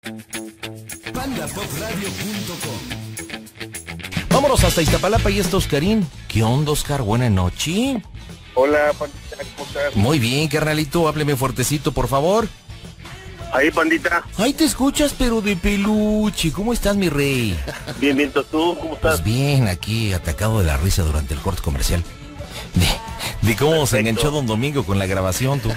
PandaPopRadio.com. Vámonos hasta Iztapalapa y está Oscarín. ¿Qué onda, Oscar? Buena noche. Hola, pandita, ¿cómo estás? Muy bien, carnalito, hábleme fuertecito, por favor. Ahí, pandita. Ay, te escuchas, pero de peluche. ¿Cómo estás, mi rey? Bien, bien, ¿tú cómo estás? Pues bien, aquí atacado de la risa durante el corte comercial. De cómo Perfecto. se enganchó Don Domingo con la grabación, tú.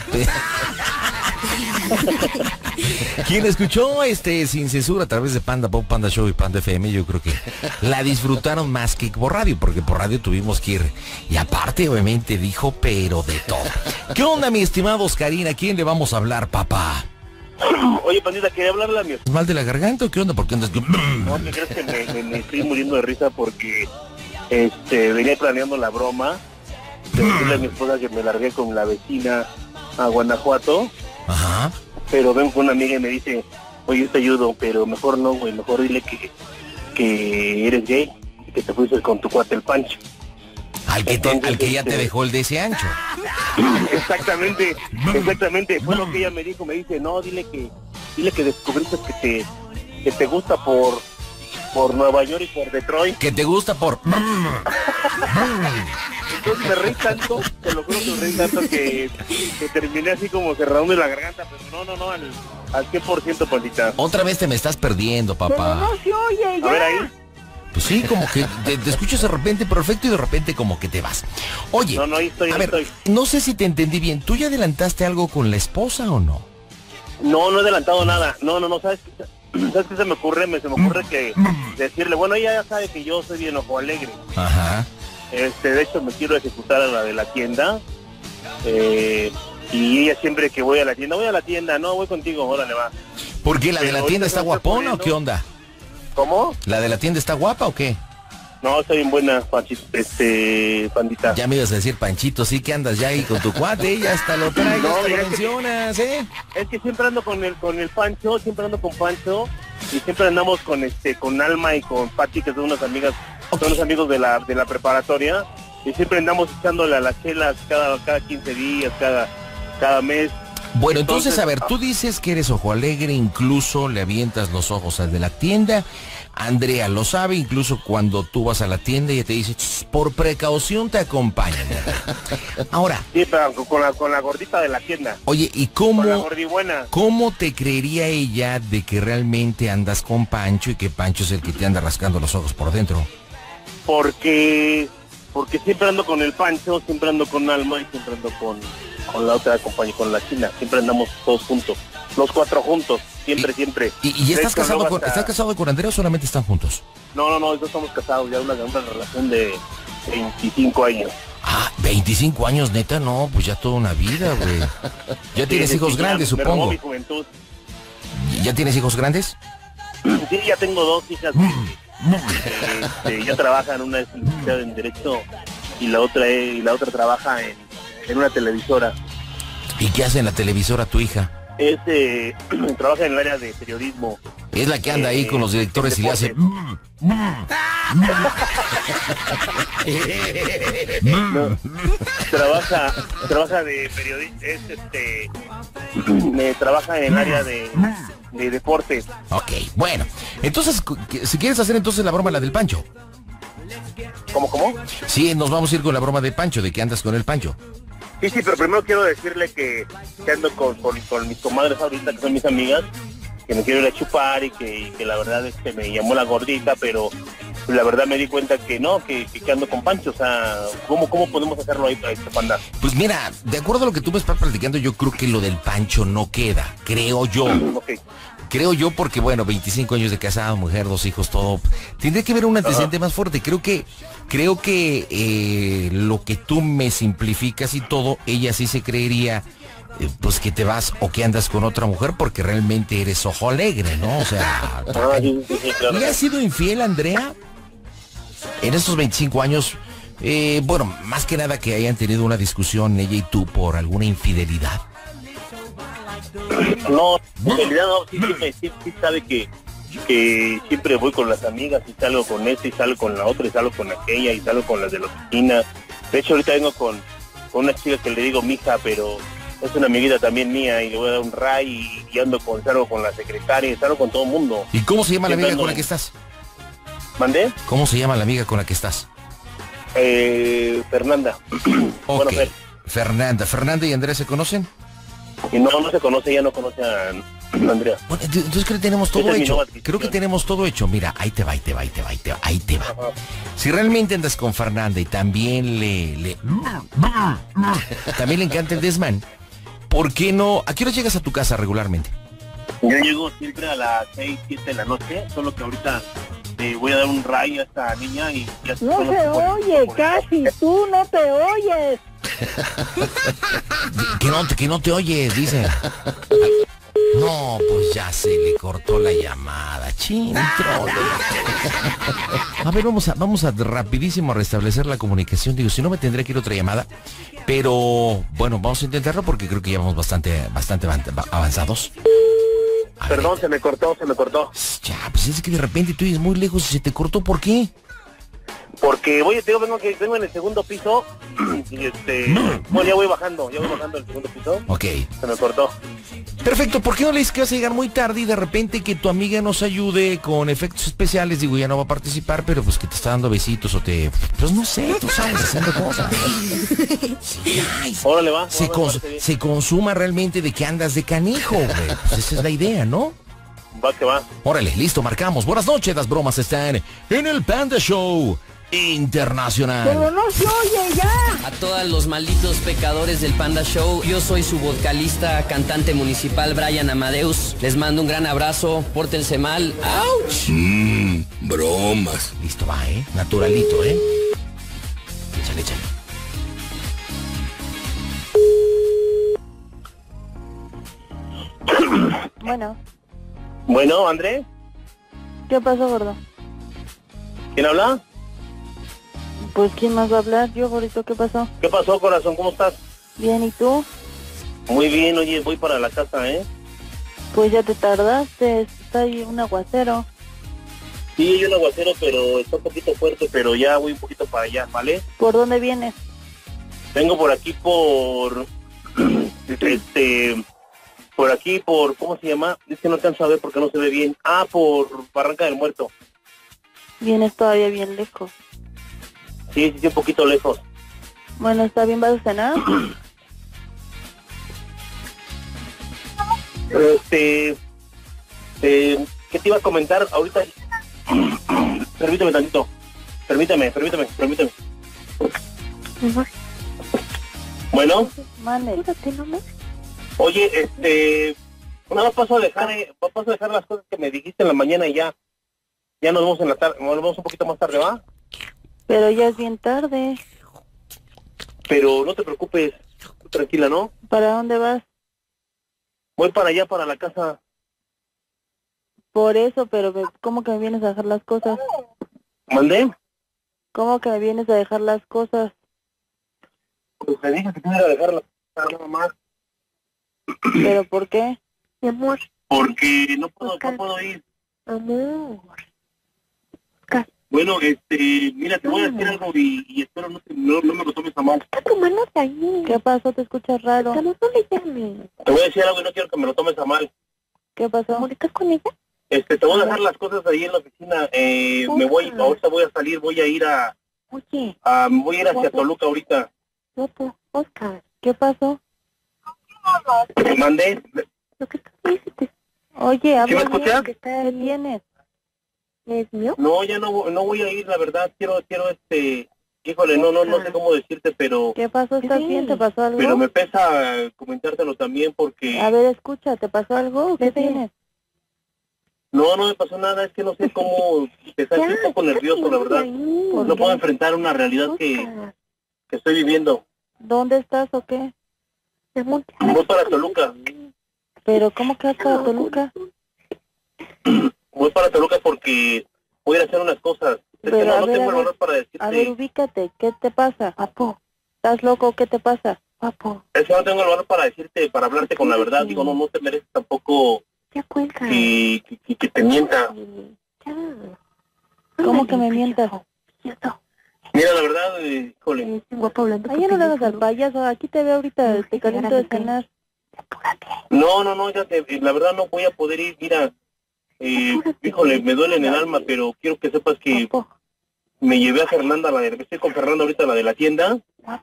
Quien escuchó sin censura a través de Panda Pop, Panda Show y Panda FM, yo creo que la disfrutaron más que por radio, porque por radio tuvimos que ir. Y aparte, obviamente, dijo, pero de todo. ¿Qué onda, mi estimado Oscarín? ¿A quién le vamos a hablar, papá? Oye, pandita, quería hablarle a mi... ¿Mal de la garganta o qué onda? ¿Por qué andas? No, ¿me crees que me estoy muriendo de risa porque venía planeando la broma de decirle a mi esposa que me largué con la vecina a Guanajuato? Ajá. Pero ven con una amiga y me dice, oye, yo te ayudo, pero mejor no, güey, mejor dile que eres gay y que te fuiste con tu cuate el Pancho. Al que ya te dejó el de ese ancho. Exactamente. Fue lo que ella me dijo, me dice, no, dile que descubriste que te gusta por Nueva York y por Detroit. Que te gusta por... Entonces me reí tanto, te lo juro que me reí tanto que terminé así como cerrando la garganta, pero no, al 100%, pandita. Otra vez te me estás perdiendo, papá. No se oye ya. A ver ahí. Pues sí, como que te escuchas de repente perfecto y de repente como que te vas. Oye, No, ahí estoy, a ver, no sé si te entendí bien. ¿Tú ya adelantaste algo con la esposa o no? No he adelantado nada. No, ¿sabes qué se me ocurre? Se me ocurre que decirle, bueno, ella ya sabe que yo soy bien ojo alegre. Ajá. De hecho me quiero ejecutar a la de la tienda. Y ella siempre que voy a la tienda, no, voy contigo, órale, va. ¿Por qué? ¿La de Pero la tienda ahorita está se me está guapona o ocurriendo. qué onda? ¿Cómo? ¿La de la tienda está guapa o qué? No, está bien buena, Panchito, pandita. Ya me ibas a decir, Panchito, sí que andas ya ahí con tu cuate, ya hasta lo traes, No, te lo mira que- mencionas, ¿eh? Es que siempre ando con el Pancho, siempre ando con Pancho, y siempre andamos con Alma y con Pati, que son unas amigas, son los amigos de la preparatoria, y siempre andamos echándole a las chelas cada 15 días, cada mes. Bueno, entonces, a ver, ah. tú dices que eres ojo alegre, incluso le avientas los ojos al de la tienda. Andrea lo sabe, incluso cuando tú vas a la tienda ella te dice, por precaución te acompañan. Ahora, Sí, pero con la gordita de la tienda, oye, ¿y con la cómo gordibuena. te creería ella de que realmente andas con Pancho y que Pancho es el que te anda rascando los ojos por dentro? Porque siempre ando con el Pancho, siempre ando con Alma y siempre ando con la otra compañía, con la China, siempre andamos todos juntos, los cuatro juntos, siempre. ¿Y De estás hecho, casado luego con, hasta- estás casado con Andrea o solamente están juntos? No, ya estamos casados, ya una relación de 25 años. Ah, 25 años, neta, no, pues ya toda una vida, güey. Ya tienes Sí, hijos sí, grandes, me robó supongo. mi juventud. ¿Ya tienes hijos grandes? Sí, ya tengo dos hijas que ya trabajan, una es licenciada en Derecho y la otra trabaja en una televisora. ¿Y qué hace en la televisora tu hija? Trabaja en el área de periodismo. Es la que anda ahí con los directores y le hace... No, trabaja de periodista, trabaja en el área de deporte. Ok, bueno. Entonces, si quieres hacer entonces la broma, la del Pancho. ¿Cómo? Sí, nos vamos a ir con la broma de Pancho, de que andas con el Pancho. Sí, pero primero quiero decirle que ando con mis comadres ahorita, que son mis amigas, que me quiero ir a chupar y que la verdad es que me llamó la gordita, pero la verdad me di cuenta que no, que ando con Pancho. O sea, ¿cómo podemos hacerlo ahí para este Panda? Pues mira, de acuerdo a lo que tú me estás platicando, yo creo que lo del Pancho no queda, creo yo. Ok. Creo yo porque, bueno, 25 años de casado, mujer, 2 hijos, todo. Tendría que haber un antecedente más fuerte. Creo que lo que tú me simplificas y todo, ella sí se creería, pues que te vas o que andas con otra mujer porque realmente eres ojo alegre, ¿no? O sea, Sí, claro. ¿le has sido infiel, Andrea? En estos 25 años, bueno, más que nada que hayan tenido una discusión ella y tú por alguna infidelidad. No, en realidad no, sí sabe que siempre voy con las amigas y salgo con esta y salgo con la otra y salgo con aquella y salgo con las de la oficina. De hecho ahorita vengo con una chica que le digo mija, pero es una amiguita también mía y le voy a dar un ray y ando salgo con la secretaria, salgo con todo el mundo. ¿Y cómo se llama la amiga con la que estás? ¿Mandé? ¿Cómo se llama la amiga con la que estás? Fernanda. Ok, bueno, Fernanda y Andrés se conocen. Y no se conoce, ella no conoce a Andrea. Bueno, entonces creo que tenemos todo hecho. Creo que tenemos todo hecho. Mira, ahí te va. Ajá. Si realmente andas con Fernanda y también también le encanta el desmán, ¿por qué no? ¿A qué hora llegas a tu casa regularmente? Yo llego siempre a las 6, 7 de la noche, solo que ahorita voy a dar un rayo a esta niña y ya no se oye, casi, tú no te oyes. que no te oyes, dice. No, pues ya se le cortó la llamada, trole. A ver, vamos a rapidísimo a restablecer la comunicación. Digo, si no me tendré que ir otra llamada. Pero, bueno, vamos a intentarlo porque creo que ya vamos bastante avanzados. Perdón, se me cortó. Ya, pues es que de repente tú eres muy lejos y se te cortó, ¿por qué? Porque, vengo en el segundo piso y bueno, ya voy bajando el segundo piso. Ok. Se me cortó. Perfecto, ¿por qué no le dices que vas a llegar muy tarde y de repente que tu amiga nos ayude con efectos especiales? Digo, ya no va a participar, pero pues que te está dando besitos o pues no sé, tú sabes, haciendo cosas. Sí, órale, va. Se consuma realmente de que andas de canijo, güey. Pues esa es la idea, ¿no? Va que va. Órale, listo, marcamos. Buenas noches, las bromas están en el Panda Show Internacional. Pero no se oye ya. A todos los malditos pecadores del Panda Show, yo soy su vocalista, cantante municipal Brian Amadeus. Les mando un gran abrazo, pórtense mal. ¡Auch! Bromas. Listo, va, naturalito, Échale. Bueno, Andrés. ¿Qué pasó, gordo? ¿Quién habla? Pues, ¿quién más va a hablar? Yo, gordito, ¿qué pasó? ¿Qué pasó, corazón? ¿Cómo estás? Bien, ¿y tú? Muy bien, oye, voy para la casa, Pues ya te tardaste, está ahí un aguacero. Sí, hay un aguacero, pero está un poquito fuerte, pero ya voy un poquito para allá, ¿vale? ¿Por dónde vienes? Vengo por aquí por... por aquí, ¿cómo se llama? Es que no alcanzo a ver porque no se ve bien. Por Barranca del Muerto. Vienes todavía bien lejos. Sí, un poquito lejos. Bueno, está bien, ¿vas a cenar? ¿Qué te iba a comentar ahorita? Permíteme tantito. Permíteme. Bueno. Mande. Oye, nada más paso a dejar las cosas que me dijiste en la mañana y ya nos vemos en la tarde, nos vemos un poquito más tarde, ¿va? Pero ya es bien tarde. Pero no te preocupes, tranquila, ¿no? ¿Para dónde vas? Voy para allá, para la casa. Por eso, pero ¿cómo que me vienes a dejar las cosas? ¿Mandé? ¿Cómo que me vienes a dejar las cosas? Pues te dije que te iba a dejar las cosas nada más. ¿Pero por qué? Mi amor. Porque no puedo ir. Amor. Bueno, mira, te voy a decir algo y espero no me lo tomes a mal. Está tu mano ahí. ¿Qué pasó? ¿Te escuchas raro? Amor, no le llames. Te voy a decir algo y no quiero que me lo tomes a mal. ¿Qué pasó? Amor, ¿estás con ella? Te voy a dejar las cosas ahí en la oficina. Ahorita voy a salir, voy a ir Oye. voy a ir hacia Toluca ahorita. Oscar. ¿Qué pasó? Mandé. Lo que estás diciendo. Oye, ¿Sí me habla escuchas? bien, ¿qué tienes? ¿Es mío? No, ya no voy a ir, la verdad. Quiero híjole, no sé cómo decirte, pero... ¿Qué pasó? ¿Estás Sí. bien? ¿Te pasó algo? Pero me pesa comentártelo también porque... A ver, escucha, ¿te pasó algo? ¿Qué Bebé. tienes? No me pasó nada, es que no sé cómo... Estoy un poco nervioso, la verdad. ¿Por No qué? puedo enfrentar una realidad que estoy viviendo. ¿Dónde estás o qué? Voy para Toluca. ¿Pero cómo que vas para Toluca? Voy para Toluca porque voy a ir a hacer unas cosas. Es que Pero, no tengo el valor para A ver, decirte. ubícate, ¿qué te pasa? Papo. ¿Estás loco? ¿Qué te pasa? Papo. Es que no tengo el valor para decirte, para hablarte con la verdad. Digo, no te mereces tampoco Ya cuenta. que te mienta. Ya. ¿Cómo que me mientas? Cierto. Mira, la verdad, híjole. Guapo hablando. Ay, ya no le hagas al payaso, aquí te veo ahorita, te caliento de cenar. No, la verdad no voy a poder ir, mira, híjole, me duele en el alma, pero quiero que sepas que me llevé a Fernanda, estoy con Fernanda ahorita, la de la tienda,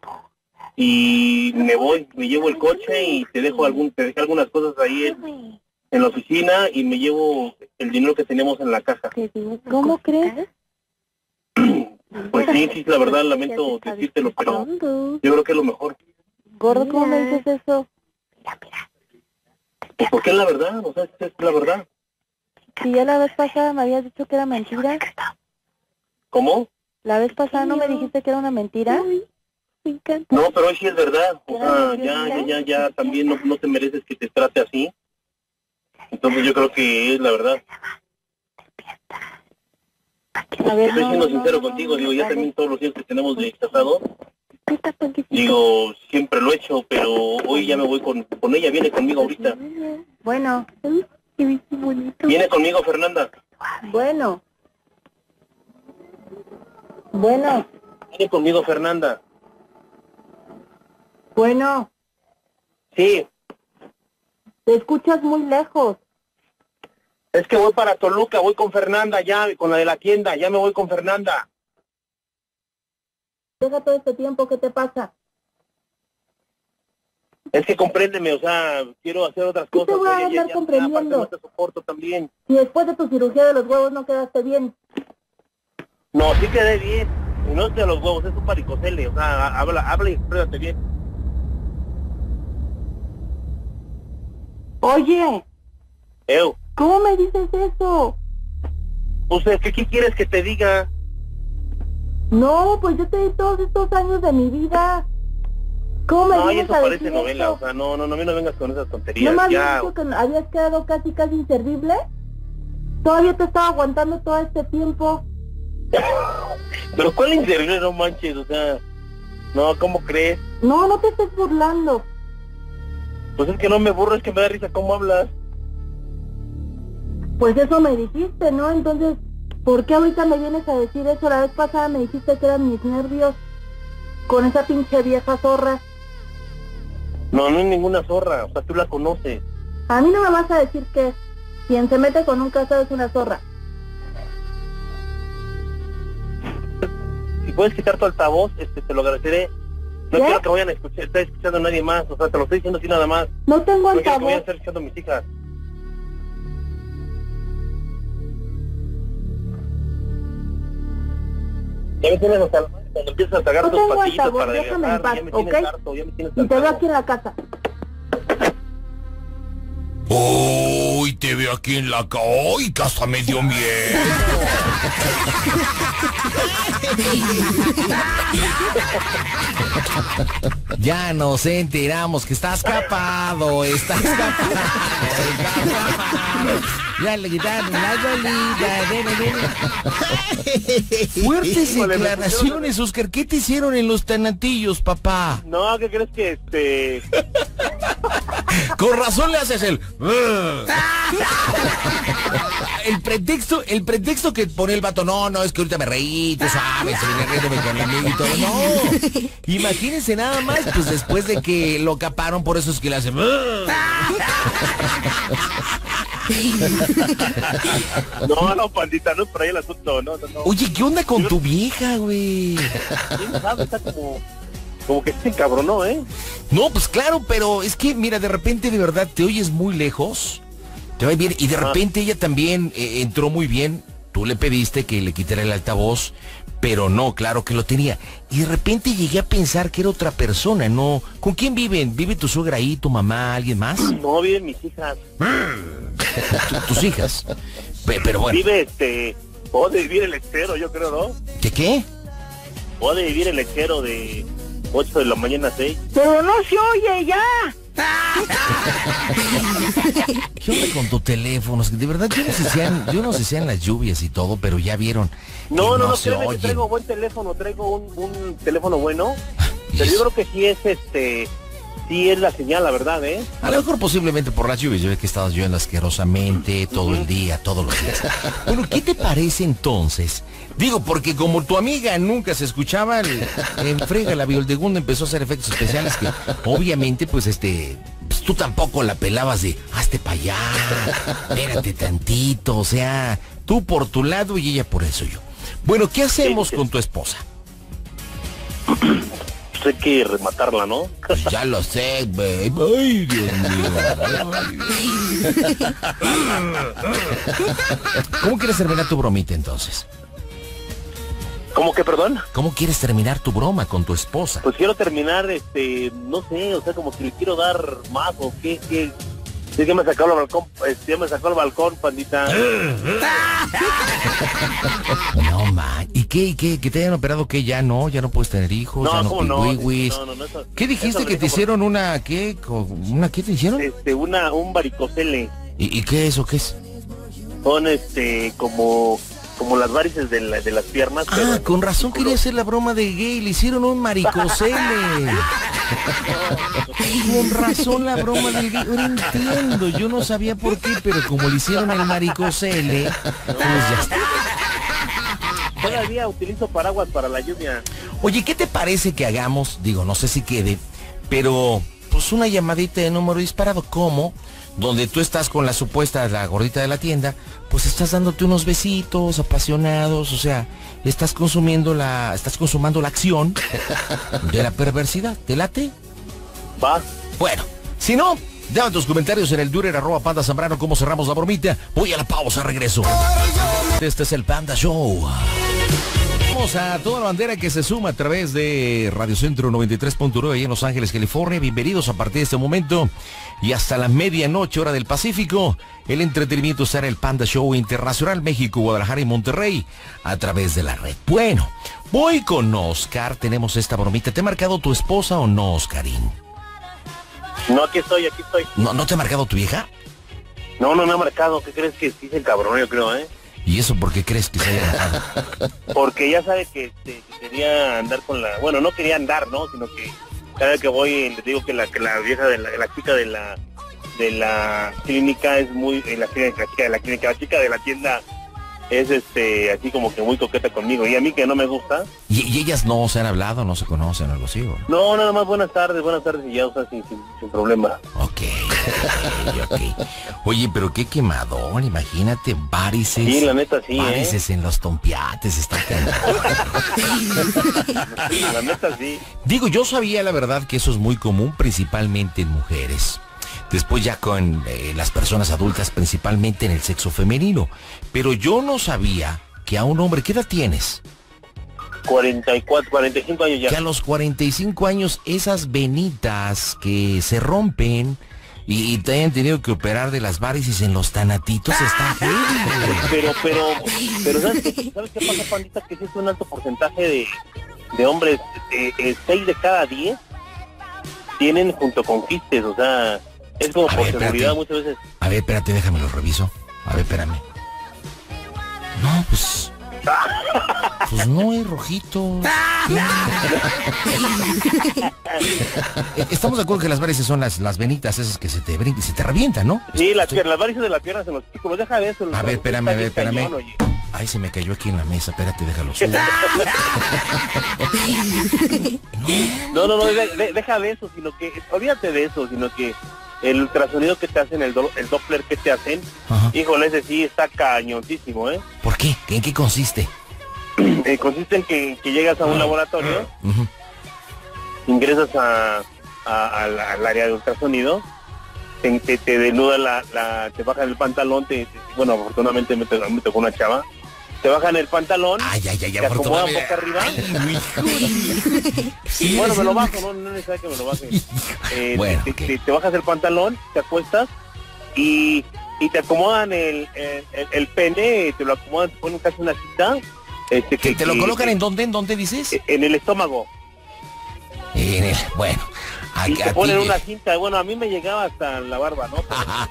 y me llevo el coche y te dejé algunas cosas ahí en la oficina y me llevo el dinero que tenemos en la caja. ¿Cómo crees? Pues sí, la verdad lamento decírtelo, pero yo creo que es lo mejor. Gordo, ¿cómo me dices eso? Pues porque es la verdad, o sea, es la verdad. Si ya la vez pasada me habías dicho que era mentira. ¿Cómo? La vez pasada no me dijiste que era una mentira. Me encanta. No, pero hoy sí es verdad. O sea, ya también no te mereces que te trate así. Entonces yo creo que es la verdad. A ver, Estoy siendo sincero contigo, digo, ya también todos los días que tenemos de casado, digo, siempre lo he hecho, pero hoy ya me voy con ella, viene conmigo ahorita. Bueno. Viene conmigo, Fernanda. Bueno. Viene conmigo, Fernanda. Bueno. Sí. Te escuchas muy lejos. Es que voy para Toluca, voy con Fernanda ya, con la de la tienda, ya me voy con Fernanda. Deja todo este tiempo, ¿qué te pasa? Es que compréndeme, o sea, quiero hacer otras cosas. te voy a andar comprendiendo? Aparte no te soporto también. Si después de tu cirugía de los huevos no quedaste bien. No, sí quedé bien. Y no es de los huevos, es un paricocele, o sea, habla y exprésate bien. Oye, Eu, ¿cómo me dices eso? pues, ¿qué quieres que te diga? No, pues yo te di todos estos años de mi vida. ¿Cómo me No, y vienes eso a parece decir novela, eso? o sea, no me vengas con esas ¿No tonterías, me habías ya. dicho que habías quedado casi inservible? Todavía te estaba aguantando todo este tiempo. Pero ¿cuál inservible? No manches, o sea, no, ¿cómo crees? No te estés burlando. Pues es que no me burro, es que me da risa cómo hablas. Pues eso me dijiste, ¿no? Entonces, ¿por qué ahorita me vienes a decir eso? La vez pasada me dijiste que eran mis nervios con esa pinche vieja zorra. No es ninguna zorra, o sea, tú la conoces. A mí no me vas a decir que quien se mete con un casado es una zorra. Si puedes quitar tu altavoz, te lo agradeceré. No ¿Qué? quiero que vayan a estar escuchando a nadie más, o sea, te lo estoy diciendo así nada más. No tengo No quiero que vayan a altavoz. estar escuchando a mis hijas. Ya me tienes hasta la madre cuando empiezas a sacar No tus tengo pastillitas altavoz, para déjame en adelgazar, paz, ya me tienes ¿ok? harto, ya me tienes Y te veo cansado. aquí en la casa. Uy, te veo aquí en la casa. Uy, que hasta me dio miedo. Ya nos enteramos que estás capado, Ya le quitaron la bolita. Fuertes Híjole, me declaraciones, Oscar. ¿Qué te hicieron en los tanatillos, papá? No, ¿qué crees que Con razón le haces el... El pretexto que pone el vato, no, es que ahorita me reí, tú sabes, se viene riéndome con el amigo y todo. No, imagínense nada más, pues después de que lo caparon, por eso es que le hacen... No, pandita, no es por ahí el asunto, no. Oye, ¿qué onda con tu vieja, güey? ¿Quién sabe? Está como que se encabronó, ¿eh? No, pues claro, pero es que, mira, de repente de verdad te oyes muy lejos, te va bien, y de repente ella también entró muy bien, tú le pediste que le quitara el altavoz, pero no, claro que lo tenía. Y de repente llegué a pensar que era otra persona, ¿no? ¿Con quién viven? ¿Vive tu suegra ahí, tu mamá, alguien más? No, viven mis hijas. Tus hijas. Pero bueno. Vive o de vivir el lechero, yo creo, ¿no? ¿Qué? O de vivir el lechero de 8 de la mañana a 6. Pero no se oye ya. ¿Qué onda con tu teléfono? De verdad, yo no sé si sean las lluvias y todo, pero ya vieron. No, se créeme que oyen. traigo buen teléfono, traigo un teléfono bueno. Pero yo creo que sí es la señal, la verdad, ¿eh? A lo mejor posiblemente por las lluvias, yo ve que estabas lloviendo asquerosamente todo el día, todos los días. Bueno, ¿qué te parece entonces? Digo, porque como tu amiga nunca se escuchaba, en frega la Violdegunda empezó a hacer efectos especiales que obviamente pues tú tampoco la pelabas de, hazte para allá, espérate tantito, o sea, tú por tu lado y ella por el suyo. Bueno, ¿qué hacemos con tu esposa? Hay que rematarla, ¿no? Pues ya lo sé, babe. Ay, Dios mío. ¿Cómo quieres terminar tu bromita entonces? ¿Cómo que, perdón? ¿Cómo quieres terminar tu broma con tu esposa? Pues quiero terminar, no sé, o sea, como que le quiero dar más, o qué. Sí, que me sacó al balcón, ya me sacó al balcón, pandita. No, man. ¿Y qué? ¿Que te hayan operado que ya no puedes tener hijos? No, ya ¿cómo no? pingüiwis? No, eso, ¿Qué dijiste eso que te hicieron una, qué? ¿Una qué te hicieron? Un varicocele. ¿Y qué es o qué es? Son, como las varices de las piernas. Ah, con razón quería hacer la broma de gay, le hicieron un maricocele. Con razón la broma del gay, ahora entiendo, yo no sabía por qué, pero como le hicieron el maricocele, pues ya está. Todavía utilizo paraguas para la lluvia. Oye, ¿qué te parece que hagamos? Digo, no sé si quede, pero pues una llamadita de número disparado, ¿cómo? Donde tú estás con la gordita de la tienda, pues estás dándote unos besitos apasionados, o sea, estás consumando la acción de la perversidad. ¿Te late? Va. Bueno, si no, déjame tus comentarios en el Twitter, @Panda Zambrano, cómo cerramos la bromita. Voy a la pausa, regreso. Este es el Panda Show. Vamos a toda la bandera que se suma a través de Radio Centro 93.9 ahí en Los Ángeles, California. Bienvenidos a partir de este momento y hasta la medianoche hora del Pacífico. El entretenimiento será el Panda Show Internacional, México, Guadalajara y Monterrey a través de la red. Bueno, voy con Oscar. Tenemos esta bromita. ¿Te ha marcado tu esposa o no, Oscarín? No, aquí estoy. ¿No te ha marcado tu vieja? No me ha marcado. ¿Qué crees que sí es el cabrón, yo creo, ¿Y eso por qué crees que se haya enojado? Porque ya sabe que quería andar con la... Bueno, no quería andar, ¿no? Sino que cada vez que voy, le digo que la vieja de la chica de la clínica es muy... La chica de la tienda es así como que muy coqueta conmigo. Y a mí que no me gusta. ¿Y ellas no se han hablado, no se conocen, algo así? ¿O? No, nada más buenas tardes y ya, o sea, sin problema. Ok. Oye, pero qué quemador, imagínate, varices. Sí, la neta sí, varices en los tompiates, está La neta sí. Digo, yo sabía la verdad que eso es muy común, principalmente en mujeres. Después ya con las personas adultas, principalmente en el sexo femenino. Pero yo no sabía que a un hombre, ¿qué edad tienes? 45 años ya. Que a los 45 años esas venitas que se rompen y te hayan tenido que operar de las varices en los tanatitos está heavy. Pero ¿sabes qué pasa, pandita? Que sí es un alto porcentaje de hombres, 6 de cada 10 tienen junto con quistes, o sea, es como por seguridad muchas veces. A ver, espérate, déjame lo reviso. A ver, espérame. No, pues no hay rojitos. Estamos de acuerdo que las varices son las venitas esas que se te revientan, ¿no? Sí, las varices de las piernas en los chicos, deja de eso. A ver, espérame. Ay, se me cayó aquí en la mesa, espérate, déjalo subir. No, deja de eso, sino que, olvídate de eso, sino que el ultrasonido que te hacen, el Doppler que te hacen, ajá, híjole, ese sí está cañoncísimo, ¿Por qué? ¿En qué consiste? Consiste en que llegas a un laboratorio, ingresas al área de ultrasonido, te desnuda te bajan el pantalón, bueno, afortunadamente me tocó una chava, te bajan el pantalón, te acomodan boca arriba. Sí, bueno, me lo bajo, no es necesario que me lo baje. Bueno, te bajas el pantalón, te acuestas y te acomodan el pene, te lo acomodan, te ponen casi una cita. ¿Que te lo colocan en dónde? ¿En dónde dices? En el estómago. Bueno. Y te ponen una cinta, bueno, a mí me llegaba hasta la barba, ¿no?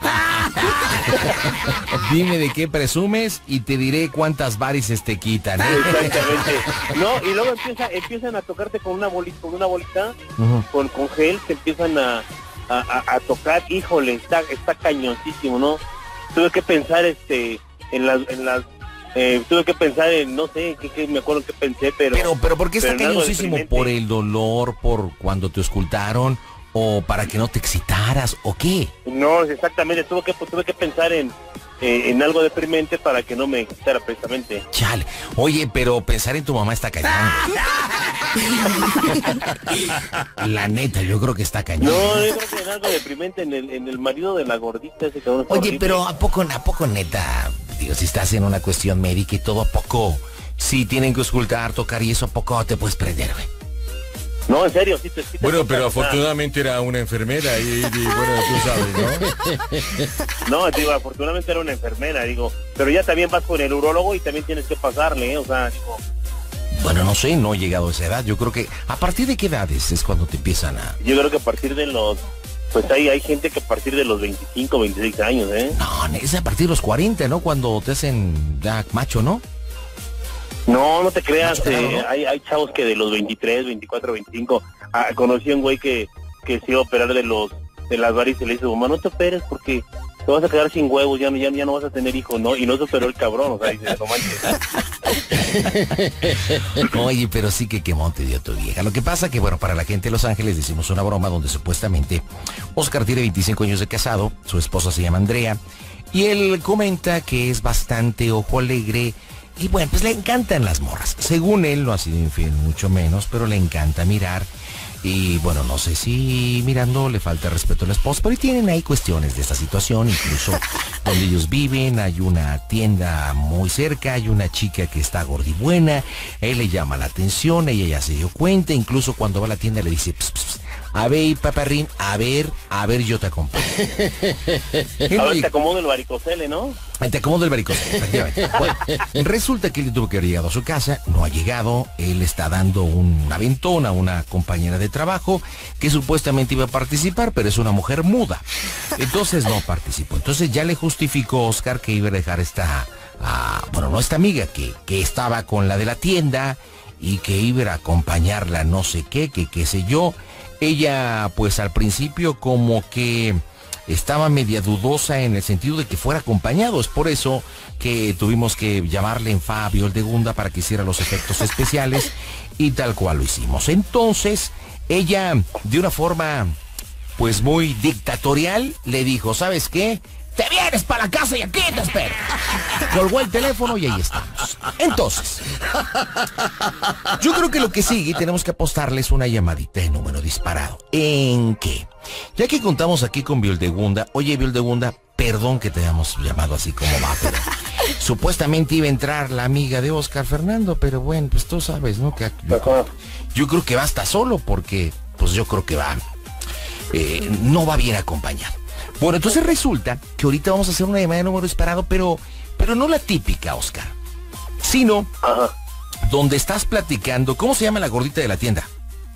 Dime de qué presumes y te diré cuántas varices te quitan. Exactamente. No, y luego empiezan a tocarte con una bolita, con gel, te empiezan a tocar, híjole, está cañoncísimo, ¿no? Tuve que pensar tuve que pensar en, no sé, que me acuerdo que pensé, pero... Pero ¿por qué está cañoncísimo? ¿Por el dolor, por cuando te auscultaron o para que no te excitaras o qué? No, exactamente, tuve que pensar en algo deprimente para que no me excitara precisamente. Chale. Oye, pero pensar en tu mamá está cañón. La neta, yo creo que está cañón. No, yo creo que en algo deprimente en el marido de la gordita ese cabrón. Oye, horrible. pero ¿a poco neta? Digo, si estás en una cuestión médica y todo, ¿a poco? Si tienen que auscultar, tocar y eso, ¿a poco te puedes prender, güey? No, en serio, sí te Bueno, pero afortunadamente era una enfermera y bueno, tú sabes, ¿no? No, digo, afortunadamente era una enfermera, digo, pero ya también vas con el urólogo y también tienes que pasarle, o sea, digo... Bueno, no sé, no he llegado a esa edad. Yo creo que, ¿a partir de qué edades es cuando te empiezan a...? Yo creo que a partir de los... Pues hay gente que a partir de los 25, 26 años, ¿eh? No, es a partir de los 40, ¿no? Cuando te hacen ya macho, ¿no? No, no te creas, Macho, claro, ¿no? hay chavos que de los 23, 24, 25, conocí a un güey que se iba a operar de las varices y le dice, mamá, no te operes porque te vas a quedar sin huevos, ya no vas a tener hijos, ¿no? Y no se operó el cabrón, o sea, dice, no manches. Oye, pero sí que quemón te dio tu vieja. Lo que pasa que, bueno, para la gente de Los Ángeles decimos una broma donde supuestamente Oscar tiene 25 años de casado, su esposa se llama Andrea, y él comenta que es bastante ojo alegre, y bueno, pues le encantan las morras. Según él, no ha sido infiel, mucho menos, pero le encanta mirar. Y bueno, no sé si mirando le falta respeto a la esposa, pero tienen ahí cuestiones de esta situación, incluso donde ellos viven, hay una tienda muy cerca, hay una chica que está gordibuena, él le llama la atención, ella ya se dio cuenta, incluso cuando va a la tienda le dice, pss, pss, a ver, paparrín, a ver, yo te acompaño. A ver, te acomodo el varicocele, ¿no? Te acomodo el varicocele, efectivamente. Bueno, resulta que él tuvo que haber llegado a su casa, no ha llegado, él está dando un aventón a una compañera de trabajo que supuestamente iba a participar, pero es una mujer muda. Entonces no participó. Entonces ya le justificó Oscar que iba a dejar esta amiga que estaba con la de la tienda y que iba a acompañarla no sé qué sé yo. Ella, pues al principio como que estaba media dudosa en el sentido de que fuera acompañado. Es por eso que tuvimos que llamarle en Fabio el de Gunda para que hiciera los efectos especiales y tal cual lo hicimos. Entonces, ella, de una forma, pues muy dictatorial, le dijo, ¿sabes qué? Te vienes para la casa y aquí te espero. Colgó el teléfono y ahí estamos. Entonces, yo creo que lo que sigue, tenemos que apostarles una llamadita de número disparado. ¿En qué? Ya que contamos aquí con Vildegunda, oye Vildegunda, perdón que te hayamos llamado así como va, pero supuestamente iba a entrar la amiga de Oscar Fernando, pero bueno, pues tú sabes, ¿no? Que yo creo que va hasta solo porque, pues yo creo que va, no va bien acompañado. Bueno, entonces resulta que ahorita vamos a hacer una llamada de número disparado, pero no la típica, Oscar, sino donde estás platicando. ¿Cómo se llama la gordita de la tienda?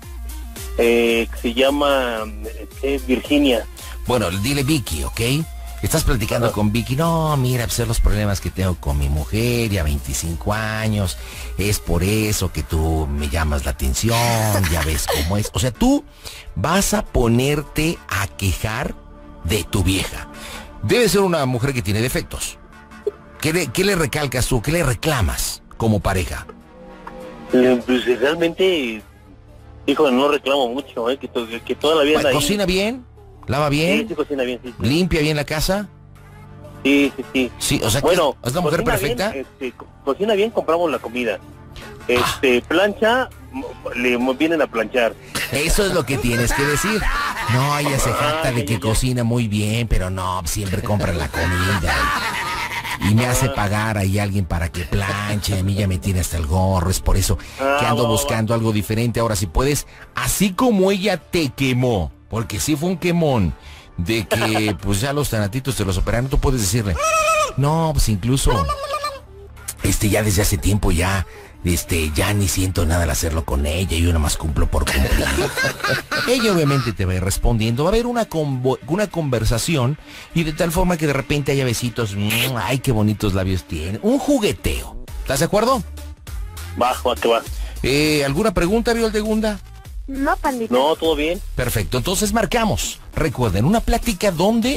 Se llama Virginia. Bueno, dile Vicky, ¿ok? Estás platicando con Vicky. No, mira, pues los problemas que tengo con mi mujer, ya 25 años, es por eso que tú me llamas la atención, ya ves cómo es. O sea, tú vas a ponerte a quejar de tu vieja. Debe ser una mujer que tiene defectos. ¿Qué le recalcas tú? ¿Qué le reclamas como pareja? Pues realmente, hijo, no reclamo mucho, que toda la vida... ¿Cocina bien? ¿Lava bien? Sí, cocina bien, sí. ¿Limpia bien la casa? Sí. Sí, o sea, bueno, ¿es la mujer perfecta? Bien, cocina bien, compramos la comida. Plancha, le vienen a planchar. Eso es lo que tienes que decir. No, ella se jacta de que cocina muy bien, pero no, siempre compra la comida. Y me hace pagar ahí a alguien para que planche. A mí ya me tiene hasta el gorro. Es por eso que ando buscando algo diferente. Ahora, si puedes, así como ella te quemó, porque sí fue un quemón, de que pues ya los tanatitos te los operaron, tú puedes decirle, no, pues incluso, ya desde hace tiempo ya ni siento nada al hacerlo con ella, yo nada más cumplo por cumplir. Ella obviamente te va a ir respondiendo, va a haber una conversación y de tal forma que de repente haya besitos, ay, qué bonitos labios tiene, un jugueteo. ¿Estás de acuerdo? Va, que va. ¿Alguna pregunta, Vildegunda? No, pandita. No, todo bien. Perfecto, entonces marcamos. Recuerden, una plática donde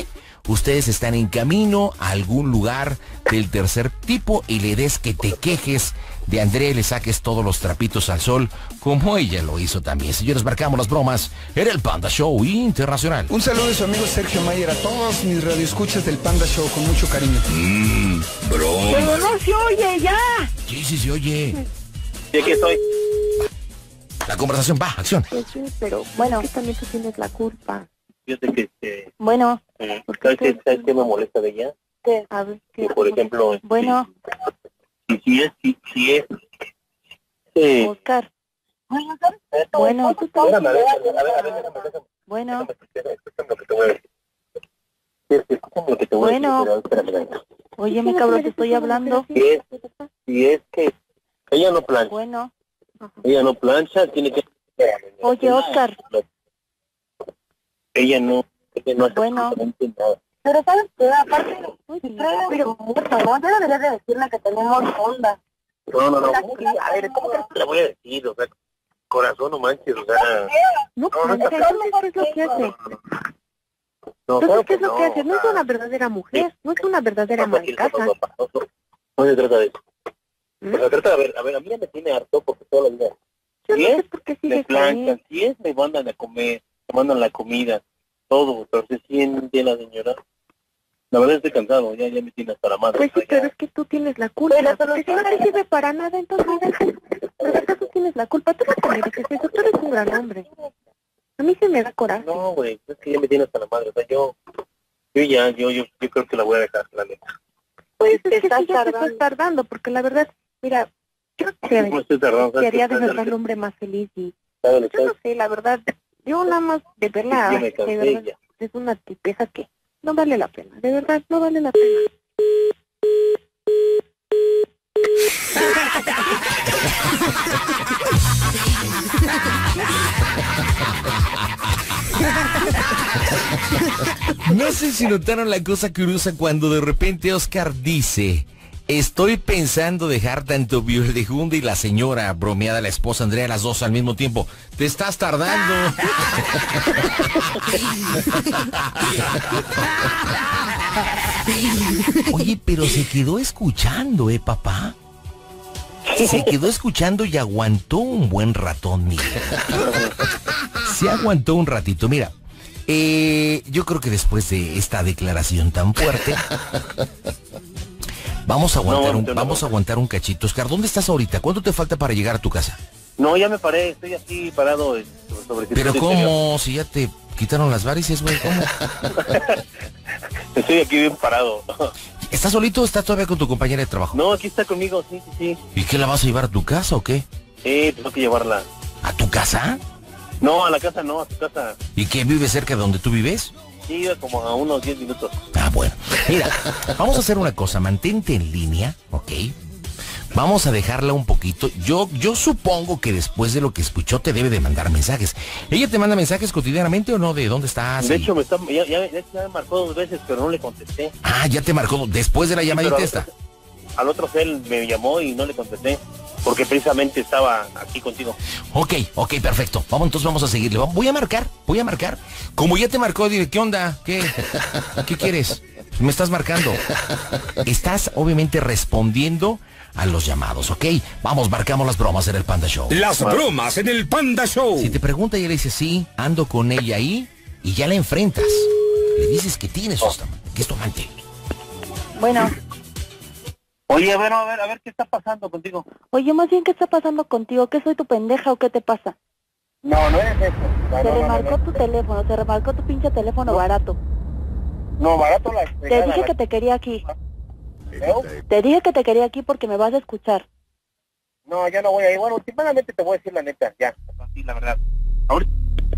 ustedes están en camino a algún lugar del tercer tipo y la idea es que te quejes de Andrea y le saques todos los trapitos al sol, como ella lo hizo también. Señores, marcamos las bromas en el Panda Show Internacional. Un saludo de su amigo Sergio Mayer a todos mis radioescuchas del Panda Show con mucho cariño. Broma. Pero no se oye ya. Sí, se oye. Sí, aquí estoy. La conversación va, acción. Pues sí, pero bueno, que también tú tienes la culpa. Fíjate que, Bueno, ¿sabes qué me molesta de ella? ¿qué? A ver, Que, por ejemplo, Bueno, si es, Oscar. Bueno, espérame, a ver, déjame. bueno, Escúchame lo que te voy a decir. Escúchame lo que te voy a decir, Bueno. pero espérame. oye, mi cabrón, te estoy hablando. Si es que ella no plancha, Bueno, tiene que... oye, Oscar. Ella no hace Bueno. absolutamente nada. Pero sabes que aparte, pero mucho, ¿no? Yo debería de decirle que tenemos onda. No. A ver, ¿cómo que le voy a decir? O sea, corazón, no manches, o sea... No, No, entonces, ¿qué es lo que hace? Entonces, ¿qué es lo que hace? No es una verdadera mujer, no es una verdadera ama de casa. No se trata de eso. Se trata de, a ver, a mí ya me tiene harto porque toda la vida... Yo no Si sé es, por qué me sigues planchan, ahí. si es, me mandan a comer, me mandan la comida, todo, pero se siente la señora. La verdad estoy cansado, ya me tiene hasta la madre. Pues sí, ya. pero es que tú tienes la culpa. Pero Porque si no te sirve para nada, entonces, ¿de verdad tú tienes la culpa? Tú no te mereces eso, tú eres un gran hombre. A mí se me da coraje. No, güey, es que ya me tiene hasta la madre, o sea, yo creo que la voy a dejar, la neta. Pues Es te que estás sí, ya te tardando. estás tardando, porque la verdad, mira, yo No estoy tardando, ¿sabes quería qué? de verdad el hombre más feliz y ¿Sabes? yo no sé, la verdad, yo nada más de verla, Ya me de cansé verdad, ya. es una tipeza que no vale la pena, de verdad, no vale la pena. No sé si notaron la cosa curiosa cuando de repente Oscar dice: estoy pensando dejar tanto Violejunda y la señora bromeada, la esposa Andrea, las dos al mismo tiempo. Te estás tardando. Oye, pero se quedó escuchando, papá. Se quedó escuchando y aguantó un buen ratón, mira. Se aguantó un ratito, mira. Yo creo que después de esta declaración tan fuerte, vamos a aguantar un cachito. Oscar, ¿dónde estás ahorita? ¿Cuánto te falta para llegar a tu casa? No, ya me paré, estoy aquí parado sobre Pero ¿cómo? Si ya te quitaron las varices, güey, ¿cómo? Estoy aquí bien parado. ¿Estás solito o estás todavía con tu compañera de trabajo? No, aquí está conmigo, sí. ¿Y qué, la vas a llevar a tu casa o qué? Tengo que llevarla. ¿A tu casa? No, a la casa no, a tu casa. ¿Y qué, vive cerca de donde tú vives? Sí, como a unos 10 minutos. Ah, bueno. Mira, vamos a hacer una cosa, mantente en línea, ¿ok? Vamos a dejarla un poquito. Yo supongo que después de lo que escuchó te debe de mandar mensajes. ¿Ella te manda mensajes cotidianamente o no? ¿De dónde estás? De hecho, ya me marcó 2 veces, pero no le contesté. Ah, ya te marcó después de la llamadita pero esta. Al otro cel me llamó y no le contesté, porque precisamente estaba aquí contigo. Ok, perfecto. Entonces vamos a seguirle. Voy a marcar. Como ya te marcó, dile, ¿qué onda? ¿Qué quieres? Me estás marcando. Estás obviamente respondiendo a los llamados, ¿ok? Vamos, marcamos las bromas en el Panda Show. Las bromas en el Panda Show. Si te pregunta y le dices, sí, ando con ella ahí, y ya la enfrentas. Le dices que tienes que es tu amante. Bueno, Oye, a ver, ¿qué está pasando contigo? oye, más bien, ¿qué está pasando contigo? ¿Qué soy tu pendeja o qué te pasa? No eres eso. Se remarcó tu teléfono, se remarcó tu pinche teléfono barato. No, barato la... Te dije que te quería aquí. Te dije que te quería aquí porque me vas a escuchar. No, ya no voy a ir. Bueno, últimamente te voy a decir la neta, ya. Así, la verdad. Ahorita...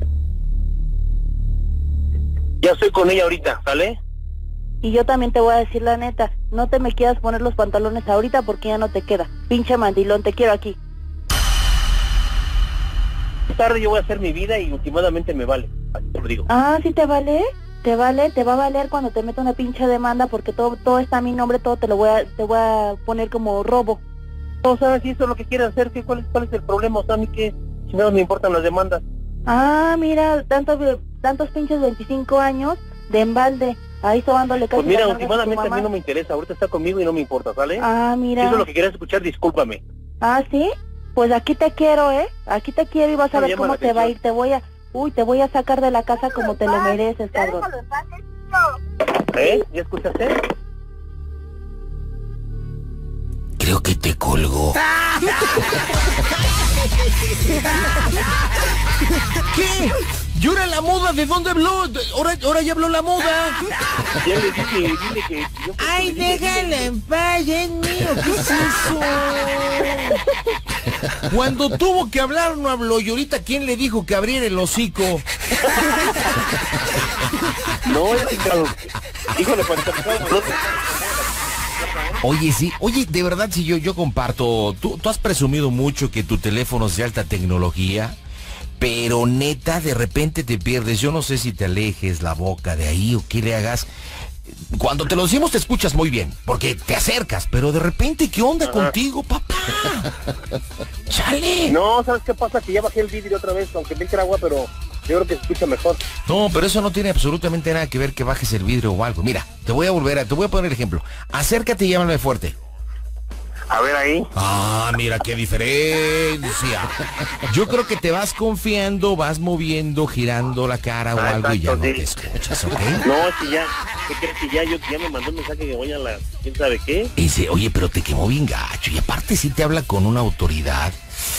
Ya estoy con ella ahorita, ¿sale? Y yo también te voy a decir la neta, no te me quieras poner los pantalones ahorita porque ya no te queda. Pinche mandilón, te quiero aquí. Tarde yo voy a hacer mi vida y últimamente me vale. Así te lo digo. Ah, ¿sí te vale? Te va a valer cuando te meta una pinche demanda porque todo está a mi nombre, todo te voy a poner como robo. No sabes si eso es lo que quieres hacer, ¿cuál es el problema? O sea, a mí que si no me importan las demandas. Ah, mira, tantos pinches 25 años de embalde. Ahí sobándole casi Pues mira, las nalgas a tu últimamente a mamá. mí no me interesa, ahorita está conmigo y no me importa, ¿sale? Ah, Si mira. eso es lo que quieres escuchar, discúlpame. Ah, ¿sí? Pues aquí te quiero, ¿eh? Aquí te quiero y vas a Me ver llama cómo la te va a ir. atención. Te voy a sacar de la casa como te lo mereces, cabrón. ¿Ya escuchaste? Creo que te colgó. ¿Qué? ¿Y ahora la moda de dónde habló? Ahora ya habló la moda. Ya le dije, dile que... yo- Ay, déjala en paz, es mío. ¿Qué es eso? Cuando tuvo que hablar no habló. Y ahorita, ¿quién le dijo que abriera el hocico? No, es que... Híjole, pues... Oye, sí. Oye, de verdad, si yo comparto. Tú has presumido mucho que tu teléfono es de alta tecnología, pero neta, de repente te pierdes. Yo no sé si te alejes la boca de ahí o qué le hagas. Cuando te lo decimos te escuchas muy bien, porque te acercas, pero de repente, ¿qué onda contigo, papá? ¡Chale! No, ¿sabes qué pasa? Que ya bajé el vidrio otra vez, aunque me entra agua, pero yo creo que se escucha mejor. No, pero eso no tiene absolutamente nada que ver que bajes el vidrio o algo. Mira, te voy a poner el ejemplo. Acércate y llámame fuerte. A ver ahí. Ah, mira qué diferencia. Yo creo que te vas confiando, vas moviendo, girando la cara o algo y ya no exacto, te sí. escuchas, ¿ok? No, es que ya... ¿Qué crees que ya me mandó un mensaje que voy a la... ¿Quién sabe qué? Y dice, oye, pero te quemó bien gacho. Y aparte sí te habla con una autoridad.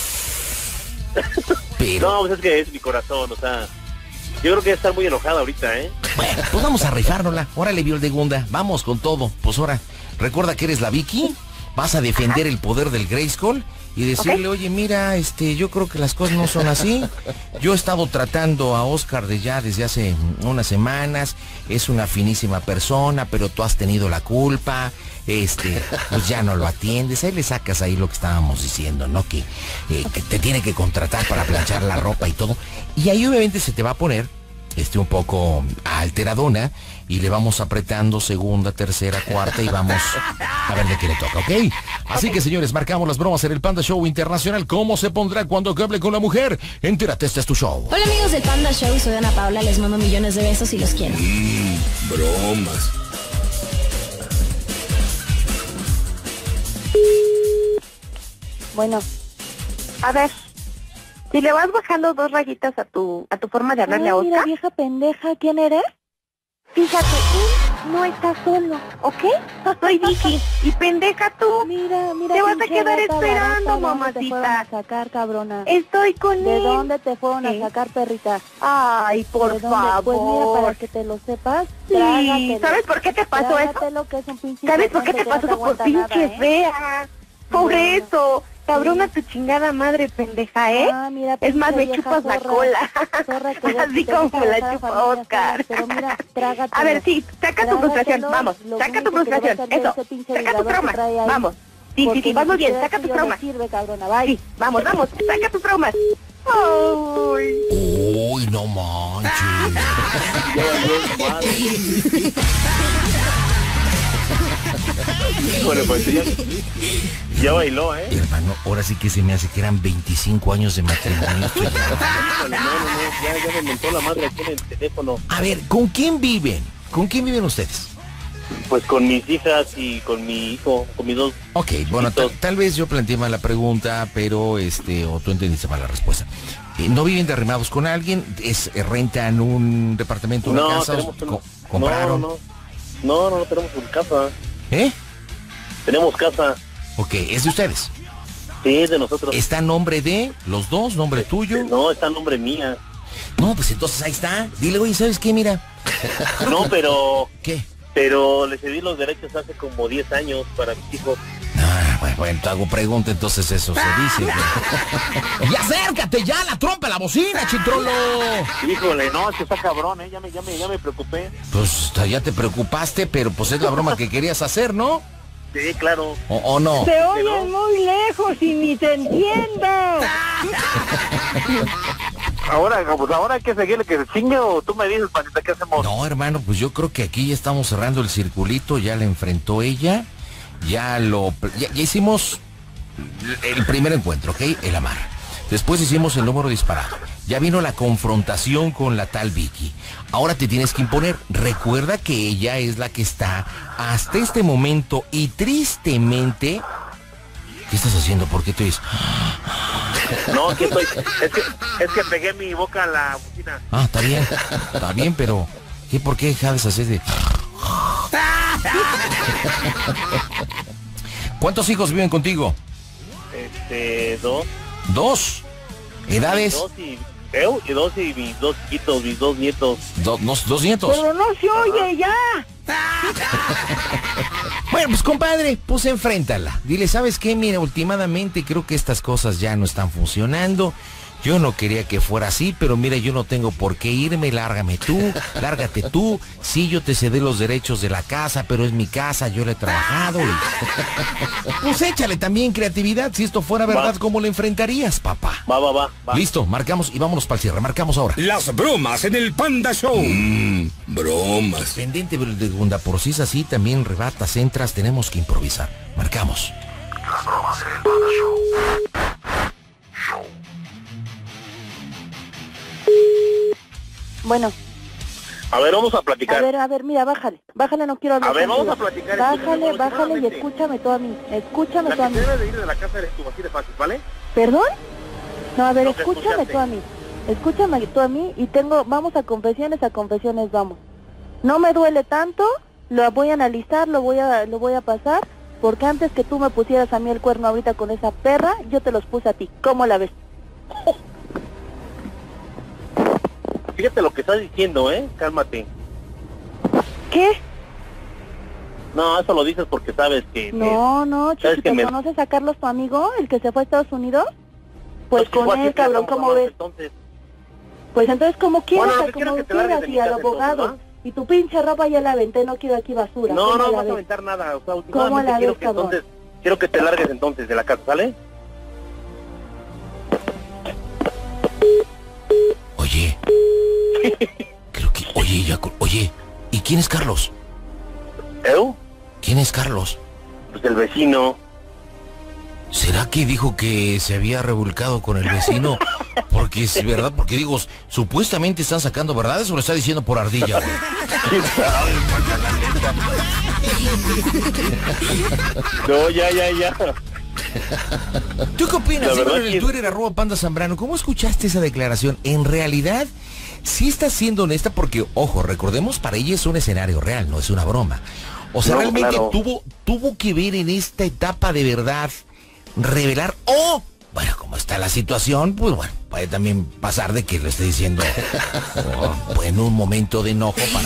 Pero... No, pues es que es mi corazón, o sea... Yo creo que debe estar muy enojada ahorita, ¿eh? Bueno, pues vamos a rifárnosla. Órale, Violdegunda, vamos con todo. Pues ahora, recuerda que eres la Vicky, vas a defender el poder del Grayskull y decirle, oye, mira, yo creo que las cosas no son así. Yo he estado tratando a Oscar desde hace unas semanas, es una finísima persona, pero tú has tenido la culpa, pues ya no lo atiendes. Ahí le sacas ahí lo que estábamos diciendo, ¿no? Que te tiene que contratar para planchar la ropa y todo. Y ahí obviamente se te va a poner un poco alteradona y le vamos apretando segunda, tercera, cuarta y vamos a ver de qué le toca, ¿ok? Así que, señores, marcamos las bromas en el Panda Show Internacional. ¿Cómo se pondrá cuando hable con la mujer? Entérate, este es tu show. Hola amigos del Panda Show, soy Ana Paula, les mando millones de besos y los quiero. Bromas. Bueno, a ver, si le vas bajando 2 rayitas a tu forma de hablarle a Ay, mira, Oscar, vieja pendeja, ¿quién eres? fíjate, él no está solo, ¿ok? Soy Vicky, y pendeja tú, Mira, te vas a pinche quedar gata esperando, barata, ¿dónde te fueron a mamacita. sacar, cabrona? Estoy con ¿De él. dónde te fueron ¿Qué? a sacar, perrita? Ay, por ¿De dónde? Pues mira, para favor. que te lo sepas, Sí, trágatelo. ¿sabes por qué te pasó eso? Trágatelo, que es un pinche ¿Sabes por qué te infernal pasó que eso? no Por te aguanta pinche nada, ¿eh? fea. Por Bueno. eso. Cabrona tu chingada madre, pendeja, ¿eh? Ah, mira, Es más, pinche me vieja chupas la zorra. cola. Zorra que Así te como gusta me la dejar a chupa familia Oscar. sola, pero mira, trágatelo. A ver, sí, saca tu frustración, Trágatelo, vamos, lo saca tu único que te va a frustración, salir eso, ese pinche saca tu vibrador que trauma, trae ahí. vamos. Sí, Porque sí, sí, vas muy ni bien, siquiera saca tu tuyo trauma. le sirve, cabrona, bye. Sí, vamos, saca tu trauma. Ay. Uy, no manches. Híjole, pues ya bailó, ¿eh? Hermano, ahora sí que se me hace que eran 25 años de matrimonio. Esto ya. Híjole, no, ya me montó la madre aquí en el teléfono. A ver, ¿con quién viven? ¿Con quién viven ustedes? Pues con mis hijas y con mi hijo, con mis dos. Ok, bueno, chiquitos. tal vez yo planteé mal la pregunta, pero o tú entendiste mal la respuesta. ¿No viven de arrimados con alguien? ¿Rentan un departamento, una casa? tenemos un... ¿Compraron? No, tenemos una casa. ¿Eh? Tenemos casa. Ok, ¿es de ustedes? Sí, es de nosotros. ¿Está a nombre de los dos? ¿Nombre tuyo? No, está a nombre mía. No, pues entonces ahí está. Dile, oye, ¿sabes qué? Mira. No, pero... ¿Qué? Pero le cedí los derechos hace como 10 años para mis hijos. Ah, bueno, te hago pregunta, entonces eso se dice. ¡Y acércate ya, la trompa, la bocina, chitrolo! Híjole, no, es que está cabrón, ya me preocupé. Pues ya te preocupaste, pero pues es la broma que querías hacer, ¿no? Sí, claro. ¿O no? Te oyes muy lejos y ni te entiendo. Ahora hay que seguirle que se chingue o tú me dices, panita, ¿qué hacemos? No, hermano, pues yo creo que aquí ya estamos cerrando el circulito, ya la enfrentó ella, ya hicimos el primer encuentro, ¿ok? El amar. Después hicimos el número disparado. Ya vino la confrontación con la tal Vicky. Ahora te tienes que imponer. Recuerda que ella es la que está hasta este momento y tristemente... ¿Qué estás haciendo? ¿Por qué te dices? No, aquí estoy. Es que pegué mi boca a la bocina. Ah, está bien, pero... ¿Por qué dejas hacer de...? ¿Cuántos hijos viven contigo? 2. ¿2? ¿Edades? 2 y mis 2 chiquitos, mis 2 nietos. ¿Dos nietos? Pero no se oye ya. Bueno, pues compadre, pues enfréntala. Dile, ¿sabes qué? Mira, últimamente creo que estas cosas ya no están funcionando. Yo no quería que fuera así, pero mira, yo no tengo por qué irme, lárgate tú. Sí, yo te cedí los derechos de la casa, pero es mi casa, yo le he trabajado. Pues échale también creatividad, si esto fuera verdad, ¿cómo lo enfrentarías, papá? Va. Listo, marcamos y vámonos para el cierre, marcamos ahora. Las bromas en el Panda Show. Bromas. Pendiente de segunda, por si es así, también rebatas, entras, tenemos que improvisar. Marcamos. Las bromas en el Panda Show. Bueno. A ver, vamos a platicar. A ver, mira, bájale, no quiero hablar. A ver, contigo. vamos a platicar. Bájale y escúchame tú a mí, La que debe de ir de la casa eres tú, así de fácil, ¿vale? ¿Perdón? No, a ver, No, escúchame tú a mí y vamos a confesiones, vamos. No me duele tanto, lo voy a analizar, lo voy a pasar, porque antes que tú me pusieras a mí el cuerno ahorita con esa perra, yo te los puse a ti. ¿Cómo la ves? Fíjate lo que estás diciendo, cálmate. ¿Qué? No, eso lo dices porque sabes que... No, chiquito, ¿conoces a Carlos, tu amigo, el que se fue a Estados Unidos? Pues con él, cabrón, ¿cómo ves? Entonces... Pues entonces, como quieras, bueno, como quieras, y al abogado. Entonces, ¿no? Y tu pinche ropa ya la aventé, no quiero aquí basura. No vas a aventar nada, o sea, últimamente quiero que entonces... Quiero que te largues entonces de la casa, ¿sale? Oye, creo que... Oye, ¿y quién es Carlos? ¿Quién es Carlos? Pues el vecino. ¿Será que dijo que se había revolcado con el vecino? Porque es verdad, porque digo, supuestamente están sacando verdades o lo está diciendo por ardilla, güey. No, ya. ¿Tú qué opinas? Dímelo en el Twitter, @PandaZambrano. ¿Cómo escuchaste esa declaración? En realidad, sí está siendo honesta porque, ojo, recordemos, para ella es un escenario real, no es una broma. O sea, realmente claro, tuvo que ver en esta etapa de verdad, revelar, bueno, como está la situación, pues bueno, puede también pasar de que lo esté diciendo en un momento de enojo para...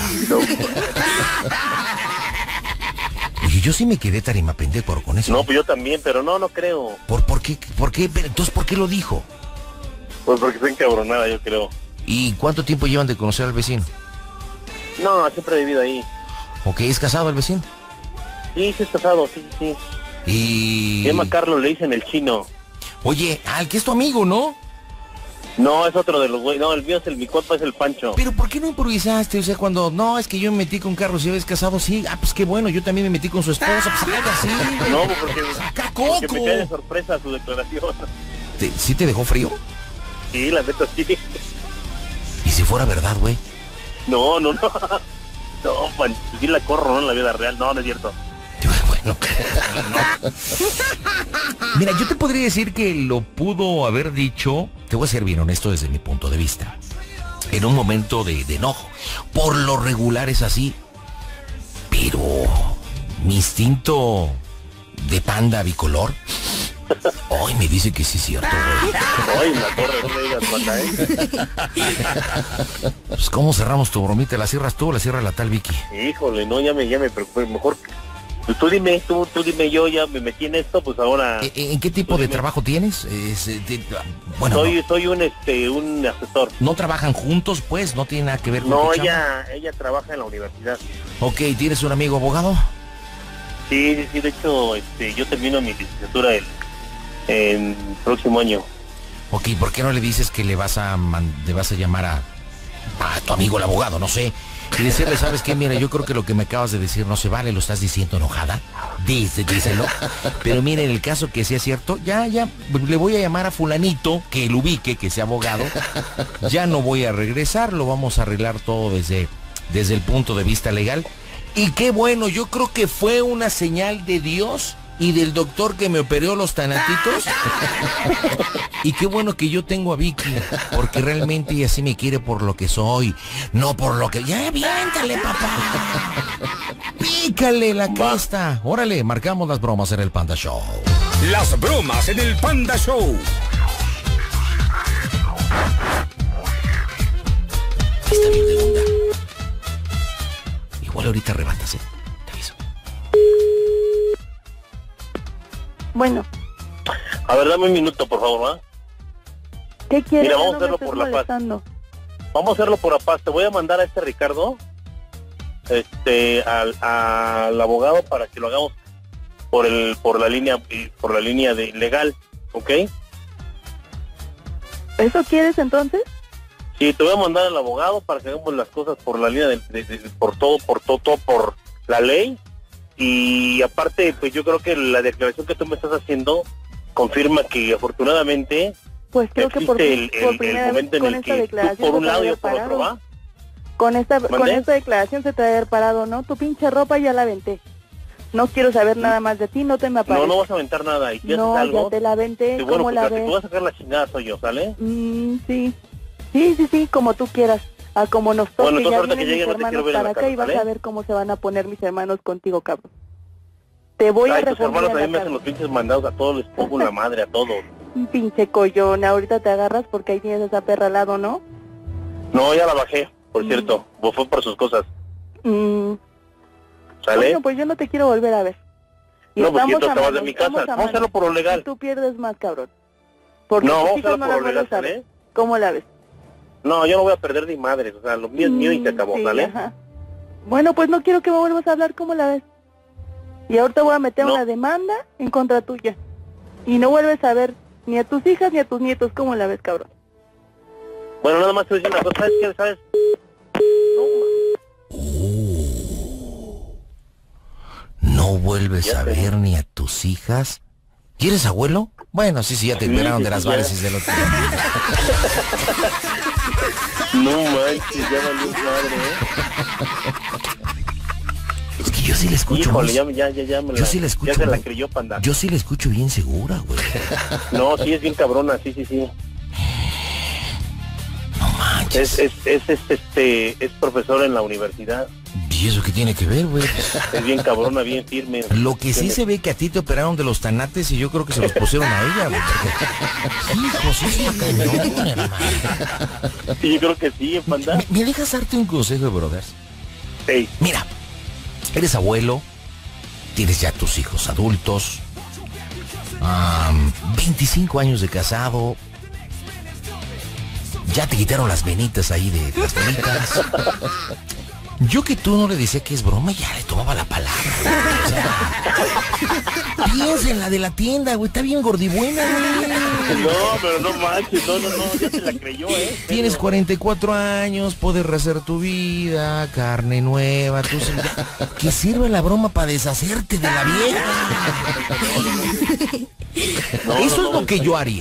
Oye, yo sí me quedé tarima pendejo con eso. No, pues yo también, pero no creo. ¿Por qué? Entonces, ¿por qué lo dijo? Pues porque está encabronada, yo creo. ¿Y cuánto tiempo llevan de conocer al vecino? No, siempre he vivido ahí. ¿Ok? ¿Es casado el vecino? Sí, es casado, sí. Y... Se llama Carlos, le dicen el chino. Oye, el que es tu amigo, ¿no? No, es otro de los güeyes. No, el mío es mi compa es el Pancho. Pero ¿por qué no improvisaste? O sea, cuando, no, es que yo me metí con Carlos y ves casado, sí. Pues qué bueno, yo también me metí con su esposa, pues algo así. No, porque me cae de sorpresa su declaración. ¿Sí te dejó frío? Sí, la neta sí. ¿Y si fuera verdad, güey? No. No, man, sí la corro, ¿no? En la vida real. No es cierto. Bueno, no. Mira, yo te podría decir que lo pudo haber dicho, te voy a ser bien honesto desde mi punto de vista, en un momento de enojo. Por lo regular es así, pero mi instinto de panda bicolor hoy me dice que sí es cierto, güey. Ay, la torre, no me digas, panda, Pues ¿cómo cerramos tu bromita? ¿La cierras tú o la cierra la tal Vicky? Híjole, no, ya me preocupé, mejor... Pues tú dime, yo ya me metí en esto, pues ahora... ¿En qué tipo de trabajo tienes? Bueno, soy un asesor. ¿No trabajan juntos, pues? ¿No tiene nada que ver con No, ella trabaja en la universidad. Ok, ¿tienes un amigo abogado? Sí, de hecho, yo termino mi licenciatura el próximo año. Ok, ¿por qué no le dices que le vas a llamar a tu amigo el abogado? No sé, y decirle, ¿sabes qué? Mira, yo creo que lo que me acabas de decir no se vale, lo estás diciendo enojada. Díselo. Pero mire, en el caso que sea cierto, ya, le voy a llamar a fulanito, que lo ubique, que sea abogado. Ya no voy a regresar, lo vamos a arreglar todo desde el punto de vista legal. Y qué bueno, yo creo que fue una señal de Dios y del doctor que me operó los tanatitos. Y qué bueno que yo tengo a Vicky, porque realmente ella sí me quiere por lo que soy, no por lo que... ¡Ya, aviéntale, papá! ¡Pícale la cresta! Órale, marcamos las bromas en el Panda Show. Las bromas en el Panda Show. Está bien de onda. Igual ahorita arrebatas, ¿eh? Te aviso. Bueno. A ver, dame un minuto, por favor, ¿va? ¿Qué quieres? Mira, vamos a hacerlo por la paz. Vamos a hacerlo por la paz. Te voy a mandar a este Ricardo, al abogado para que lo hagamos por la línea de legal, ¿ok? ¿Eso quieres entonces? Sí, te voy a mandar al abogado para que hagamos las cosas por la línea por la ley. Y aparte, pues yo creo que la declaración que tú me estás haciendo confirma que afortunadamente pues creo que por primera vez con esta declaración por un lado y yo por otro, ¿va? Con esta declaración se te va a haber parado, ¿no? Tu pinche ropa ya la aventé. No quiero saber nada más de ti, no te me aparezcas. No vas a aventar nada. Y si no, haces algo, ya te la aventé, bueno, ¿cómo la ves? Si tú vas a sacar la chingada soy yo, ¿sale? Sí, como tú quieras. A como nos toque, bueno, ya vienen mis hermanos para acá y vas a ver cómo se van a poner mis hermanos contigo, cabrón. Te voy a tus hermanos también me hacen los pinches mandados, a todos les pongo la madre, a todos. Un pinche collón, ahorita te agarras porque ahí tienes esa perra al lado, ¿no? No, ya la bajé, por cierto, fue por sus cosas. ¿Sale? Bueno, pues yo no te quiero volver a ver. Y no, porque te vas de mi casa, vamos a hacerlo por lo legal. Y tú pierdes más, cabrón. Porque no, vamos a hacerlo por lo legal, ¿sale? ¿Cómo la ves? No, yo no voy a perder ni madres, o sea, lo mío es mío y se acabó, ¿sale? Ajá. Bueno, pues no quiero que me vuelvas a hablar, ¿cómo la ves? Y ahorita voy a meter una demanda en contra tuya. Y no vuelves a ver ni a tus hijas ni a tus nietos, ¿cómo la ves, cabrón? Bueno, nada más te voy a decir una cosa, ¿sabes qué? ¿Sabes? No vuelves a ver ni a tus hijas. ¿Quieres abuelo? Bueno, sí, ya te liberaron de las varices del otro. No manches, ya valió madre, Es que yo sí le escucho. Híjole, yo sí le escucho. Ya se la creyó, Panda. Yo sí le escucho bien segura, güey. No, sí es bien cabrona, sí. No manches. Es profesor en la universidad. ¿Y eso qué tiene que ver, güey? Es bien cabrona, bien firme. Lo que sí se ve que a ti te operaron de los tanates y yo creo que se los pusieron a ella, güey. Hijo, sí es una cañona, hermano. Sí, yo creo que sí, Panda. ¿Me dejas darte un consejo, brothers? Sí. Mira, eres abuelo, tienes ya tus hijos adultos, 25 años de casado, ya te quitaron las venitas ahí de las venitas. Yo que tú no le decía que es broma, ya le tomaba la palabra. O sea, piensa en la de la tienda, güey, está bien gordibuena, güey. No, pero no manches, no, ya se la creyó, Tienes 44 años, puedes rehacer tu vida, carne nueva, que sirve la broma para deshacerte de la vieja. Eso es lo que yo haría,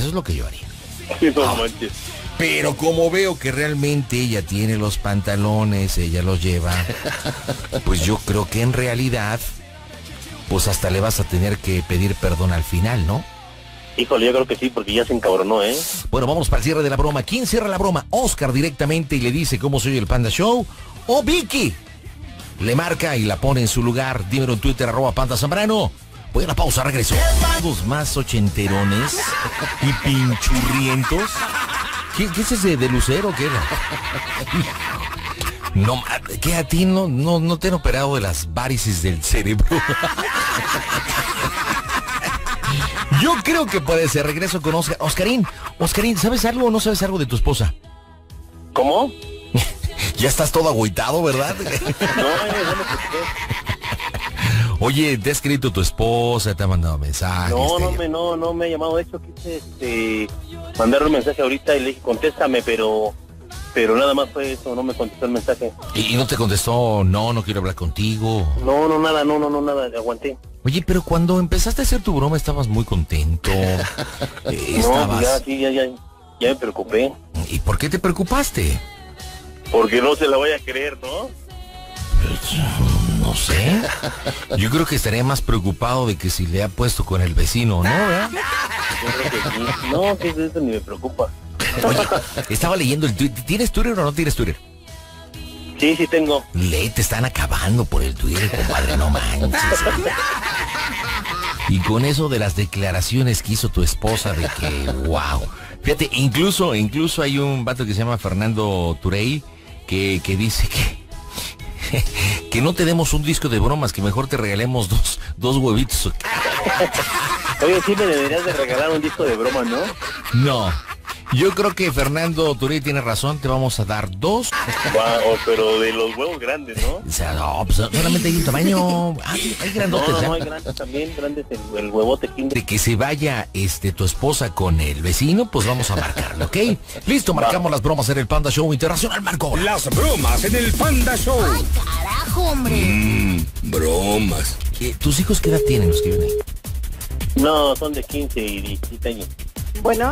No manches. Pero como veo que realmente ella tiene los pantalones, ella los lleva, pues yo creo que en realidad, pues hasta le vas a tener que pedir perdón al final, ¿no? Híjole, yo creo que sí, porque ya se encabronó, ¿eh? Bueno, vamos para el cierre de la broma. ¿Quién cierra la broma? Oscar directamente y le dice cómo soy el Panda Show. O Vicky le marca y la pone en su lugar. Dímelo en Twitter, @PandaZambrano. Voy a la pausa, regreso. Todos más ochenterones y pinchurrientos. ¿Qué es ese de Lucero? ¿Qué era? No, ¿qué a ti no te han operado de las varices del cerebro? Yo creo que puede ser. Regreso con Oscar. Oscarín, ¿sabes algo o no sabes algo de tu esposa? ¿Cómo? Ya estás todo agüitado, ¿verdad? Oye, ¿te ha escrito tu esposa? ¿Te ha mandado mensajes? No me ha llamado. De hecho, quise mandarle un mensaje ahorita y le dije, contéstame, pero pero nada más fue eso, no me contestó el mensaje. ¿Y no te contestó, no quiero hablar contigo? No, nada, aguanté. Oye, pero cuando empezaste a hacer tu broma estabas muy contento. No, ya me preocupé. ¿Y por qué te preocupaste? Porque no se la voy a creer, ¿no? No sé. Yo creo que estaría más preocupado de que si le ha puesto con el vecino, ¿no? ¿Verdad? Yo creo que sí. No, que eso ni me preocupa. Oye, estaba leyendo el Twitter. ¿Tienes Twitter o no tienes Twitter? Sí tengo. Te están acabando por el Twitter, compadre, no manches. Y con eso de las declaraciones que hizo tu esposa de que, wow. Fíjate, incluso hay un vato que se llama Fernando Turey que dice que no te demos un disco de bromas, que mejor te regalemos dos huevitos. Oye, sí me deberías de regalar un disco de broma, ¿no? No. Yo creo que Fernando Turey tiene razón, te vamos a dar 2. Wow, pero de los huevos grandes, ¿no? O sea, no, pues solamente hay un tamaño. Hay grandotes. No, hay grandes también, grandes el huevote Kinder. De que se vaya tu esposa con el vecino, pues vamos a marcarlo, ¿ok? Listo, marcamos las bromas en el Panda Show Internacional, Marco. Las bromas en el Panda Show. Ay, carajo, hombre. Bromas. ¿Tus hijos qué edad tienen los que viven ahí? No, son de 15 y 17 años. Bueno.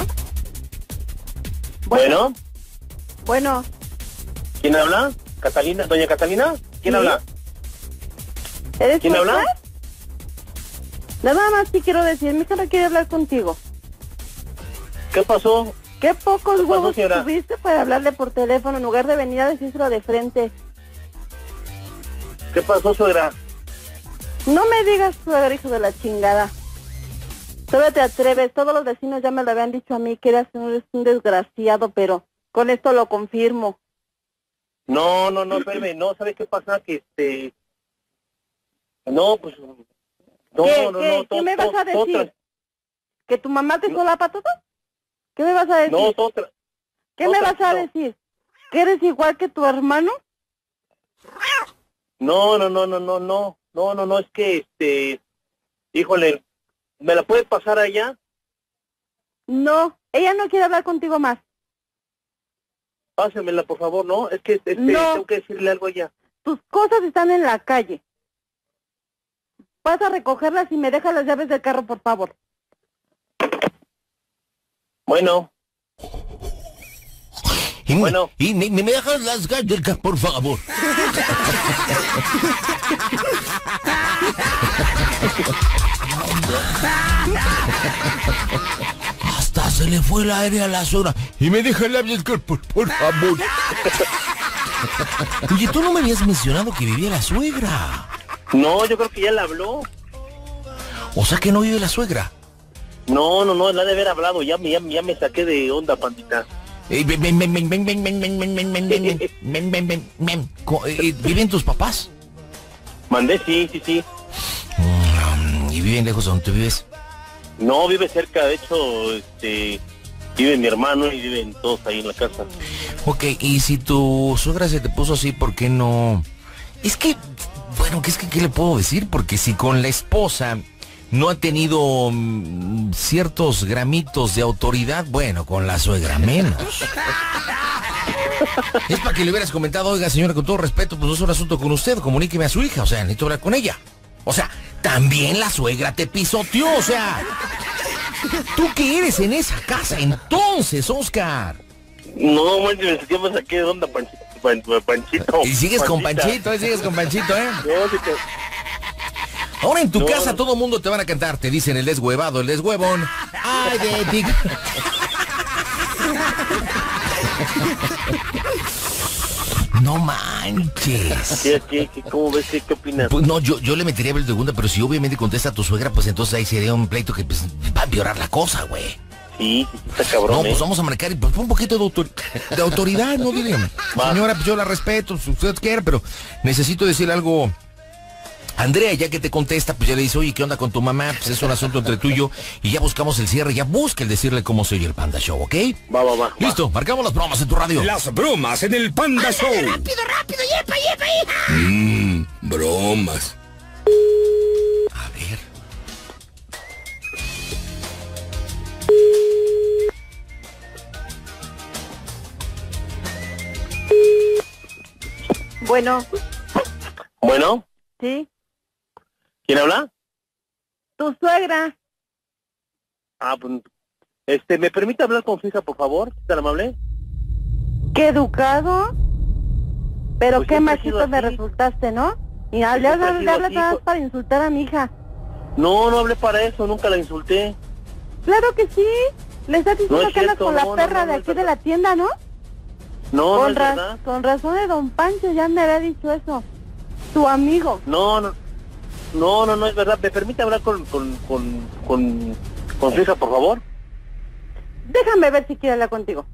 ¿Quién habla? ¿Catalina? ¿Doña Catalina? ¿Quién habla? ¿Eres ¿Quién habla? Oscar? Nada más sí quiero decir, mi hija no quiere hablar contigo. ¿Qué pasó? ¿Qué pocos ¿Qué pasó, huevos señora? tuviste para hablarle por teléfono en lugar de venir a decírselo de frente? ¿Qué pasó, suegra? No me digas, suegra, hijo de la chingada. Todavía te atreves, todos los vecinos ya me lo habían dicho a mí, que eres un desgraciado, pero con esto lo confirmo. No, espérame, no, ¿sabes qué pasa? Que No, pues... ¿Qué me vas a decir? ¿Que tu mamá te solapa todo? ¿Qué me vas a decir? ¿Qué me vas a decir? ¿Que eres igual que tu hermano? No, es que, híjole, ¿me la puedes pasar allá? No, ella no quiere hablar contigo más. Pásemela, por favor, ¿no? Es que no. Tengo que decirle algo allá. Tus cosas están en la calle. Vas a recogerlas y me dejas las llaves del carro, por favor. Bueno. Y me dejas las llaves del carro, por favor. Hasta se le fue el aire a la suegra. Y me deja el llaves del carro, por favor. Oye, tú no me habías mencionado que vivía la suegra. No, yo creo que ya le habló. O sea que no vive la suegra. No, la de haber hablado. Ya me saqué de onda, pandita. ¿Viven tus papás? Mandé, sí. ¿Y viven lejos de donde tú vives? No, vive cerca, de hecho, vive mi hermano y viven todos ahí en la casa. Ok, y si tu suegra se te puso así, ¿por qué no? Es que, bueno, ¿qué le puedo decir? Porque si con la esposa no ha tenido ciertos gramitos de autoridad, bueno, con la suegra menos. Es para que le hubieras comentado, oiga, señora, con todo respeto, pues no es un asunto con usted, comuníqueme a su hija, o sea, necesito hablar con ella. O sea, también la suegra te pisoteó, o sea, ¿tú qué eres en esa casa entonces, Oscar? No, manches, me saqué de onda, Panchito. Y sigues con Panchito, ¿eh? No, sí que... Ahora en tu casa todo el mundo te van a cantar, te dicen el deshuevado, el deshuevón. Ay, de ti. No manches. ¿Cómo ves? ¿Qué opinas? Pues no, yo le metería el segunda, pero si obviamente contesta a tu suegra, pues entonces ahí sería un pleito que pues, va a empeorar la cosa, güey. Sí, está cabrón. No, pues vamos a marcar y pues, un poquito de autoridad, ¿no? Dile, señora, pues yo la respeto, si usted quiere, pero necesito decirle algo. Andrea, ya que te contesta, pues ya le dice, oye, ¿qué onda con tu mamá? Pues es un asunto entre tú y yo, y ya buscamos el cierre, ya busca el decirle cómo se oye el Panda Show, ¿ok? Va. Listo, marcamos las bromas en tu radio. Las bromas en el Panda Show. Rápido, yepa. Bromas. A ver. Bueno. Bueno. Sí. ¿Quién habla? Tu suegra. Ah, pues, ¿me permite hablar con su hija, por favor? ¿Tan amable? Qué educado. Pero Pues qué machito me resultaste, ¿no? Y le hablas nada más para insultar a mi hija. No, no hablé para eso, nunca la insulté. Claro que sí. Le estás diciendo que andas con la perra de aquí no, de la tienda, ¿no? No, no es verdad. Con razón de don Pancho ya me había dicho eso. Tu amigo. No es verdad. ¿Me permite hablar con su hija, por favor? Déjame ver si quiere hablar contigo.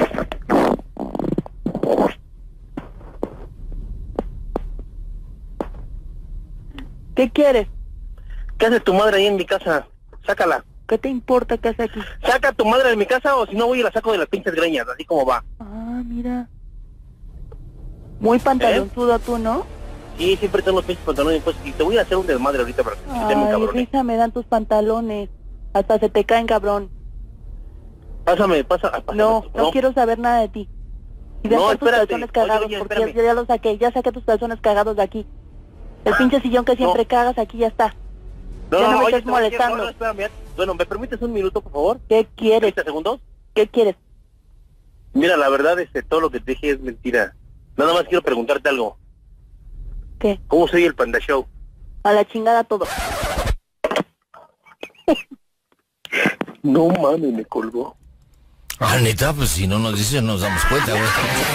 ¿Qué quieres? ¿Qué hace tu madre ahí en mi casa? Sácala. ¿Qué te importa qué hace aquí? Saca a tu madre de mi casa o si no voy y la saco de las pinches greñas, así como va. Ah, mira. Muy pantalonzudo tú, ¿no? Sí, siempre tengo los pinches pantalones, pues, y te voy a hacer un desmadre ahorita para que te me cabrón. Risa, me dan tus pantalones. Hasta se te caen, cabrón. Pásame. No quiero saber nada de ti. Y deja tus calzones cagados, oye, porque ya los saqué. Ya saqué tus calzones cagados de aquí. El pinche sillón que siempre cagas, aquí ya está. No me estés molestando. Espérame. Bueno, ¿me permites un minuto, por favor? ¿Qué quieres? 30 segundos. ¿Qué quieres? Mira, la verdad, todo lo que te dije es mentira. Nada más quiero preguntarte algo. ¿Qué? ¿Cómo soy el Panda Show? A la chingada todo. No mames, me colgó. Ah, neta, pues si no nos dicen, nos damos cuenta, güey.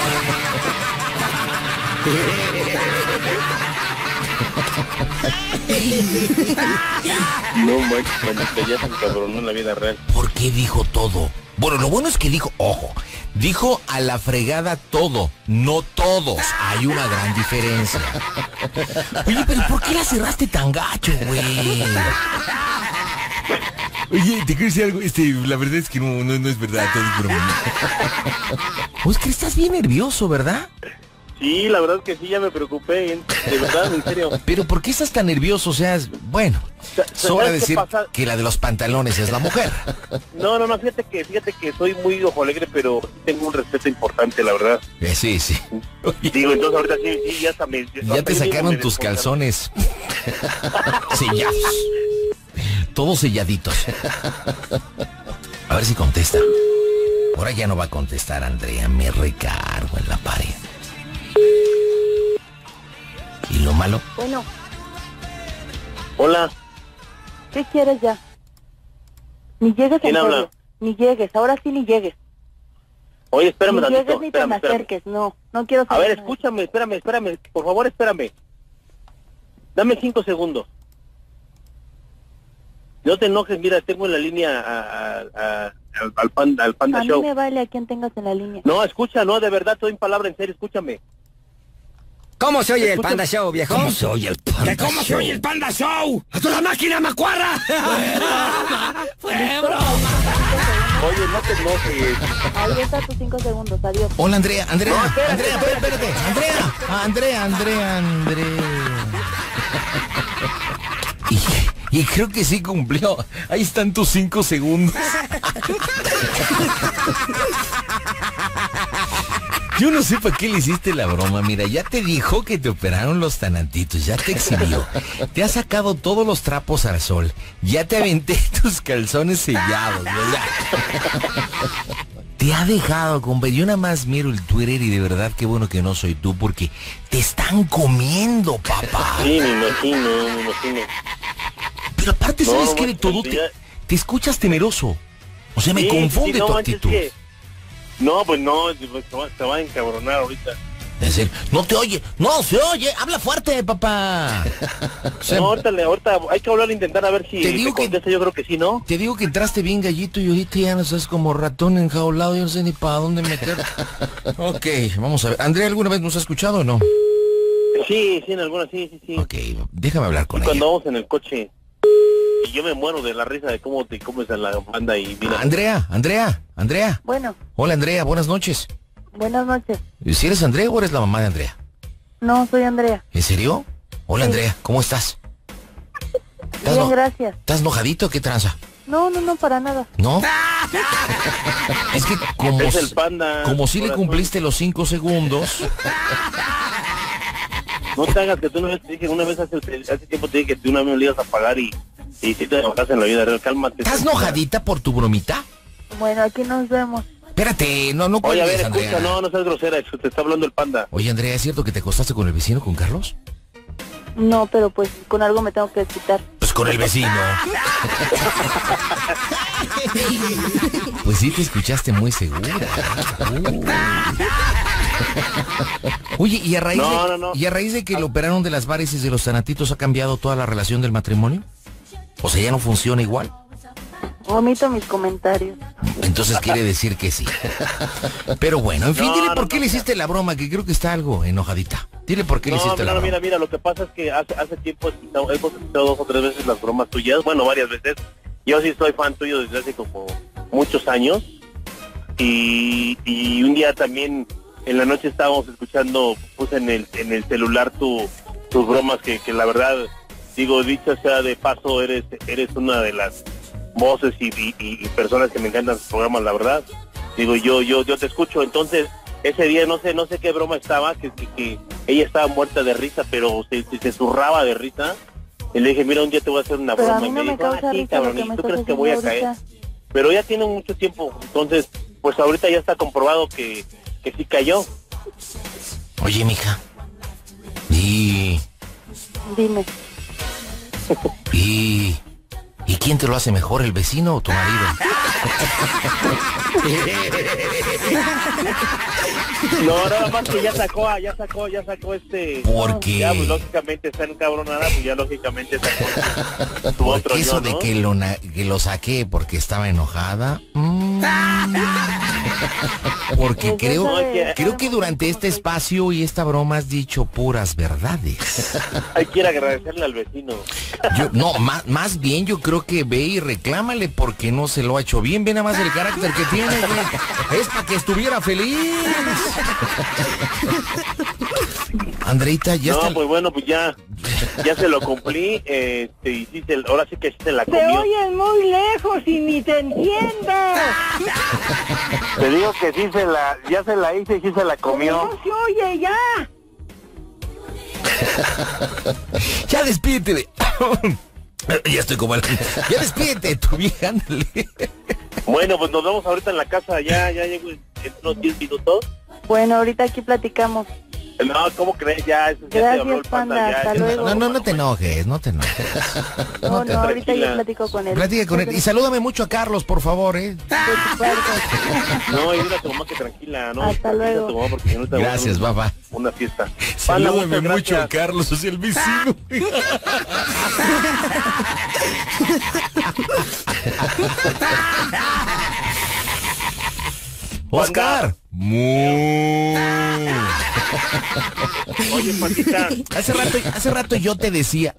No manches, manita, ya se encabronó en la vida real. ¿Por qué dijo todo? Bueno, lo bueno es que dijo, ojo, dijo a la fregada todo, no todos. Hay una gran diferencia. Oye, pero ¿por qué la cerraste tan gacho, güey? Oye, te quiero decir algo, la verdad es que no es verdad, todo es broma. Pues que estás bien nervioso, ¿verdad? Sí, la verdad que sí, ya me preocupé, de verdad, en serio. Pero ¿por qué estás tan nervioso? O sea, bueno, sobra decir que la de los pantalones es la mujer. No, fíjate que soy muy ojo alegre, pero tengo un respeto importante, la verdad. Sí. Digo, entonces ahorita sí, ya hasta ya te sacaron tus calzones sellados. Todos selladitos. A ver si contesta. Ahora ya no va a contestar, Andrea, me recargo en la pared. ¿Y lo malo? Bueno. Hola. ¿Qué quieres ya? Ni llegues. ¿Quién habla? Ni llegues, ahora sí ni llegues. Oye, espérame tantito. Ni llegues ni te me acerques, no quiero saber. A ver, escúchame, espérame, por favor, espérame. Dame 5 segundos. No te enojes, mira, tengo en la línea al Panda Show. A mí me vale a quien tengas en la línea. No, escucha, no, de verdad, estoy en palabra en serio, escúchame. ¿Cómo se oye el Panda Show, viejo? ¿Cómo se oye el Panda Show? ¿Cómo se oye el Panda Show? ¡A toda máquina, macuarra! ¡Fue broma! Oye, no te enojes. Ahí está tus 5 segundos, adiós. Hola, Andrea, espérate. Andrea. Y creo que sí cumplió. Ahí están tus 5 segundos. Yo no sé para qué le hiciste la broma. Mira, ya te dijo que te operaron los tanantitos, ya te exhibió. Te ha sacado todos los trapos al sol. Ya te aventé tus calzones sellados, ¿verdad? Te ha dejado, compa. Yo nada más miro el Twitter y de verdad qué bueno que no soy tú porque te están comiendo, papá. Sí, me imagino. Pero aparte, ¿sabes qué? De todo te escuchas temeroso. O sea, me confunde tu actitud. No, pues no, te va a encabronar ahorita. Es decir, no te oye, no se oye, habla fuerte, papá. O sea, no, ahorita hay que hablar, intentar a ver si te digo contesta, yo creo que sí, ¿no? Te digo que entraste bien gallito y ahorita ya no estás como ratón enjaulado, yo no sé ni para dónde meter. Ok, vamos a ver. ¿Andrea alguna vez nos ha escuchado o no? Sí, en alguna, sí. Ok, déjame hablar con ella. Cuando vamos en el coche, y yo me muero de la risa de cómo te comes a la banda y mira. Andrea. Bueno. Hola, Andrea, buenas noches. Buenas noches. ¿Si eres Andrea o eres la mamá de Andrea? No, soy Andrea. ¿En serio? Hola, sí. Andrea, ¿cómo estás? Bien, gracias. ¿Estás enojadito o qué tranza? No, para nada. ¿No? Es que como es el Panda, como si le cumpliste los 5 segundos, No te hagas que tú una vez te dije, hace tiempo te dije que tú una vez me ibas a pagar y si te enojas en la vida real, cálmate. ¿Estás enojadita por tu bromita? Bueno, aquí nos vemos. Espérate, no Oye, a ver, Andrea. escucha, no seas grosera, te está hablando el panda. Oye, Andrea, ¿es cierto que te acostaste con el vecino, con Carlos? No, pero pues con algo me tengo que quitar. Pues con el vecino. Pues sí te escuchaste muy segura. Oye, ¿y a raíz de que lo operaron de las varices de los tanatitos ha cambiado toda la relación del matrimonio? O sea, ¿ya no funciona igual? Omito mis comentarios. Entonces quiere decir que sí. Pero bueno, en fin, dile por qué le hiciste la broma, que creo que está algo enojadita. Dile por qué le hiciste la broma. Mira, lo que pasa es que hace tiempo hemos escuchado 2 o 3 veces las bromas tuyas, bueno, varias veces. Yo sí soy fan tuyo desde hace como muchos años. Y un día también en la noche estábamos escuchando, puse en el celular tus bromas que la verdad, digo, dicho sea de paso, eres una de las voces y personas que me encantan sus programas, la verdad. Digo, yo te escucho. Entonces ese día no sé qué broma estaba, que ella estaba muerta de risa, pero se zurraba de risa. Y le dije, mira, un día te voy a hacer una broma. Y me dijo, sí, cabrón, ¿y tú crees que voy a caer? Pero ya tiene mucho tiempo, entonces, pues ahorita ya está comprobado que sí cayó. Oye, mija. Dime. ¿Y quién te lo hace mejor, el vecino o tu marido? No, nada más que ya sacó ¿Por qué? Ya, pues lógicamente está encabronada, pues ya lógicamente sacó su otro yo, eso ¿no? de que lo saqué porque estaba enojada. Porque creo que durante este espacio y esta broma has dicho puras verdades. Hay que ir a agradecerle al vecino. Más bien yo creo que ve y reclámale porque no se lo ha hecho bien. Ve nada más el carácter que tiene, güey. Es para que estuviera feliz. Andreita, ya está. No, pues bueno, pues ya se lo cumplí. Ahora sí que se la comió. Te oyes muy lejos y ni te entiendo. Te digo que ya se la hice y sí se la comió. No se oye ya. Ya despídete. Ya estoy como ya despídete, tu vieja, ándale. Bueno, pues nos vemos ahorita en la casa, ya llego en unos 10 minutos. Bueno, ahorita aquí platicamos. No, ¿cómo crees? Ya gracias, Panda, hasta luego. No te enojes, No, ahorita yo platico con él. Platica con él. Y salúdame mucho a Carlos, por favor, No, y dile a tu mamá que tranquila, ¿no? Hasta luego. Tu mamá porque gracias, papá. Una fiesta. Salúdame mucho a Carlos, es el vecino. Oscar. Oye, Patita. Hace rato yo te decía.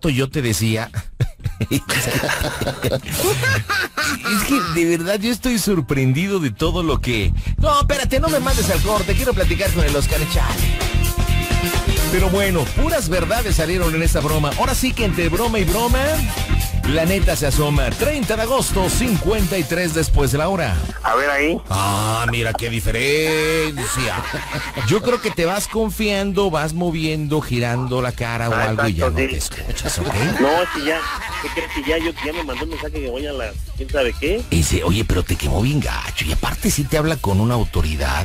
Es que de verdad yo estoy sorprendido de todo lo que... No, espérate, no me mandes al corte, quiero platicar con el Oscar, chale. Pero bueno, puras verdades salieron en esta broma. Ahora sí que entre broma y broma, la neta se asoma. 30 de agosto, 53 después de la hora. A ver ahí. Ah, mira qué diferencia. Yo creo que te vas confiando, vas moviendo, girando la cara o algo y ya no te escuchas, ¿ok? No, es que ya, ¿qué crees que ya me mandó un mensaje que voy a la... ¿Quién sabe qué? Dice, oye, pero te quemó bien gacho. Y aparte sí te habla con una autoridad.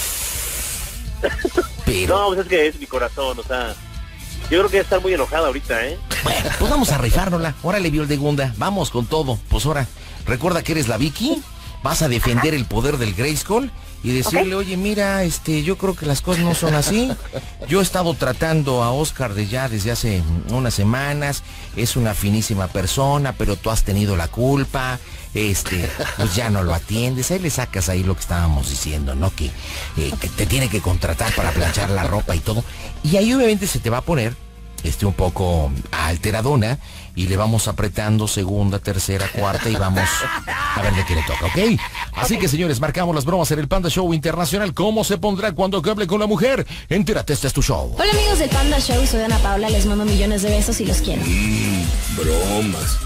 Pero... No, pues es que es mi corazón, o sea... Yo creo que está muy enojada ahorita, ¿eh? Bueno, pues vamos a rifárnosla. Órale, Violdegunda, vamos con todo. Pues ahora, recuerda que eres la Vicky, vas a defender el poder del Grayskull y decirle, oye, mira, yo creo que las cosas no son así. Yo he estado tratando a Oscar desde hace unas semanas, es una finísima persona, pero tú has tenido la culpa, pues ya no lo atiendes. Ahí le sacas ahí lo que estábamos diciendo, ¿no? Que te tiene que contratar para planchar la ropa y todo. Y ahí obviamente se te va a poner un poco alteradona y le vamos apretando segunda, tercera, cuarta y vamos a ver de qué le toca, ¿ok? Así que, señores, marcamos las bromas en el Panda Show Internacional. ¿Cómo se pondrá cuando hable con la mujer? Entérate, este es tu show. Hola, amigos del Panda Show, soy Ana Paula, les mando millones de besos y los quiero. Bromas.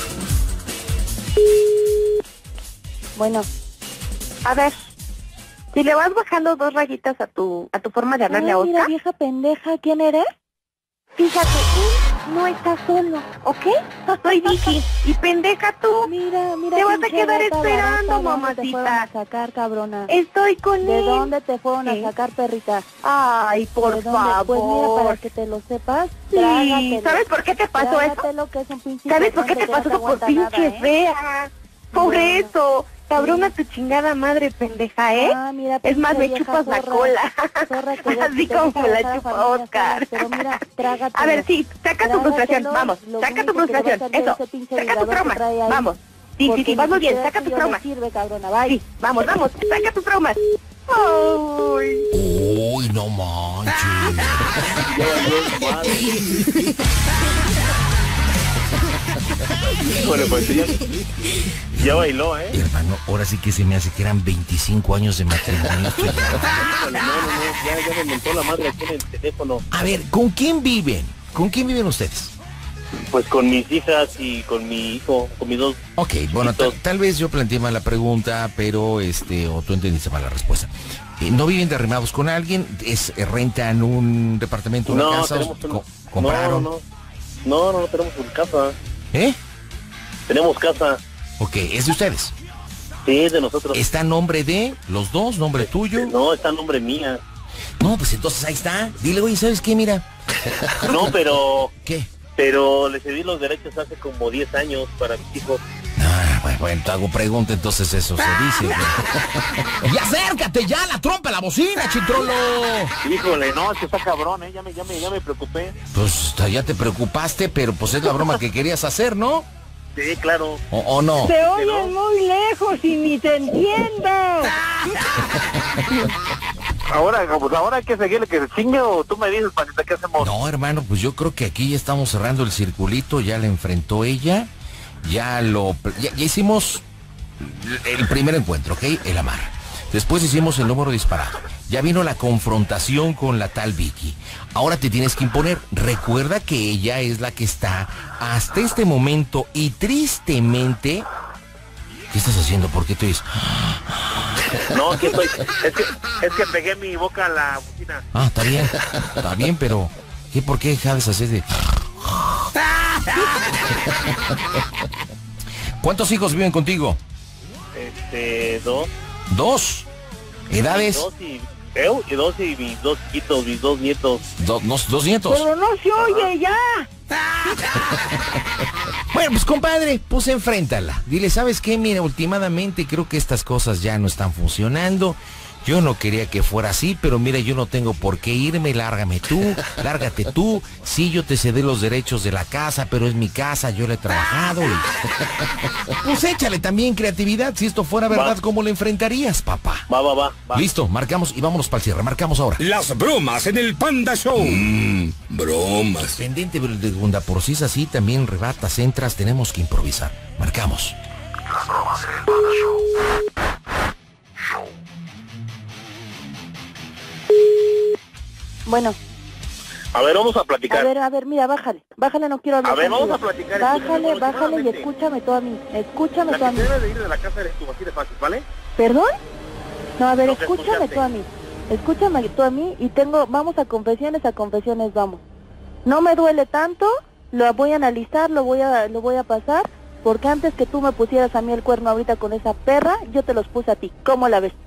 Bueno, a ver, Si le vas bajando 2 rayitas a tu forma de hablarle a Oscar. Mira, vieja pendeja, ¿quién eres? Fíjate, él no está solo, ¿ok? Soy Vicky. Y pendeja tú. Mira, te vas a quedar esperando, mamacita. ¿De dónde te fueron a sacar, cabrona? Estoy con él. ¿De dónde te fueron a sacar, perrita? Ay, por favor. Pues mira, para que te lo sepas, sí. ¿Sabes por qué te pasó eso? Que es un pinche ¿Sabes por qué te pasó eso? Por pinche fea. Por eso. Cabrona, tu chingada madre, pendeja, ¿eh? Mira, es más, me chupas la cola. Así como me la chupa Oscar. Pero mira, trágate. A ver, sí, saca tu frustración, vamos. Saca tu frustración, eso. Saca tu trauma, vamos. Sí, vamos bien, saca tu trauma. Sí, vamos, saca tu trauma. Uy, no manches. Bueno, pues ya bailó, Hermano, ahora sí que se me hace que eran 25 años de matrimonio. No, ya me montó la madre aquí en el teléfono. A ver, ¿con quién viven? ¿Con quién viven ustedes? Pues con mis hijas y con mi hijo, con mis 2. Ok, bueno, tal vez yo planteé mal la pregunta, pero o tú entendiste mal la respuesta. ¿No viven derrimados con alguien? ¿Rentan un departamento, una casa? ¿Compraron? No, tenemos una casa. Tenemos casa. Ok, ¿es de ustedes? Sí, es de nosotros. ¿Está a nombre de los dos? ¿Nombre tuyo? No, está a nombre mía. No, pues entonces ahí está. Dile, oye, ¿sabes qué? Mira. No, pero... ¿Qué? Pero le cedí los derechos hace como 10 años para mis hijos. Bueno, te hago pregunta, entonces eso se dice. ¡Y acércate ya, la trompa, la bocina, chitrolo! Híjole, no, es que está cabrón, ya me preocupé. Pues ya te preocupaste, pero pues es la broma que querías hacer, ¿no? Sí, claro. ¿O no? Te oyes muy lejos y ni te entiendo. Ahora hay que seguirle que se chingue, o tú me dices, panita, ¿qué hacemos? No, hermano, pues yo creo que aquí ya estamos cerrando el circulito, ya la enfrentó ella, ya hicimos el primer encuentro, ¿ok? El amar. Después hicimos el número disparado. Ya vino la confrontación con la tal Vicky. Ahora te tienes que imponer. Recuerda que ella es la que está hasta este momento y tristemente... ¿Qué estás haciendo? ¿Por qué te dices? No, aquí estoy. Es que pegué mi boca a la bocina. Está bien, pero... ¿Por qué sabes hacer de...? ¿Cuántos hijos viven contigo? 2. ¿2? ¿Edades? 2 y mis 2 chiquitos, mis 2 nietos. ¿Dos nietos? Pero no se oye ya. Bueno, pues compadre, pues enfréntala. Dile, ¿sabes qué? Mira, últimamente creo que estas cosas ya no están funcionando. Yo no quería que fuera así, pero mira, yo no tengo por qué irme, lárgate tú. Sí, yo te cedí los derechos de la casa, pero es mi casa, yo le he trabajado. Pues échale también creatividad, si esto fuera verdad, ¿cómo lo enfrentarías, papá? Va. Listo, marcamos y vámonos para el cierre, marcamos ahora. Las bromas en el Panda Show. Bromas. Pendiente de segunda, por si es así, también rebatas, entras, tenemos que improvisar. Marcamos. Las bromas en el Panda Show. Bueno. A ver, vamos a platicar. A ver, mira, bájale, no quiero hablar. A ver, vamos a platicar. Bájale y escúchame tú a mí. La que debe de ir de la casa eres tú, así de fácil, ¿vale? ¿Perdón? No, a ver, escúchame tú a mí. Escúchame tú a mí y vamos a confesiones, vamos. No me duele tanto, lo voy a analizar, lo voy a pasar, porque antes que tú me pusieras a mí el cuerno ahorita con esa perra, yo te los puse a ti. ¿Cómo la ves?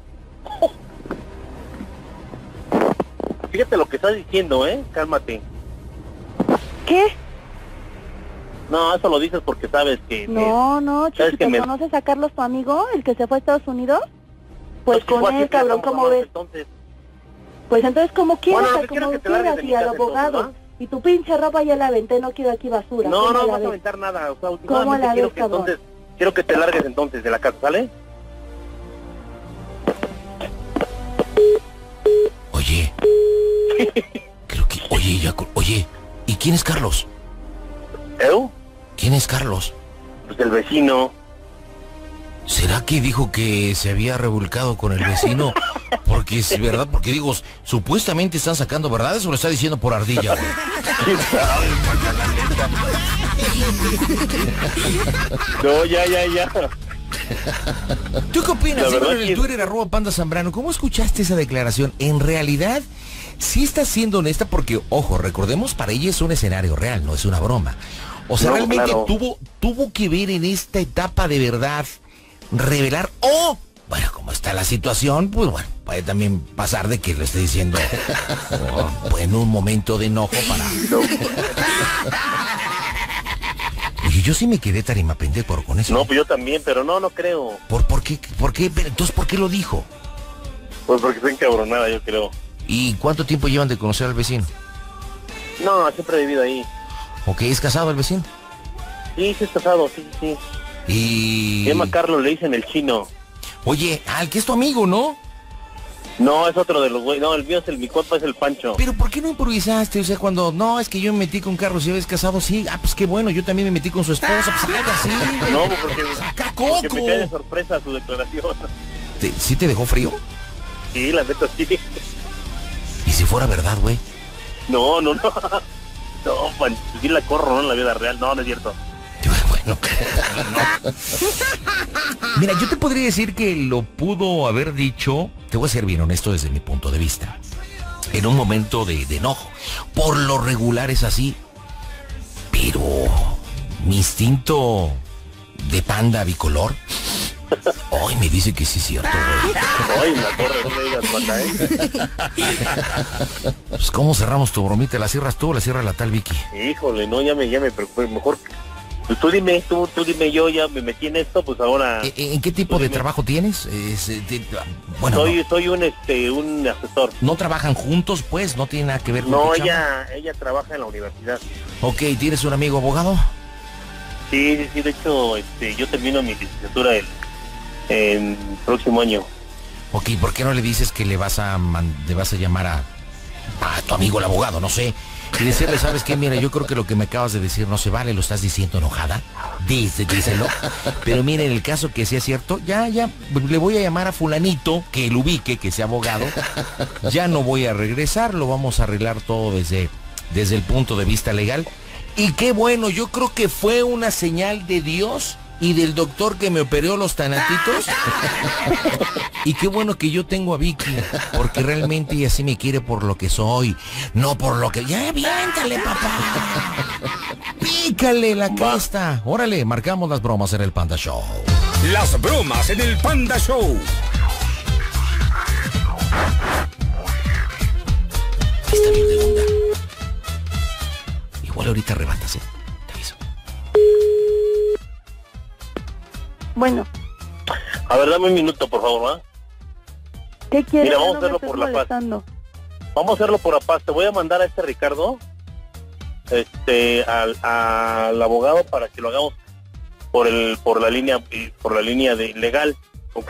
Fíjate lo que estás diciendo, cálmate. ¿Qué? No, eso lo dices porque sabes que... No, chiquito, ¿conoces a Carlos, tu amigo, el que se fue a Estados Unidos? Pues con él, cabrón, ¿cómo ves? Entonces. Pues entonces como quieras, como quieras, y al abogado. Entonces, ¿no? Y tu pinche ropa ya la aventé, no quiero aquí basura. No vas a aventar nada, o sea, ¿cómo la ves, cabrón? Entonces, quiero que te largues entonces de la casa, ¿sale? Oye, creo que... Oye, ¿y quién es Carlos? ¿Quién es Carlos? Pues el vecino. ¿Será que dijo que se había revolcado con el vecino? Porque es verdad, porque digo, supuestamente están sacando verdades o lo está diciendo por ardilla, güey. No, ya. ¿Tú qué opinas? Síguelo en el Twitter, @Panda Zambrano. ¿Cómo escuchaste esa declaración? En realidad, sí está siendo honesta porque, ojo, recordemos, para ella es un escenario real, no es una broma. O sea, realmente tuvo que ver en esta etapa de verdad, revelar, bueno, como está la situación, pues bueno, puede también pasar de que lo esté diciendo en un momento de enojo para... Oye, yo sí me quedé tarimapendé con eso. No, pues yo también, pero no creo. ¿Por qué? Entonces, ¿por qué lo dijo? Pues porque está encabronada, yo creo. ¿Y cuánto tiempo llevan de conocer al vecino? No, siempre he vivido ahí. ¿Ok? ¿Es casado el vecino? Sí, es casado, sí. Y... Se llama Carlos, le dicen el chino. Oye, el que es tu amigo, ¿no? No, es otro de los güeyes. No, el mío mi compa es el Pancho. Pero ¿por qué no improvisaste? O sea, cuando, no, es que yo me metí con Carlos y ves casado, sí. Pues qué bueno, yo también me metí con su esposa, pues algo así. No, porque me cae de sorpresa su declaración. ¿Sí te dejó frío? Sí, la neta sí. ¿Y si fuera verdad, güey? No, Pancho, sí la corro, ¿no? En la vida real, no es cierto. Bueno, no. Mira, yo te podría decir que lo pudo haber dicho, te voy a ser bien honesto desde mi punto de vista, en un momento de enojo. Por lo regular es así, pero mi instinto de panda bicolor hoy me dice que sí es cierto, güey. Ay, la torre, no me digas, panda, Pues ¿cómo cerramos tu bromita? ¿La cierras tú o la cierra la tal Vicky? Híjole, no, ya me preocupé, mejor... Pues tú dime, yo ya me metí en esto, pues ahora... ¿En qué tipo de trabajo tienes? Bueno, soy un asesor. ¿No trabajan juntos, pues? ¿No tiene nada que ver con No, ella trabaja en la universidad. Ok, ¿tienes un amigo abogado? Sí, de hecho, yo termino mi licenciatura el próximo año. Ok, ¿por qué no le dices que le vas a llamar a tu amigo el abogado, no sé? Y decirle, ¿sabes qué? Mira, yo creo que lo que me acabas de decir no se vale, lo estás diciendo enojada. Díselo. Pero mira, en el caso que sea cierto, ya, le voy a llamar a fulanito, que lo ubique, que sea abogado. Ya no voy a regresar, lo vamos a arreglar todo desde el punto de vista legal. Y qué bueno, yo creo que fue una señal de Dios y del doctor que me operó los tanatitos. Y qué bueno que yo tengo a Vicky, porque realmente ella sí me quiere por lo que soy, no por lo que... ¡Ya, aviéntale, papá! ¡Pícale la cresta! Órale, marcamos las bromas en el Panda Show. Las bromas en el Panda Show. Está bien de onda. Igual ahorita arrebatas, te aviso. Bueno. A ver, dame un minuto, por favor, ¿va? ¿Qué quieres? Mira, vamos a hacerlo por la paz. Vamos a hacerlo por la paz. Te voy a mandar a Ricardo, al abogado para que lo hagamos por la línea de legal, ¿ok?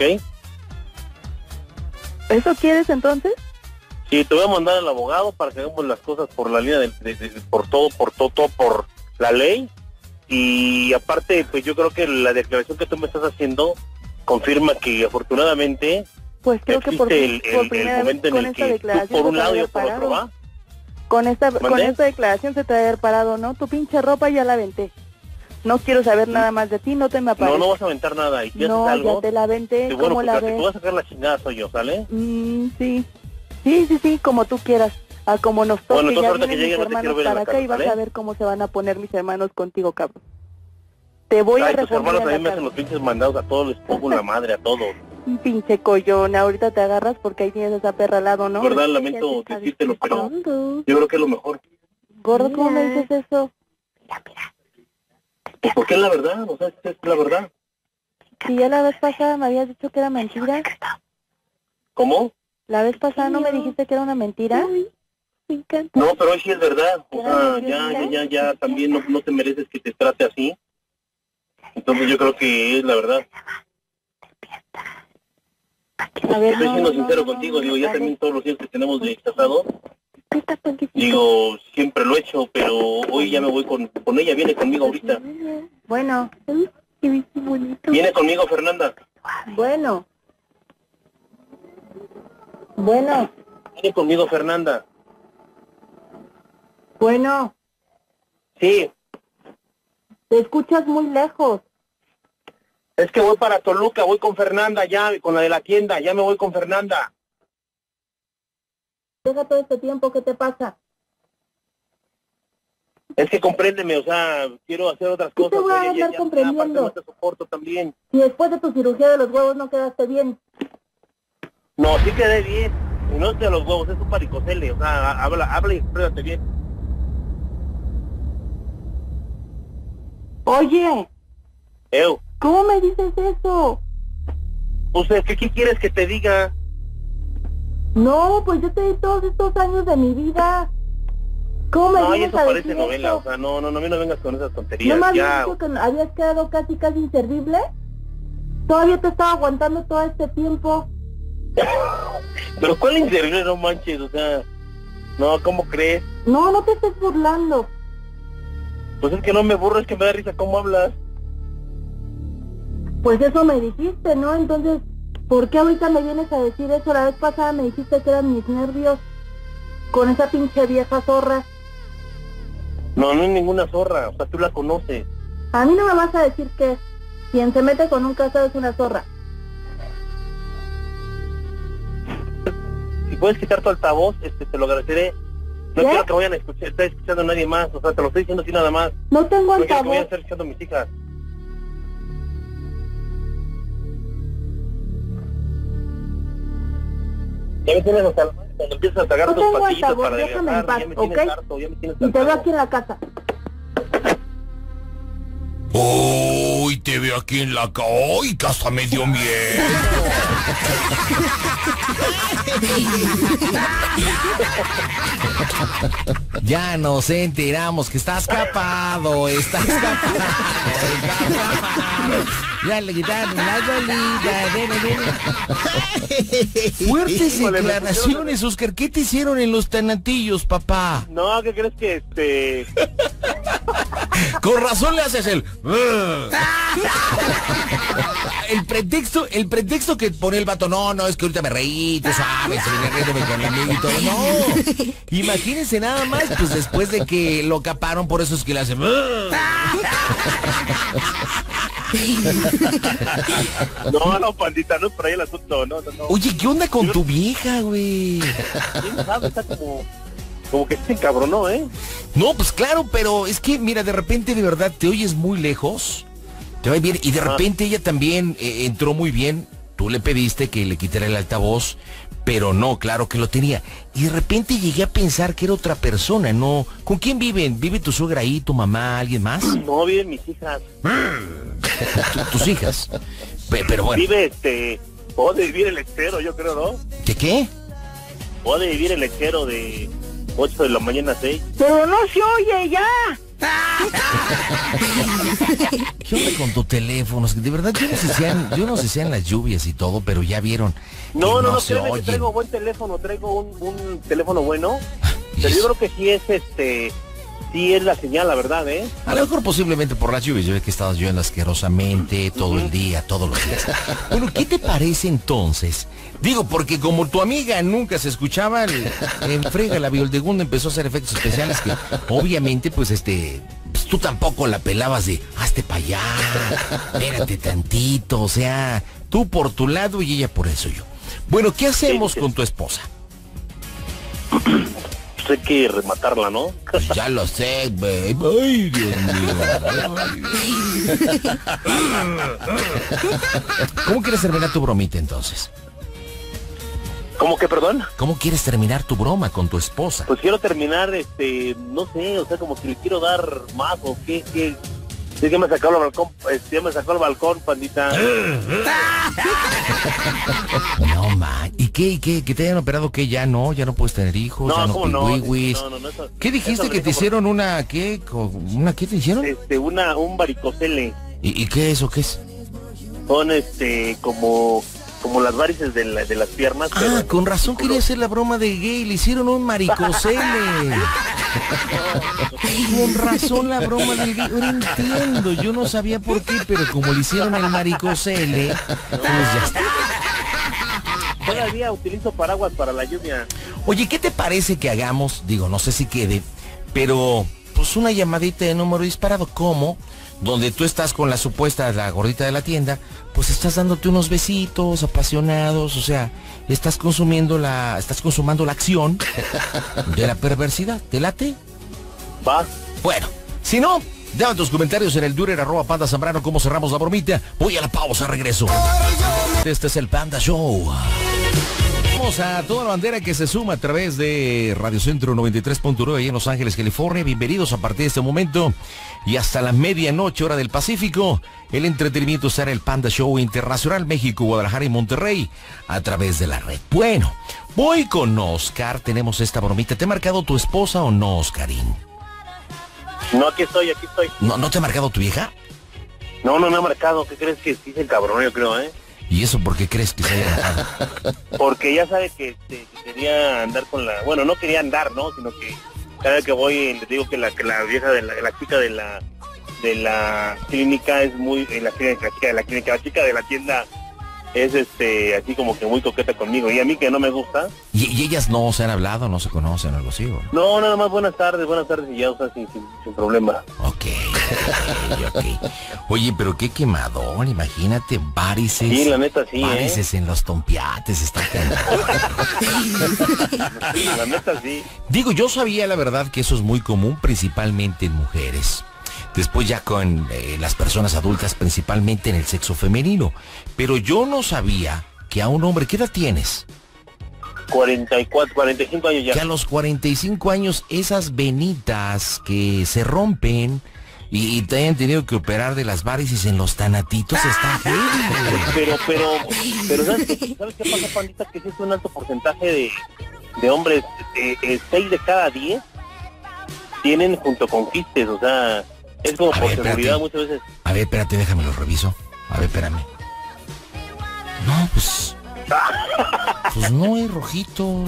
¿Eso quieres entonces? Sí, te voy a mandar al abogado para que hagamos las cosas por la línea por todo por la ley. Y aparte, pues yo creo que la declaración que tú me estás haciendo confirma que afortunadamente pues creo que por primera vez con esta declaración por un lado y yo por otro, ¿va? Con esta declaración se te va a haber parado, ¿no? Tu pinche ropa ya la aventé. No quiero saber nada más de ti, no te me aparezcas. No vas a aventar nada. Y si no, haces algo, ya te la aventé, sí, bueno, ¿cómo la ves? Que tú vas a sacar la chingada soy yo, ¿sale? Sí, como tú quieras. A como nos toque, bueno, ya ahorita vienen que llegue, mis hermanos para acá y vas a ver cómo se van a poner mis hermanos contigo, cabrón. Te voy a responder. Tus hermanos también me hacen los pinches mandados, a todos les pongo la madre, a todos. Un pinche collón, ahorita te agarras porque ahí tienes a esa perra al lado, ¿no? Verdad, lamento decírtelo, pero yo creo que es lo mejor. Gordo, ¿cómo me dices eso? Mira. Pues porque es la verdad, o sea, es la verdad. Si ya la vez pasada me habías dicho que era mentira. ¿Cómo? La vez pasada no me dijiste que era una mentira. No, pero hoy sí es verdad. O sea, ya también no te mereces que te trate así. Entonces yo creo que es la verdad. A ver, estoy siendo sincero contigo, digo, ya también todos los días que tenemos de casado, digo, siempre lo he hecho, pero hoy ya me voy con ella, viene conmigo ahorita. Bueno. Viene conmigo, Fernanda. Bueno. Viene conmigo, Fernanda. Bueno. Sí. Te escuchas muy lejos. Es que voy para Toluca, voy con Fernanda ya, con la de la tienda, ya me voy con Fernanda. Deja todo este tiempo, ¿qué te pasa? Es que compréndeme, o sea, quiero hacer otras cosas. Te voy a andar comprendiendo. No te soporto también. Y después de tu cirugía de los huevos no quedaste bien. No, sí quedé bien. Y no es de los huevos, es un varicocele. O sea, habla y exprésate bien. Oye. ¿Cómo me dices eso? Pues, ¿qué quieres que te diga? No, pues yo te di todos estos años de mi vida. ¿Cómo me no, y eso parece novela, eso? O sea, no me vengas con esas tonterías. ¿No me habías dicho que habías quedado casi inservible? Todavía te estaba aguantando todo este tiempo. Pero ¿cuál inservible? No manches, o sea... No, ¿cómo crees? No te estés burlando. Pues es que no me burro, es que me da risa cómo hablas. Pues eso me dijiste, ¿no? Entonces, ¿por qué ahorita me vienes a decir eso? La vez pasada me dijiste que eran mis nervios con esa pinche vieja zorra. No es ninguna zorra, o sea, tú la conoces. A mí no me vas a decir que quien se mete con un casado es una zorra. Si puedes quitar tu altavoz, te lo agradeceré. No quiero que vayan a estar escuchando a nadie más, o sea, te lo estoy diciendo así nada más. No tengo altavoz. No quiero que vayan a estar escuchando a mis hijas. Ya me tienes hasta la madre cuando empiezas a tragar tus pastillitas para déjame en paz, ya me tienes harto, ya me tienes harto. Y te veo aquí en la casa. Uy, te veo aquí en la casa. ¡Uy, que hasta me dio miedo! Ya nos enteramos que estás capado, Ya le quitaron la bolita. Fuertes declaraciones, Oscar. ¿Qué te hicieron en los tanatillos, papá? No, ¿qué crees que Con razón le haces el pretexto que pone el vato, no, es que ahorita me reí, tú sabes, se viene riéndome con el amigo y todo. No, imagínense nada más, pues después de que lo caparon, por eso es que le hacen No, pandita, no es por ahí el asunto, no. Oye, ¿qué onda con tu vieja, güey? ¿Quién sabe? Está como que se encabronó, ¿eh? No, pues claro, pero es que, mira, de repente de verdad te oyes muy lejos, te va bien, y de repente ella también entró muy bien, tú le pediste que le quitara el altavoz, pero no, claro que lo tenía, y de repente llegué a pensar que era otra persona, ¿no? ¿Con quién viven? ¿Vive tu suegra ahí, tu mamá, alguien más? No, viven mis hijas. ¿Tus hijas? Pero bueno. Vive, puede vivir el lechero, yo creo, ¿no? ¿Qué? Puede vivir el lechero de 8 de la mañana a 6. Pero no se oye ya. ¿Qué onda con tu teléfono? De verdad, yo no sé si sean las lluvias y todo, pero ya vieron. No, créeme que traigo buen teléfono, traigo un teléfono bueno. Pero yo creo que sí es sí es la señal, la verdad, ¿eh? A lo mejor posiblemente por las lluvias, yo ve que estabas lloviendo asquerosamente todo el día, todos los días. Bueno, ¿qué te parece entonces? Digo, porque como tu amiga nunca se escuchaba, en frega la Violdegunda empezó a hacer efectos especiales que obviamente pues pues tú tampoco la pelabas de hazte para allá, espérate tantito, o sea, tú por tu lado y ella por el suyo. Bueno, ¿qué hacemos con tu esposa? Hay que rematarla, ¿no? Pues ya lo sé, babe. Ay, Dios mío. ¿Cómo quieres terminar tu bromita entonces? ¿Cómo que, perdón? ¿Cómo quieres terminar tu broma con tu esposa? Pues quiero terminar, no sé, o sea, como que le quiero dar más o qué. Sí, que me sacó al balcón, al balcón, pandita. No, man. ¿Y qué? ¿Que te hayan operado que ya no puedes tener hijos? No, ya ¿cómo no? Eso, ¿qué dijiste que te hicieron qué te hicieron? Un varicocele. ¿Y qué es o qué es? Son como las varices de las piernas. Pero con razón quería hacer la broma de gay, le hicieron un maricocele. Con razón la broma del gay, ahora entiendo, yo no sabía por qué, pero como le hicieron el maricocele, pues ya está. Todavía utilizo paraguas para la lluvia. Oye, ¿qué te parece que hagamos? Digo, no sé si quede, pero pues una llamadita de número disparado, ¿cómo? Donde tú estás con la gordita de la tienda, pues estás dándote unos besitos apasionados, o sea, estás consumando la acción de la perversidad. ¿Te late? Va. Bueno, si no, déjame tus comentarios en el Twitter, @Panda Zambrano, cómo cerramos la bromita. Voy a la pausa, regreso. Este es el Panda Show. Vamos a toda la bandera que se suma a través de Radio Centro 93.9 ahí en Los Ángeles, California. Bienvenidos a partir de este momento y hasta la medianoche, hora del Pacífico. El entretenimiento será el Panda Show Internacional, México, Guadalajara y Monterrey a través de la red. Bueno, voy con Oscar. Tenemos esta bromita. ¿Te ha marcado tu esposa o no, Oscarín? No, aquí estoy. ¿No te ha marcado tu vieja? No me ha marcado. ¿Qué crees que sí es el cabrón, yo creo, ¿Y eso por qué crees que se haya enojado? Porque ya sabe que quería andar con la... Bueno, no quería andar, ¿no? Sino que cada vez que voy, le digo que la vieja, la chica de la clínica es muy... La chica de la tienda es así como que muy coqueta conmigo. Y a mí que no me gusta. ¿Y ellas no se han hablado, no se conocen, algo así? No, nada más buenas tardes y ya, o sea, sin problema. Ok. Oye, pero qué quemadón, imagínate, varices. Sí, la neta sí, varices en los tompiates, está sí, la neta sí. Digo, yo sabía la verdad que eso es muy común, principalmente en mujeres. Después ya con las personas adultas, principalmente en el sexo femenino. Pero yo no sabía que a un hombre, ¿qué edad tienes? 45 años ya. Que a los 45 años esas venitas que se rompen y te hayan tenido que operar de las varices en los tanatitos está feo. Pero ¿sabes qué pasa, Pandita? Que sí es un alto porcentaje de hombres, 6 de cada 10 tienen junto con quistes, o sea, es como por seguridad muchas veces. A ver, espérate, déjame lo reviso. A ver, espérame. No, pues no es rojito.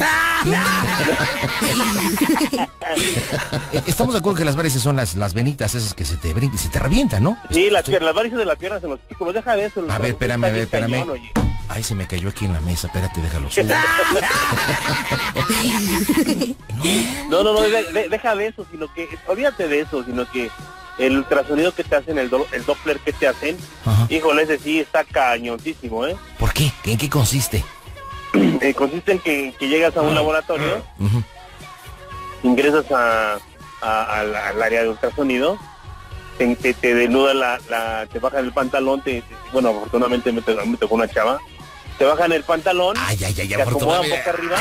Estamos de acuerdo que las varices son las venitas esas que se te brincan y se te revientan, ¿no? Sí, las varices de las piernas en los chicos, deja de eso. A ver, espérame. Cañón, ay, se me cayó aquí en la mesa, espérate, déjalo subir. No, deja de eso, sino que, olvídate de eso, sino que el ultrasonido que te hacen, el Doppler que te hacen, híjole, ese sí está cañoncísimo, ¿Por qué? ¿En qué consiste? Consiste en que llegas a un laboratorio, ingresas al área de ultrasonido, te desnuda te bajan el pantalón, bueno, afortunadamente me tocó una chava, te bajan el pantalón, te acomodan boca arriba.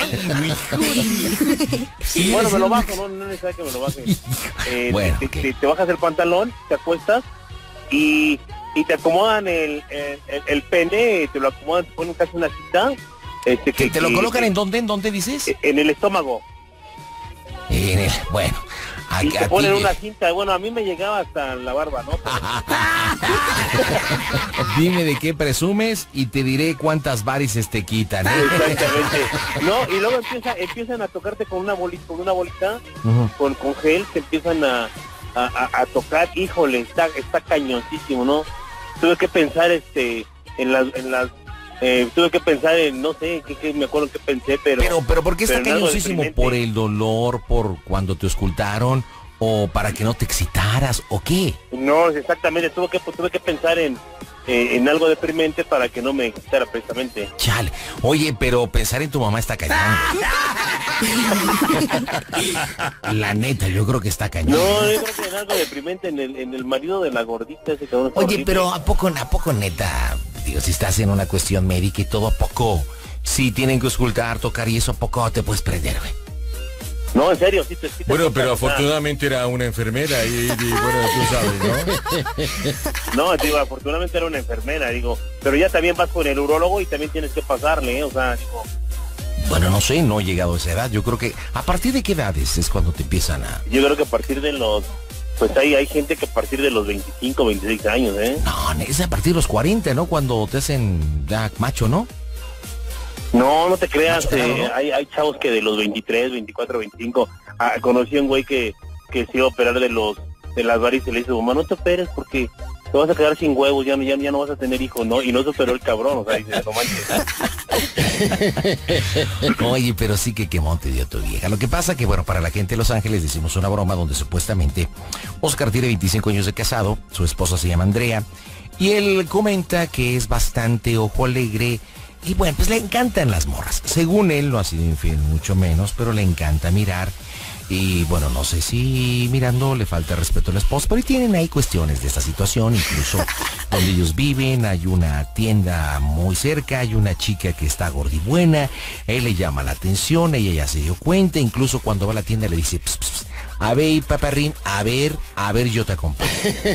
Bueno, me lo bajo, no es necesario que me lo baje. Bueno, te bajas el pantalón, te acuestas y te acomodan el pene, te lo acomodan, te ponen casi una cita. ¿Que te lo colocan en dónde? ¿En dónde dices? En el estómago. Bueno. Y te ponen una cinta, bueno, a mí me llegaba hasta la barba, ¿no? Dime de qué presumes y te diré cuántas varices te quitan. Exactamente. No, y luego empiezan a tocarte con una bolita, con gel, te empiezan a tocar, híjole, está cañoncísimo, ¿no? Tuve que pensar tuve que pensar en, no sé, qué me acuerdo que pensé, pero ¿por qué está cañoncísimo? ¿Por el dolor, por cuando te auscultaron, o para que no te excitaras, o qué? No, exactamente, tuve que pensar en algo deprimente para que no me excitara precisamente. Chale, oye, pero pensar en tu mamá está cañón. La neta, yo creo que está cañón. No, yo creo que en algo deprimente, en el marido de la gordita ese cabrón. Oye, horrible. Pero ¿a poco neta? Digo, si estás en una cuestión médica y todo, ¿a poco? Si tienen que auscultar, tocar y eso, ¿a poco te puedes prender, güey? No, en serio, sí. Bueno, pero afortunadamente era una enfermera y bueno, tú sabes, ¿no? No, digo, afortunadamente era una enfermera, digo, pero ya también vas con el urólogo y también tienes que pasarle, o sea, digo... Bueno, no sé, no he llegado a esa edad, yo creo que... ¿A partir de qué edades es cuando te empiezan a...? Yo creo que a partir de los... Pues hay gente que a partir de los 25, 26 años, No, es a partir de los 40, ¿no? Cuando te hacen ya macho, ¿no? No te creas, ¿no? Hay chavos que de los 23, 24, 25, conocí a un güey que se iba a operar de las varices y le dice, mamá, no te operes porque te vas a quedar sin huevos, ya no vas a tener hijos, ¿no? Y no superó el cabrón, o sea, dice, no manches. Oye, pero sí que quemón te dio tu vieja. Lo que pasa que, bueno, para la gente de Los Ángeles decimos una broma donde supuestamente Oscar tiene 25 años de casado, su esposa se llama Andrea, y él comenta que es bastante ojo alegre, y bueno, pues le encantan las morras. Según él, no ha sido infiel, mucho menos, pero le encanta mirar. Y bueno, no sé si mirando le falta respeto a la esposa, pero tienen ahí cuestiones de esta situación, incluso donde ellos viven, hay una tienda muy cerca, hay una chica que está gordibuena, él le llama la atención, ella ya se dio cuenta, incluso cuando va a la tienda le dice, pss, pss, a ver, paparrín, a ver, yo te acompaño.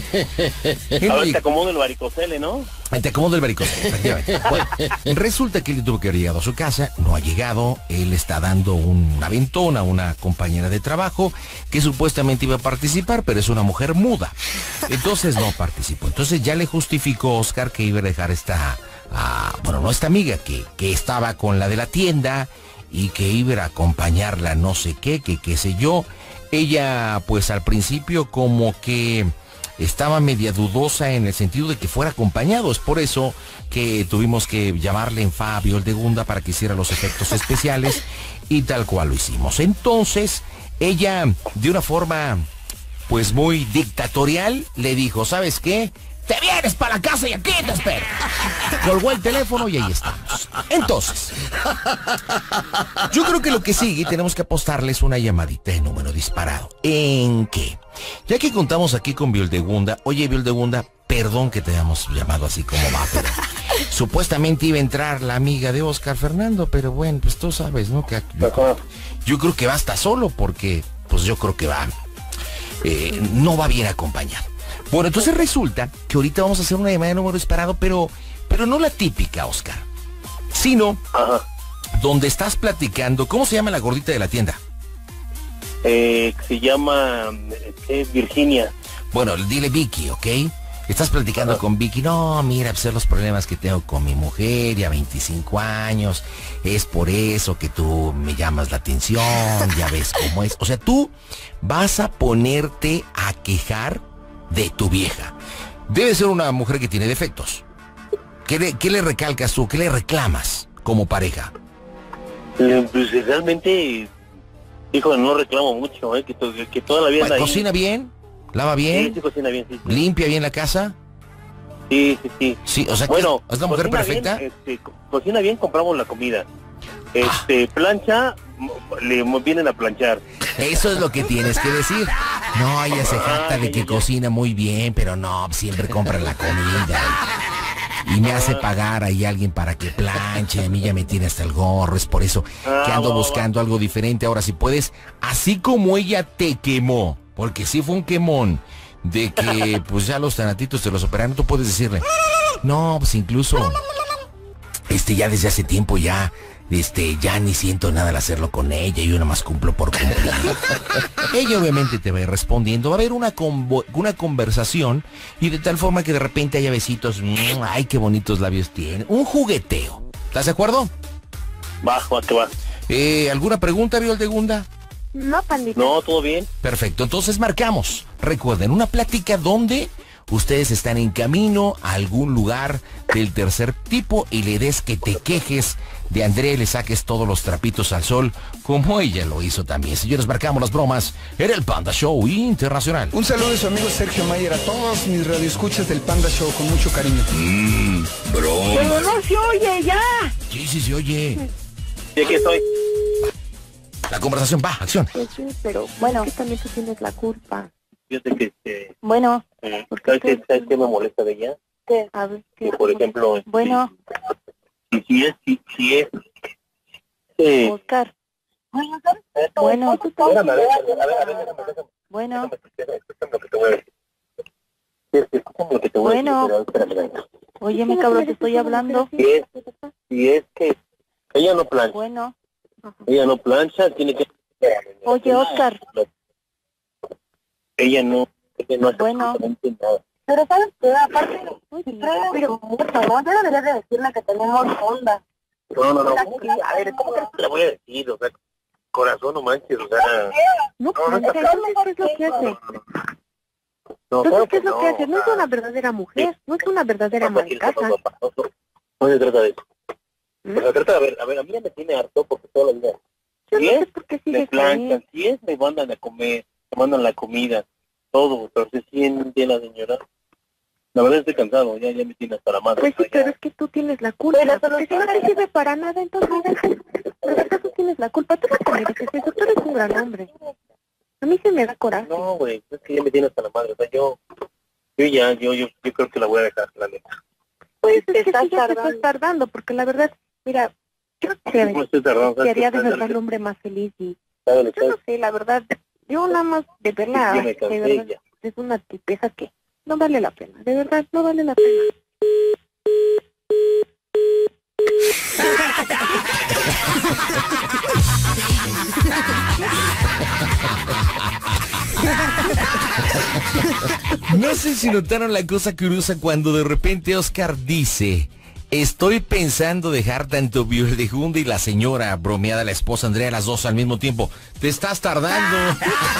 A ver, te acomodo el varicocele, ¿no? Te acomodo el varicocele, efectivamente. Bueno, resulta que él tuvo que haber llegado a su casa, no ha llegado, él está dando un aventón a una compañera de trabajo que supuestamente iba a participar, pero es una mujer muda. Entonces no participó. Entonces ya le justificó Oscar que iba a dejar esta amiga que estaba con la de la tienda y que iba a acompañarla no sé qué sé yo. Ella, pues al principio como que estaba media dudosa en el sentido de que fuera acompañado. Es por eso que tuvimos que llamarle en Fabio el de Gunda para que hiciera los efectos especiales y tal cual lo hicimos. Entonces, ella, de una forma, pues muy dictatorial, le dijo, ¿sabes qué? Te vienes para la casa y aquí te espero. Colgó el teléfono y ahí estamos. Entonces, yo creo que lo que sigue tenemos que apostarles una llamadita de número disparado. ¿En qué? Ya que contamos aquí con Vildegunda, oye Vildegunda, perdón que te hayamos llamado así como va, pero supuestamente iba a entrar la amiga de Oscar Fernando, pero bueno, pues tú sabes, ¿no? Que yo creo que va hasta solo porque, pues yo creo que no va bien acompañado. Bueno, entonces resulta que ahorita vamos a hacer una llamada de número disparado, pero no la típica, Oscar, sino donde estás platicando. ¿Cómo se llama la gordita de la tienda? Se llama Virginia. Bueno, dile Vicky, ¿ok? Estás platicando con Vicky. No, mira, pues los problemas que tengo con mi mujer, ya 25 años, es por eso que tú me llamas la atención, ya ves cómo es. O sea, tú vas a ponerte a quejar de tu vieja. Debe ser una mujer que tiene defectos. ¿Qué le recalcas tú? ¿Qué le reclamas como pareja? Pues realmente, hijo, no reclamo mucho, que toda la vida... Bueno, ¿cocina bien? ¿Lava bien? Sí, cocina bien, sí. ¿Limpia bien la casa? Sí. Sí, o sea, bueno, ¿es la mujer perfecta? Bien, cocina bien, compramos la comida. Plancha, le vienen a planchar. Eso es lo que tienes que decir. No, ella se jacta de que cocina muy bien, pero no, siempre compra la comida. Y me hace pagar ahí a alguien para que planche. A mí ya me tiene hasta el gorro. Es por eso que ando buscando algo diferente. Ahora, si puedes, así como ella te quemó, porque sí fue un quemón, de que pues ya los tanatitos te los operaron, tú puedes decirle, no, pues incluso, ya desde hace tiempo ya ni siento nada al hacerlo con ella, yo nada más cumplo por cumplir. Ella obviamente te va a ir respondiendo, va a haber una conversación y de tal forma que de repente haya besitos, ay, qué bonitos labios tiene, un jugueteo. ¿Estás de acuerdo? Va, que va. ¿Alguna pregunta, Vildegunda? No, pandita. No, todo bien. Perfecto, entonces marcamos. Recuerden, una plática donde ustedes están en camino a algún lugar del tercer tipo y le des que te quejes de Andrea y le saques todos los trapitos al sol, como ella lo hizo también. Señores, marcamos las bromas. Era el Panda Show Internacional. Un saludo de su amigo Sergio Mayer a todos mis radioescuchas del Panda Show con mucho cariño. Broma. Pero no se oye ya. Sí, se oye. Sí, aquí estoy. La conversación va, acción. Sí, pero bueno, que también tú tienes la culpa. Fíjate que Bueno, ¿sabes qué me molesta de ella? ¿qué? A ver, ¿qué? Que, por ejemplo, bueno, si es Oscar. Bueno, Espérame, a ver, bueno, escúchame lo que te voy a decir. Escúchame lo que te voy a decir, Bueno. pero espérame. óyeme, cabrón, te estoy hablando. Si es que ella no plancha, Bueno, tiene que... oye, Oscar. Ella no hace Bueno. absolutamente nada. Pero sabes que aparte, pero mucho, ¿no? Yo debería de decirle que tenemos onda. No. A ver, ¿cómo que le voy a decir? O sea, corazón, no manches, o sea... No, mejor es lo que hace. No, entonces, ¿qué es lo que hace? No es una verdadera mujer, no es una verdadera ama de casa. No se trata de eso. Pues se trata, a ver, a mí ya me tiene harto porque toda la vida. Yo no sé por qué sigues me planchan, si es, me mandan a comer, me mandan la comida, todo, pero se siente la señora. La verdad estoy cansado, ya me tiene hasta la madre. Pues sí, pero es que tú tienes la culpa, porque si no te sirve para nada, entonces tú tienes la culpa, tú no te mereces eso, tú eres un gran hombre. A mí se me da coraje. No, güey, es que ya me tiene hasta la madre, o sea, yo creo que la voy a dejar, la neta. Pues es que sí, ya te estás tardando, porque la verdad, mira, yo quería de verdad el hombre más feliz y yo no sé, la verdad, yo nada más de verla, de verdad, es una tipeza que no vale la pena, de verdad, no vale la pena. No sé si notaron la cosa curiosa cuando de repente Oscar dice: estoy pensando dejar tanto Violejunda y la señora, bromeada la esposa Andrea, las dos al mismo tiempo. Te estás tardando.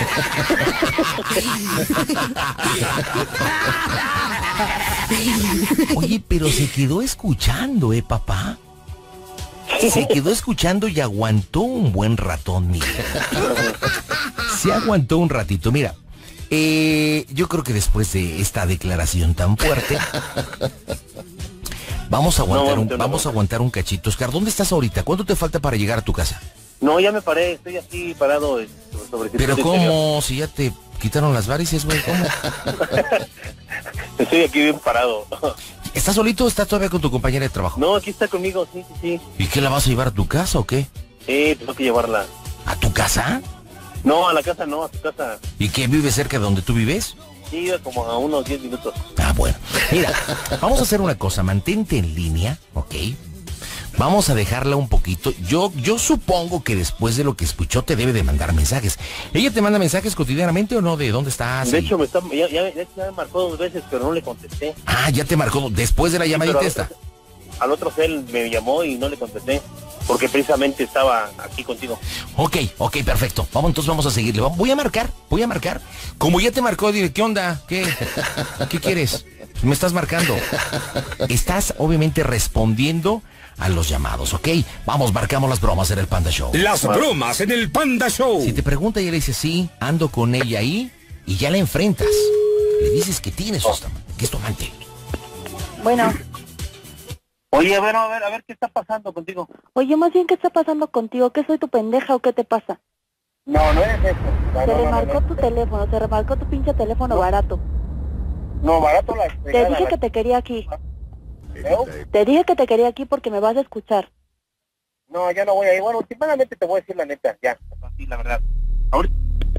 Oye, pero se quedó escuchando, papá. Se quedó escuchando y aguantó un buen ratón, mira. Se aguantó un ratito, mira. Yo creo que después de esta declaración tan fuerte, vamos a aguantar un cachito. Oscar, ¿dónde estás ahorita? ¿Cuánto te falta para llegar a tu casa? No, ya me paré, estoy aquí parado sobre... Pero ¿cómo? Si ya te quitaron las varices, güey, ¿cómo? Estoy aquí bien parado. ¿Estás solito o estás todavía con tu compañera de trabajo? No, aquí está conmigo, sí. ¿Y qué, la vas a llevar a tu casa o qué? Sí, tengo que llevarla. ¿A tu casa? No, a la casa no, a tu casa. ¿Y qué, vive cerca de donde tú vives? Sí, como a unos 10 minutos. Ah, bueno. Mira, vamos a hacer una cosa, mantente en línea, ¿ok? Vamos a dejarla un poquito. Yo supongo que después de lo que escuchó te debe de mandar mensajes. ¿Ella te manda mensajes cotidianamente o no? ¿De dónde estás? De hecho, ya me marcó 2 veces, pero no le contesté. Ah, ya te marcó después de la llamadita esta. Al otro cel me llamó y no le contesté, porque precisamente estaba aquí contigo. Ok, perfecto. Entonces vamos a seguirle. Voy a marcar. Como ya te marcó, dile, ¿qué onda? ¿Qué quieres? Me estás marcando. Estás obviamente respondiendo a los llamados, ¿ok? Vamos, marcamos las bromas en el Panda Show. Las bromas en el Panda Show. Si te pregunta y le dices, sí, ando con ella ahí, y ya la enfrentas. Le dices que tienes que es tu amante. Bueno. Oye, a ver, ¿qué está pasando contigo? Oye, más bien, ¿qué está pasando contigo? ¿Qué soy tu pendeja o qué te pasa? No eres eso. Se remarcó tu teléfono, se remarcó tu pinche teléfono barato. No, barato la... Te dije que te quería aquí. Te dije que te quería aquí porque me vas a escuchar. No, ya no voy a ir. Bueno, últimamente te voy a decir la neta, ya. Así, la verdad. Ahorita...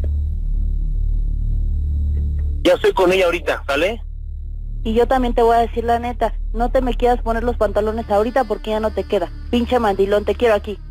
Ya estoy con ella ahorita, ¿sale? Y yo también te voy a decir la neta. No te me quieras poner los pantalones ahorita porque ya no te queda. Pinche mandilón, te quiero aquí.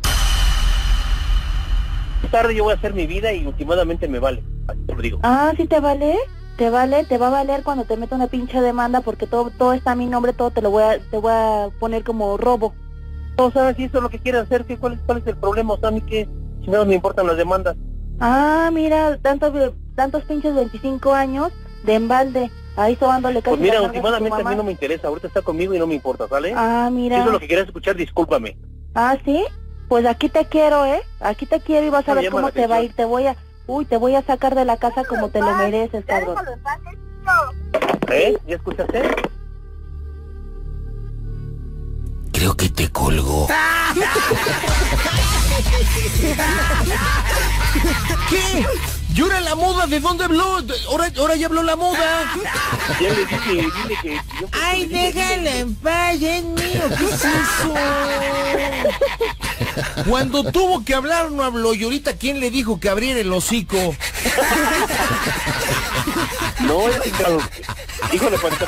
Tarde yo voy a hacer mi vida y últimamente me vale. Así te lo digo. Ah, ¿sí te vale? Te va a valer cuando te meta una pinche demanda porque todo está a mi nombre, todo te voy a poner como robo. O sea, si eso es lo que quieres hacer, ¿cuál es el problema? O sea, a mí que si no me importan las demandas. Ah, mira, tantos pinches 25 años de embalde, ahí sobándole casi. Pues mira, últimamente a mí no me interesa, ahorita está conmigo y no me importa, ¿sale? Ah, mira. Si eso es lo que quieres escuchar, discúlpame. Ah, ¿sí? Pues aquí te quiero, aquí te quiero y vas a ver cómo te va a ir, te voy a sacar de la casa como te lo mereces, cabrón. ¿Ya escuchaste? Creo que te colgó. ¿Qué? ¿Llora la moda? ¿De dónde habló? Ahora ya habló la moda. Ya le dije, dile que... Ay, déjala en paz, es mío. ¿Qué es eso? Cuando tuvo que hablar no habló. Y ahorita, ¿quién le dijo que abriera el hocico? No, híjole, cuando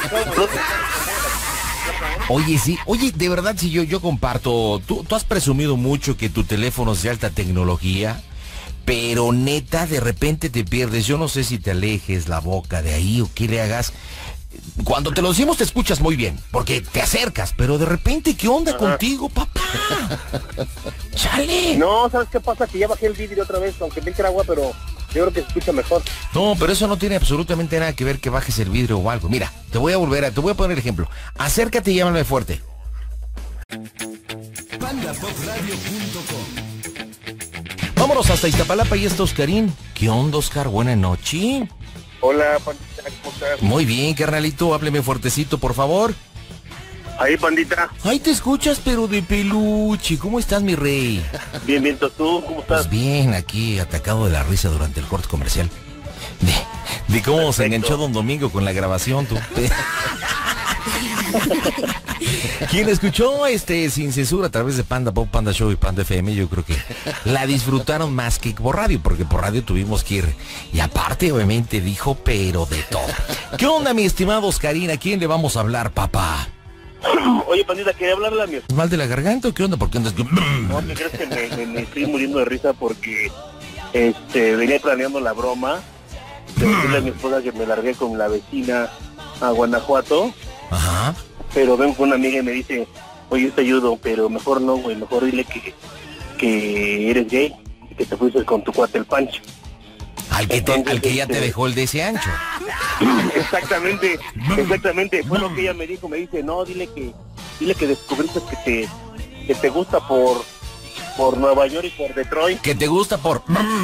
Oye, sí. Oye, de verdad, si yo comparto. Tú has presumido mucho que tu teléfono es de alta tecnología. Pero neta, de repente te pierdes. Yo no sé si te alejes la boca de ahí o qué le hagas. Cuando te lo decimos te escuchas muy bien, porque te acercas, pero de repente, ¿qué onda contigo, papá? ¡Chale! No, ¿sabes qué pasa? Que ya bajé el vidrio otra vez, aunque me entra agua, pero Yo creo que se escucha mejor. No, pero eso no tiene absolutamente nada que ver que bajes el vidrio o algo. Mira, te voy a poner ejemplo. Acércate y llámame fuerte. Vámonos hasta Iztapalapa y está Oscarín. ¿Qué onda, Oscar? Buena noche. Hola, pandita, ¿cómo estás? Muy bien, carnalito, hábleme fuertecito, por favor. Ahí, pandita. Ay, te escuchas, pero de peluche. ¿Cómo estás, mi rey? Bien, bien, ¿tú cómo estás? Pues bien, aquí atacado de la risa durante el corte comercial. De cómo Perfecto. Se enganchó Don Domingo con la grabación, tú. Quien escuchó sin censura a través de Panda Pop, Panda Show y Panda FM, yo creo que la disfrutaron más que por radio, porque por radio tuvimos que ir. Y aparte, obviamente, dijo, pero de todo. ¿Qué onda, mi estimado Oscarín? ¿A quién le vamos a hablar, papá? Oye, pandita, quería hablarle a mi... ¿Mal de la garganta o qué onda? ¿Por qué andas...? No, ¿me crees que me estoy muriendo de risa porque venía planeando la broma de decirle a mi esposa que me largué con la vecina a Guanajuato? Ajá. Pero vengo con una amiga y me dice, oye, te ayudo, pero mejor no, güey, mejor dile que eres gay y que te fuiste con tu cuate el Pancho. Al que ya te dejó el de ese ancho. Exactamente. Fue lo que ella me dijo, me dice, no, dile que descubriste que te gusta por Nueva York y por Detroit. Que te gusta por...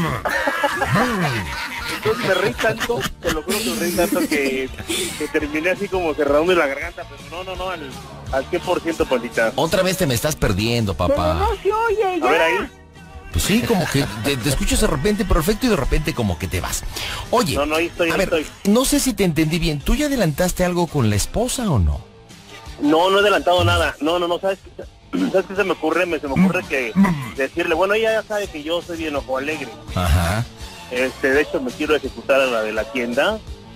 Entonces me reí tanto, te lo juro que me reí tanto que terminé así como cerrando la garganta, pero no, al 100%, pandita. Otra vez te me estás perdiendo, papá. Pero no se oye ya. A ver ahí. Pues sí, como que te escuchas de repente perfecto y de repente como que te vas. Oye, no, ahí estoy, no sé si te entendí bien. ¿Tú ya adelantaste algo con la esposa o no? No he adelantado nada. No, ¿sabes qué se me ocurre? Se me ocurre que decirle, bueno, ella ya sabe que yo soy bien ojo alegre. Ajá. De hecho me quiero ejecutar a la de la tienda.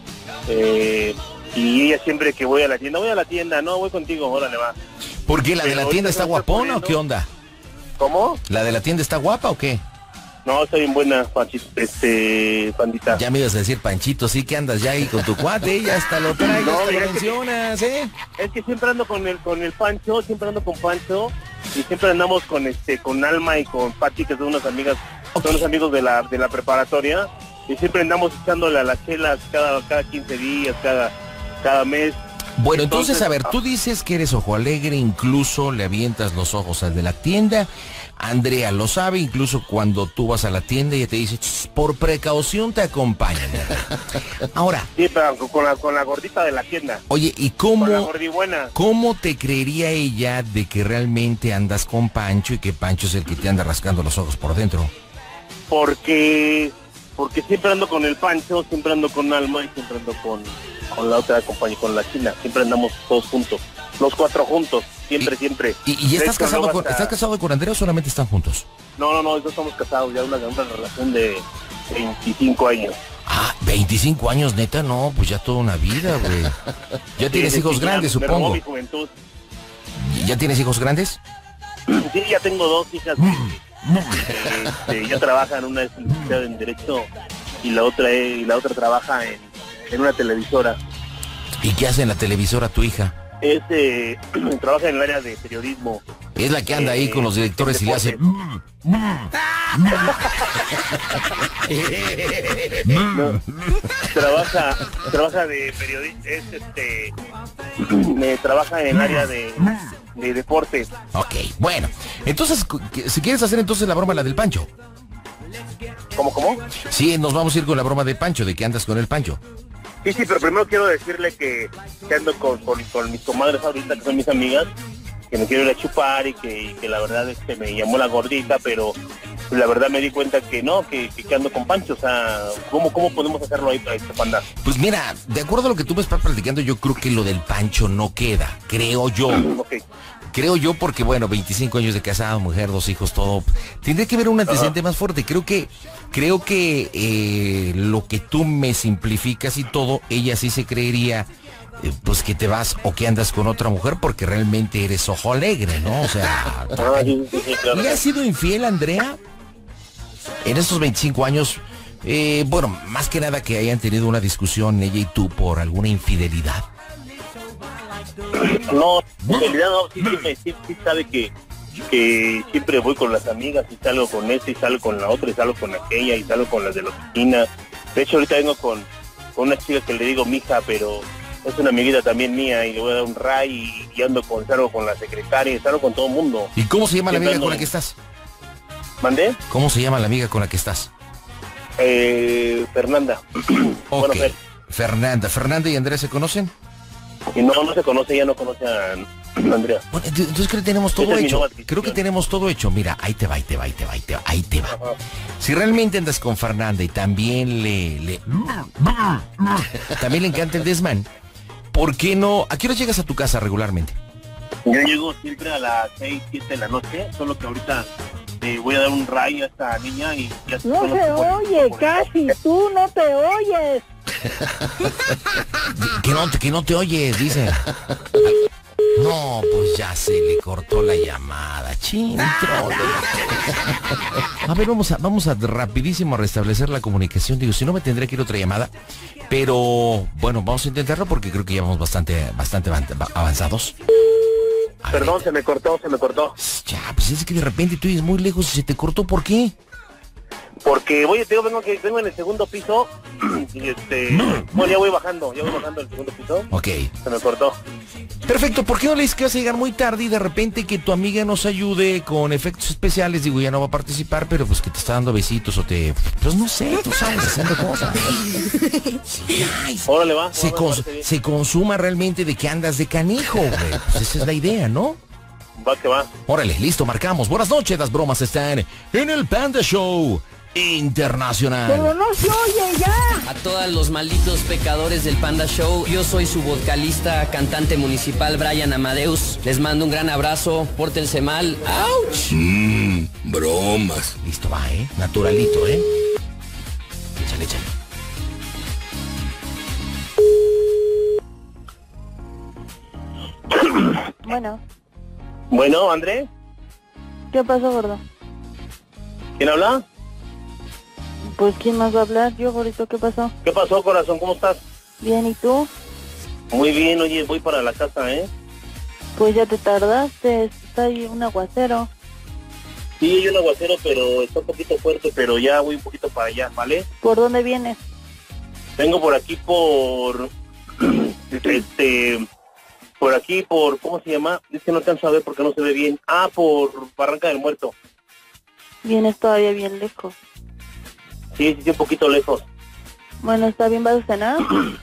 Y ella siempre que voy a la tienda, no, voy contigo, órale, va. ¿Por qué? ¿La de la tienda está guapona o qué onda? ¿Cómo? ¿La de la tienda está guapa o qué? No, está bien buena, Panchito, pandita. Ya me ibas a decir, Panchito, sí que andas ya ahí con tu cuate, ya hasta lo traes, no, lo mencionas, ¿eh? Es que siempre ando con el Pancho, siempre ando con Pancho, y siempre andamos con Alma y con Pati, que son unas amigas, son los amigos de la preparatoria, y siempre andamos echándole a las chelas cada 15 días, cada mes. Bueno, entonces, a ver, tú dices que eres ojo alegre, incluso le avientas los ojos al de la tienda. Andrea lo sabe, incluso cuando tú vas a la tienda ella te dice, por precaución te acompañan. Ahora. Sí, pero con la gordita de la tienda. Oye, ¿y cómo te creería ella de que realmente andas con Pancho y que Pancho es el que te anda rascando los ojos por dentro? Porque siempre ando con el Pancho, siempre ando con Alma y siempre ando con la otra compañía, con la China, siempre andamos todos juntos, los cuatro juntos, siempre. ¿Y estás casado con Andrea o solamente están juntos? No, estamos casados, ya una relación de 25 años. Ah, 25 años, neta, no, pues ya toda una vida, güey. Ya tienes hijos grandes, supongo. Mi juventud. ¿Ya tienes hijos grandes? Sí, ya tengo 2 hijas. Ya trabajan, una es licenciada en Derecho y la otra trabaja en una televisora. ¿Y qué hace en la televisora tu hija? Trabaja en el área de periodismo. Es la que anda ahí con los directores y le hace... No, trabaja de periodismo, trabaja en el área de deportes. Ok, bueno, entonces, si quieres hacer entonces la broma, la del Pancho. ¿Cómo? Sí, nos vamos a ir con la broma de Pancho, de que andas con el Pancho. Sí, pero primero quiero decirle que ando con mis comadres ahorita, que son mis amigas, que me quiero ir a chupar y que la verdad me llamó la gordita, pero la verdad me di cuenta que no, que ando con Pancho. O sea, ¿cómo podemos hacerlo ahí para Panda? Pues mira, de acuerdo a lo que tú me estás platicando, yo creo que lo del Pancho no queda, creo yo. Okay. Creo yo porque, bueno, 25 años de casado, mujer, 2 hijos, todo. Tendría que haber un antecedente más fuerte. Creo que lo que tú me simplificas y todo, ella sí se creería, pues que te vas o que andas con otra mujer porque realmente eres ojo alegre, ¿no? O sea, ¿le has sido infiel, Andrea? En estos 25 años, bueno, más que nada que hayan tenido una discusión ella y tú por alguna infidelidad. No, en realidad no, sí sabe que que siempre voy con las amigas y salgo con esta y salgo con la otra y salgo con aquella y salgo con las de la oficina. De hecho, ahorita vengo con una chica que le digo mija, pero es una amiguita también mía y le voy a dar un ray y salgo con la secretaria y salgo con todo el mundo. ¿Y cómo se llama la amiga con la que estás? ¿Mandé? ¿Cómo se llama la amiga con la que estás? Fernanda. Ok, bueno, Fernanda y Andrea se conocen. Y no se conoce, ella no conoce a Andrea. Bueno, entonces creo que tenemos todo hecho. Creo que tenemos todo hecho. Mira, ahí te va. Ajá. Si realmente andas con Fernanda y también también le encanta el desmán, ¿por qué no? ¿A qué hora llegas a tu casa regularmente? Yo llego siempre a las 6, 7 de la noche, solo que ahorita voy a dar un rayo a esta niña y ya no se oye, casi, tú no te oyes. que no te oyes, dice. No, pues ya se le cortó la llamada, chintro. A ver, vamos a rapidísimo a restablecer la comunicación. Digo, si no me tendré que ir otra llamada. Pero, bueno, vamos a intentarlo porque creo que ya vamos bastante avanzados. Perdón, se me cortó. Ya, pues es que de repente tú eres muy lejos y se te cortó, ¿por qué? Porque, vengo en el segundo piso y bueno, ya voy bajando el segundo piso. Ok. Se me cortó. Perfecto, ¿por qué no le dices que vas a llegar muy tarde y de repente que tu amiga nos ayude con efectos especiales? Digo, ya no va a participar, pero pues que te está dando besitos pues no sé, tú sabes, haciendo cosas. Órale, va. Se consuma realmente de que andas de canijo, güey. Pues esa es la idea, ¿no? Va que va. Órale, listo, marcamos. Buenas noches, las bromas están en el Panda Show Internacional. Pero no se oye ya. A todos los malditos pecadores del Panda Show, yo soy su vocalista, cantante municipal Brian Amadeus. Les mando un gran abrazo, pórtense mal. ¡Auch! Bromas. Listo, va, naturalito, Échale. Bueno, Andrés. ¿Qué pasó, gordo? ¿Quién habla? Pues, ¿quién más va a hablar? Yo, gordito, ¿qué pasó? ¿Qué pasó, corazón? ¿Cómo estás? Bien, ¿y tú? Muy bien, oye, voy para la casa, Pues ya te tardaste, está ahí un aguacero. Sí, hay un aguacero, pero está un poquito fuerte, pero ya voy un poquito para allá, ¿vale? ¿Por dónde vienes? Vengo por aquí por ¿cómo se llama? Es que no alcanzo a ver porque no se ve bien. Por Barranca del Muerto. Vienes todavía bien lejos. Sí, un poquito lejos. Bueno, está bien, ¿vas a cenar?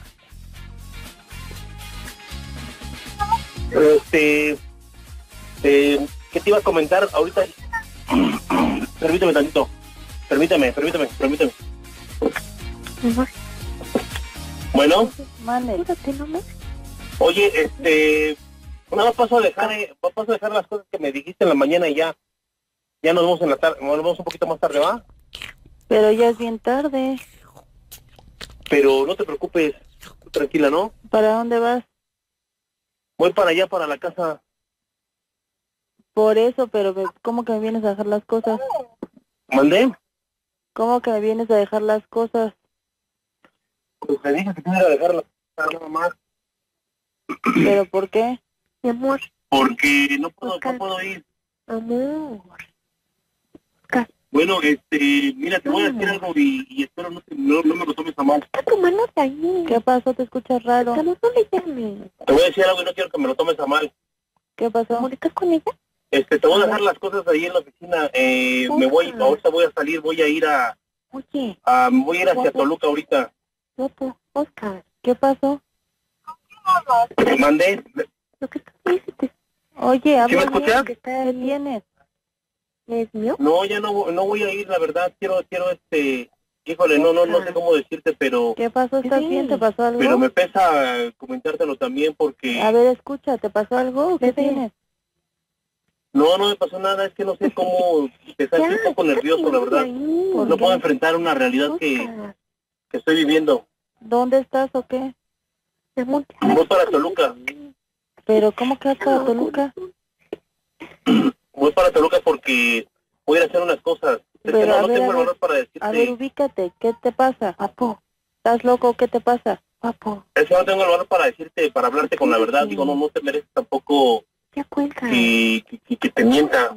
¿Qué te iba a comentar ahorita? Permíteme tantito. Permíteme. Bueno. Mande. Oye, nada más paso a dejar las cosas que me dijiste en la mañana y ya nos vemos en la tarde, nos vemos un poquito más tarde, ¿va? Pero ya es bien tarde. Pero no te preocupes, tranquila, ¿no? ¿Para dónde vas? Voy para allá, para la casa. Por eso, pero ¿cómo que me vienes a dejar las cosas? ¿Mandé? ¿Cómo que me vienes a dejar las cosas? Pues me dije que te iba a dejar las cosas nada más. ¿Pero por qué? Mi amor. Porque no puedo ir. Amor. Bueno, mira, te voy a decir algo y espero no me lo tomes a mal. Tu mano está ahí. ¿Qué pasó? ¿Te escuchas raro? No le llames. Te voy a decir algo y no quiero que me lo tomes a mal. ¿Qué pasó? ¿Comunicas con ella? Te voy a dejar las cosas ahí en la oficina. Ahorita voy a salir, voy a ir hacia Toluca ahorita. Oscar. ¿Qué pasó? ¿Te mandé? Lo que tú dices. Oye, ¿Sí me escuchas? ¿Qué tienes? ¿Es mío? No, ya no voy a ir, la verdad. Quiero híjole, no sé cómo decirte, pero... ¿Qué pasó? ¿Estás bien? ¿Te pasó algo? Pero me pesa comentártelo también porque... A ver, escucha, ¿te pasó algo? ¿Qué tienes? No me pasó nada, es que no sé cómo... Estoy un poco nervioso, la verdad. No puedo enfrentar una realidad que estoy viviendo. ¿Dónde estás o qué? Voy para Toluca. ¿Pero cómo que vas para Toluca? Voy para Toluca porque voy a hacer unas cosas. Pero, es que no tengo el valor para decirte. A ver, ubícate, ¿qué te pasa? Papo, ¿estás loco? ¿Qué te pasa? Papo. Es que no tengo el valor para decirte, para hablarte con la verdad. Digo, no te mereces tampoco Ya cuelga. Y que te mienta.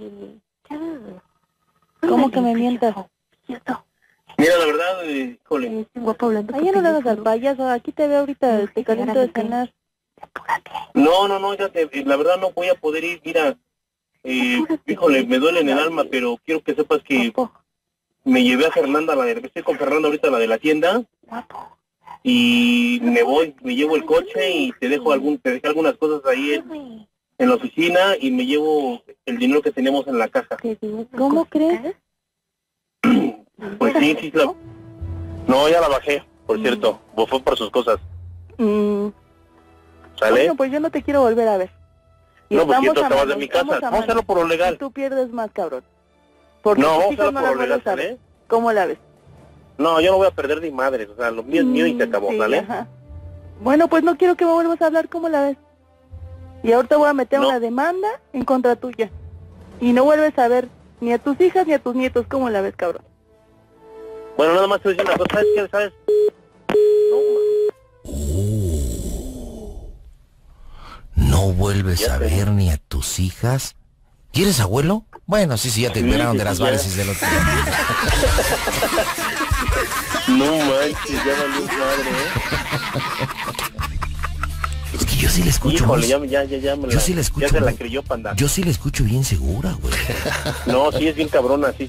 ¿Cómo que me mientas? Mira, la verdad, híjole. Ahí no le hagas al payaso, aquí te veo ahorita, te caliento de cenar. No, ya la verdad no voy a poder ir, mira. Híjole, me duele en el alma, pero quiero que sepas que me llevé a Fernanda, estoy con Fernanda ahorita, la de la tienda. Y me llevo el coche y te dejé algunas cosas ahí en la oficina y me llevo el dinero que teníamos en la caja. ¿Cómo crees? Pues sí, no, ya la bajé, por cierto, fue por sus cosas. ¿Sale? Bueno, pues yo no te quiero volver a ver. Y no, porque tú estabas de mi casa, vamos a hacerlo por lo legal. Y tú pierdes más, cabrón. Porque no, vamos a hacerlo por lo legal, ¿sale? ¿Cómo la ves? No, yo no voy a perder ni madres, o sea, lo mío es mío y se acabó, sí, ¿sale? Ajá. Bueno, pues no quiero que me vuelvas a hablar, ¿cómo la ves? Y ahorita voy a meter una demanda en contra tuya. Y no vuelves a ver ni a tus hijas ni a tus nietos, ¿cómo la ves, cabrón? Bueno, nada más te voy a decir una cosa, ¿sabes qué? ¿Sabes? No vuelves a ver ni a tus hijas. ¿Quieres abuelo? Bueno, sí, ya te liberaron de las varices del otro. No manches, ya valió madre, Es que yo sí le escucho. Híjole, yo sí le escucho. Ya se la creyó, Panda. Yo sí le escucho bien segura, güey. No, sí es bien cabrona, sí.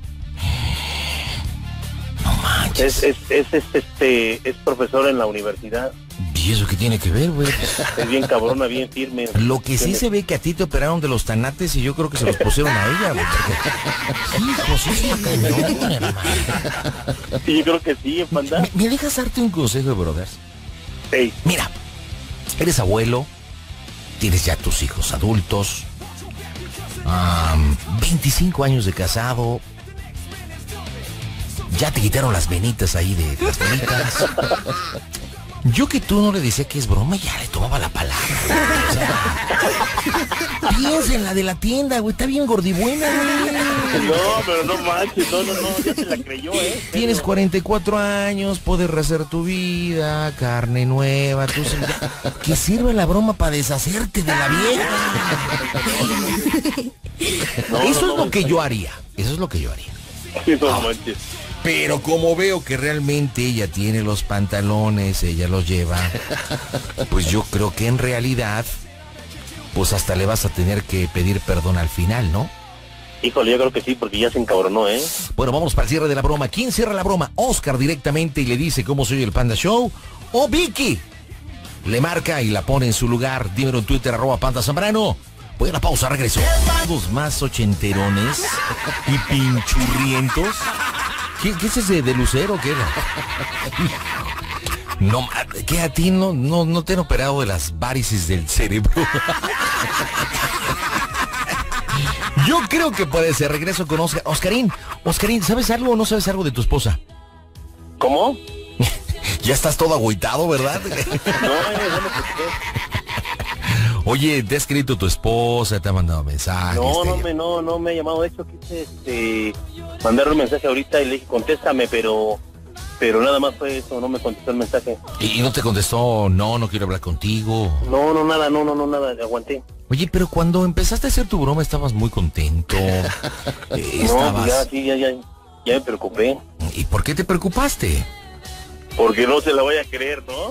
No manches. Es profesor en la universidad. ¿Y eso qué tiene que ver, güey? Es bien cabrona, bien firme. Lo que sí se ve que a ti te operaron de los tanates y yo creo que se los pusieron a ella, güey. Hijo, sí, cañón. Sí, yo creo que sí, Panda. ¿Me dejas darte un consejo, brothers? Sí. Mira, eres abuelo, tienes ya tus hijos adultos, 25 años de casado, ya te quitaron las venitas ahí de las venitas. Yo que tú no le decía que es broma, ya le tomaba la palabra. O sea, piensa en la de la tienda, güey, está bien gordibuena, güey. No, pero no manches, no, ya se la creyó, Tienes 44 años, puedes rehacer tu vida, carne nueva, tú que sirve la broma para deshacerte de la vieja. Eso es lo que yo haría. No manches. Pero como veo que realmente ella tiene los pantalones, ella los lleva, pues yo creo que en realidad, pues hasta le vas a tener que pedir perdón al final, ¿no? Híjole, yo creo que sí, porque ya se encabronó, Bueno, vamos para el cierre de la broma. ¿Quién cierra la broma? ¿Oscar directamente y le dice cómo soy el Panda Show? ¿O Vicky le marca y la pone en su lugar? Dímelo en Twitter, @PandaZambrano. Voy a la pausa, regreso. Los más ochenterones y pinchurrientos. ¿Qué es ese de Lucero? ¿Qué era? No, que a ti no te han operado de las varices del cerebro. Yo creo que puede ser. Regreso con Oscar. Oscarín, ¿sabes algo o no sabes algo de tu esposa? ¿Cómo? Ya estás todo agüitado, ¿verdad? No me Oye, ¿te ha escrito tu esposa? ¿Te ha mandado mensajes? No me ha llamado. De hecho, quise mandarle un mensaje ahorita y le dije, contéstame, pero nada más fue eso, no me contestó el mensaje. ¿Y no te contestó, no quiero hablar contigo? No, nada, aguanté. Oye, pero cuando empezaste a hacer tu broma estabas muy contento. No, ya me preocupé. ¿Y por qué te preocupaste? Porque no se la vaya a creer, ¿no?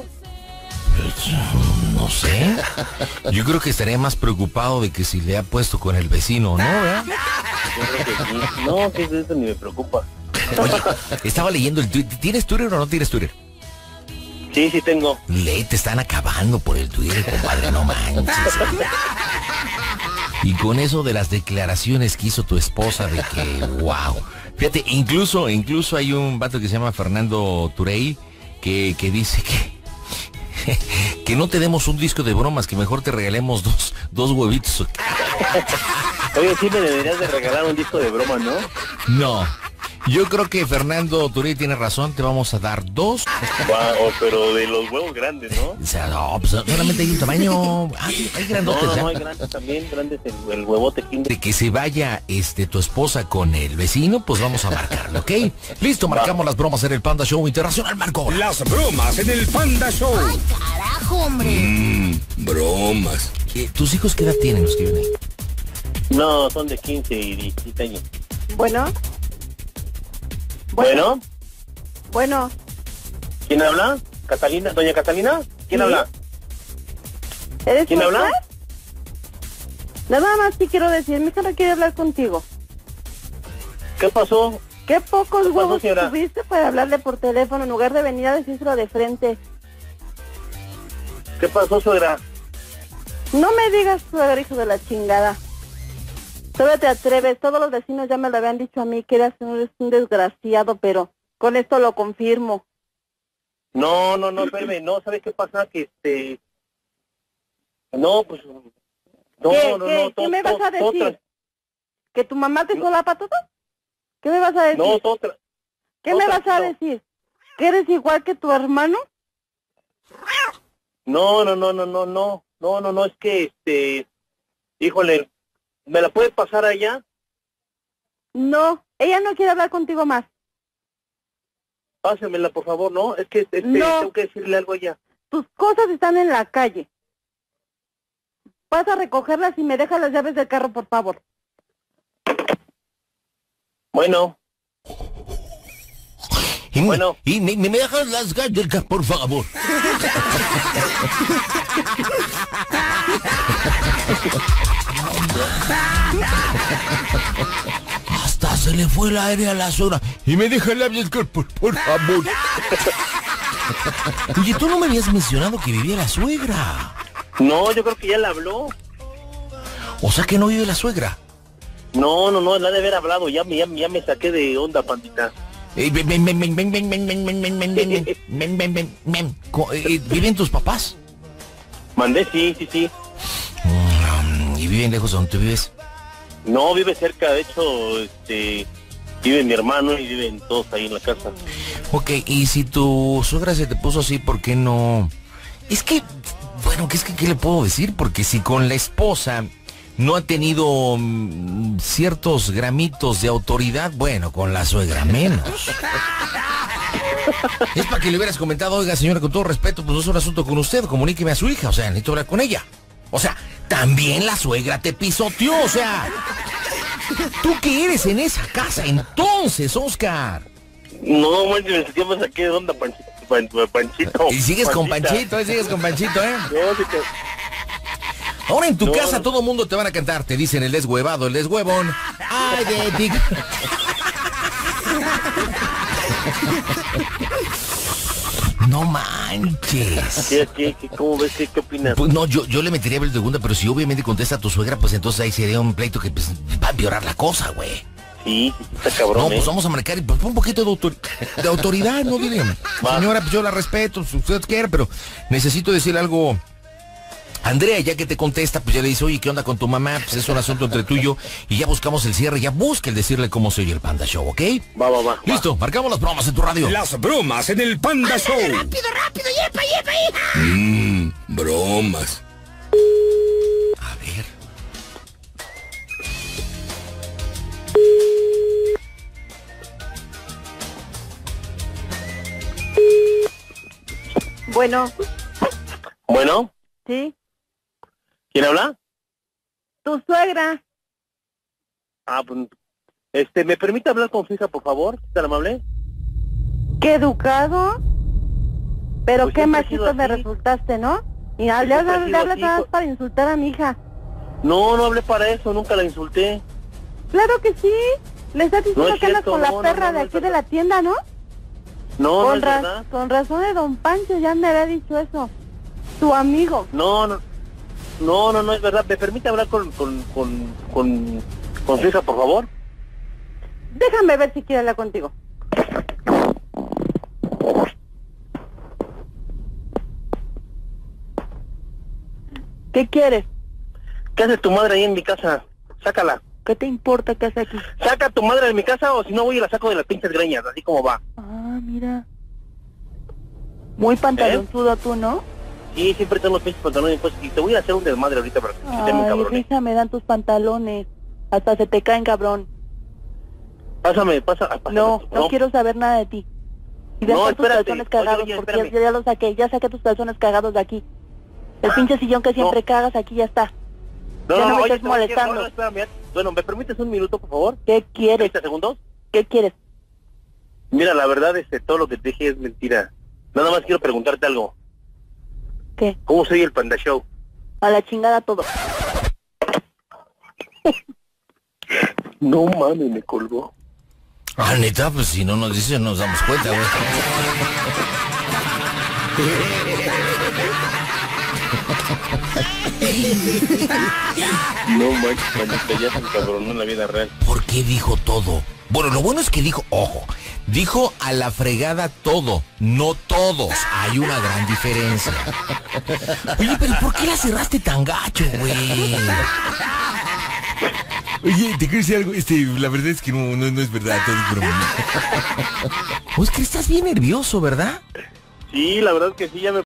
No sé. Yo creo que estaría más preocupado de que si le ha puesto con el vecino, ¿no? ¿Verdad? Yo creo que sí. No, que eso ni me preocupa. Oye, estaba leyendo el Twitter. ¿Tienes Twitter o no tienes Twitter? Sí, tengo. Te están acabando por el Twitter, compadre, no manches. Y con eso de las declaraciones que hizo tu esposa de que, wow. Fíjate, incluso hay un vato que se llama Fernando Turey que dice que no te demos un disco de bromas, que mejor te regalemos dos huevitos. Oye, sí me deberías de regalar un disco de broma, ¿no? No. Yo creo que Fernando Turi tiene razón, te vamos a dar 2. Wow, pero de los huevos grandes, ¿no? O sea, no, pues solamente hay un tamaño. Hay grandotes. No, hay grandes también, grandes el huevote Kinder. De que se vaya tu esposa con el vecino, pues vamos a marcarlo, ¿ok? Listo, marcamos las bromas en el Panda Show Internacional, Marco. Las bromas en el Panda Show. ¡Ay, carajo, hombre! Bromas. ¿Tus hijos qué edad tienen los que viven ahí? No, son de 15 y 17 años. Bueno. Bueno. ¿Quién habla? ¿Catalina? ¿Doña Catalina? ¿Quién habla? ¿Eres ¿Quién habla? Nada más sí quiero decir, mi hija no quiere hablar contigo. ¿Qué pasó? ¿Qué pocos huevos señora? tuviste para hablarle por teléfono en lugar de venir a decírselo de frente? ¿Qué pasó, suegra? No me digas, suegra, hijo de la chingada. Todavía te atreves, todos los vecinos ya me lo habían dicho a mí, que eres un desgraciado, pero con esto lo confirmo. No, espérame, no, ¿sabes qué pasa? Que No, pues... ¿Qué me vas a decir? ¿Que tu mamá te solapa todo? ¿Qué me vas a decir? No, ¿Qué me vas a decir? ¿Que eres igual que tu hermano? No, es que, híjole, ¿me la puedes pasar allá? No, ella no quiere hablar contigo más. Pásamela, por favor, ¿no? Es que no. Tengo que decirle algo allá. Tus cosas están en la calle. Vas a recogerlas y me dejas las llaves del carro, por favor. Bueno. Y me dejas las llaves del carro, por favor. Hasta se le fue el aire a la suegra. Y me deja la llaves del carro, por favor. Oye, tú no me habías mencionado que vivía la suegra. No, yo creo que ya la habló. O sea que no vive la suegra. No, la de haber hablado. Ya me saqué de onda, pandita. ¿Viven tus papás? Mandé, sí. ¿Y viven lejos de donde tú vives? No, vive cerca, de hecho, vive mi hermano y viven todos ahí en la casa. Ok, y si tu suegra se te puso así, ¿por qué no? Es que, bueno, ¿qué le puedo decir? Porque si con la esposa no ha tenido ciertos gramitos de autoridad, bueno, con la suegra menos. Es para que le hubieras comentado, oiga, señora, con todo respeto, pues no es un asunto con usted, comuníqueme a su hija, o sea, necesito hablar con ella. O sea, también la suegra te pisoteó, o sea, ¿tú qué eres en esa casa entonces, Oscar? No, manches, yo me saqué de onda, Panchito. Y sigues con Panchito, sigues con Panchito, ¿eh? No, sí que... Ahora en tu casa todo el mundo te van a cantar, te dicen el deshuevado, el deshuevón. Ay, de ti. No manches. ¿Cómo ves? ¿Qué opinas? Pues no, yo le metería el de segunda, pero si obviamente contesta a tu suegra, pues entonces ahí sería un pleito que pues, va a empeorar la cosa, güey. Sí, está cabrón. No, pues vamos a marcar pues, un poquito de autoridad, ¿no? Dirían. Señora, pues yo la respeto, si usted quiere, pero necesito decir algo. Andrea, ya que te contesta, pues ya le dice, oye, ¿qué onda con tu mamá? Pues es un asunto entre tú y yo, y ya buscamos el cierre, ya busca el decirle cómo se oye el Panda Show, ¿ok? Va. Listo, marcamos las bromas en tu radio. Las bromas en el Panda Show. ¡Rápido, yepa, hija! Bromas. A ver. Bueno. ¿Sí? ¿Quién habla? Tu suegra. Ah, pues, ¿me permite hablar con su hija, por favor? ¿Tan amable? Qué educado. Pero pues qué machito me resultaste, ¿no? Y le hablas nada más para insultar a mi hija. No hablé para eso, nunca la insulté. Claro que sí. Le estás diciendo no que andas con la perra de aquí de la tienda, ¿no? No es verdad. Con razón de don Pancho ya me había dicho eso. Tu amigo. No es verdad. ¿Me permite hablar con su hija, por favor? Déjame ver si quiere hablar contigo. ¿Qué quieres? ¿Qué hace tu madre ahí en mi casa? Sácala. ¿Qué te importa que hace aquí? Saca a tu madre de mi casa o si no voy y la saco de las pinches greñas, así como va. Ah, mira. Muy pantalonzudo tú, ¿no? Sí, siempre tengo los pinches pantalones, pues, y te voy a hacer un desmadre ahorita para que te me cabrón. Ay, risa me dan tus pantalones. Hasta se te caen, cabrón. Pásame. No quiero saber nada de ti. Y deja tus calzones cagados, oye, porque ya los saqué. Ya saqué tus calzones cagados de aquí. El pinche sillón que siempre cagas, aquí ya está. Ya no me estés molestando. No, espérame. Bueno, ¿me permites un minuto, por favor? ¿Qué quieres? 30 segundos. ¿Qué quieres? Mira, la verdad, todo lo que te dije es mentira. Nada más quiero preguntarte algo. ¿Qué? ¿Cómo soy el Panda Show? A la chingada todo. No mames, me colgó. Ah, neta, pues si no nos dices, nos damos cuenta, güey. No manches, ya se encabronó en la vida real. ¿Por qué dijo todo? Bueno, lo bueno es que dijo, ojo, dijo a la fregada todo, no todos. Hay una gran diferencia. Oye, pero ¿por qué la cerraste tan gacho, güey? Oye, te quiero decir algo, la verdad es que no es verdad, todo es broma. Pues que estás bien nervioso, ¿verdad? Sí, la verdad es que sí, ya me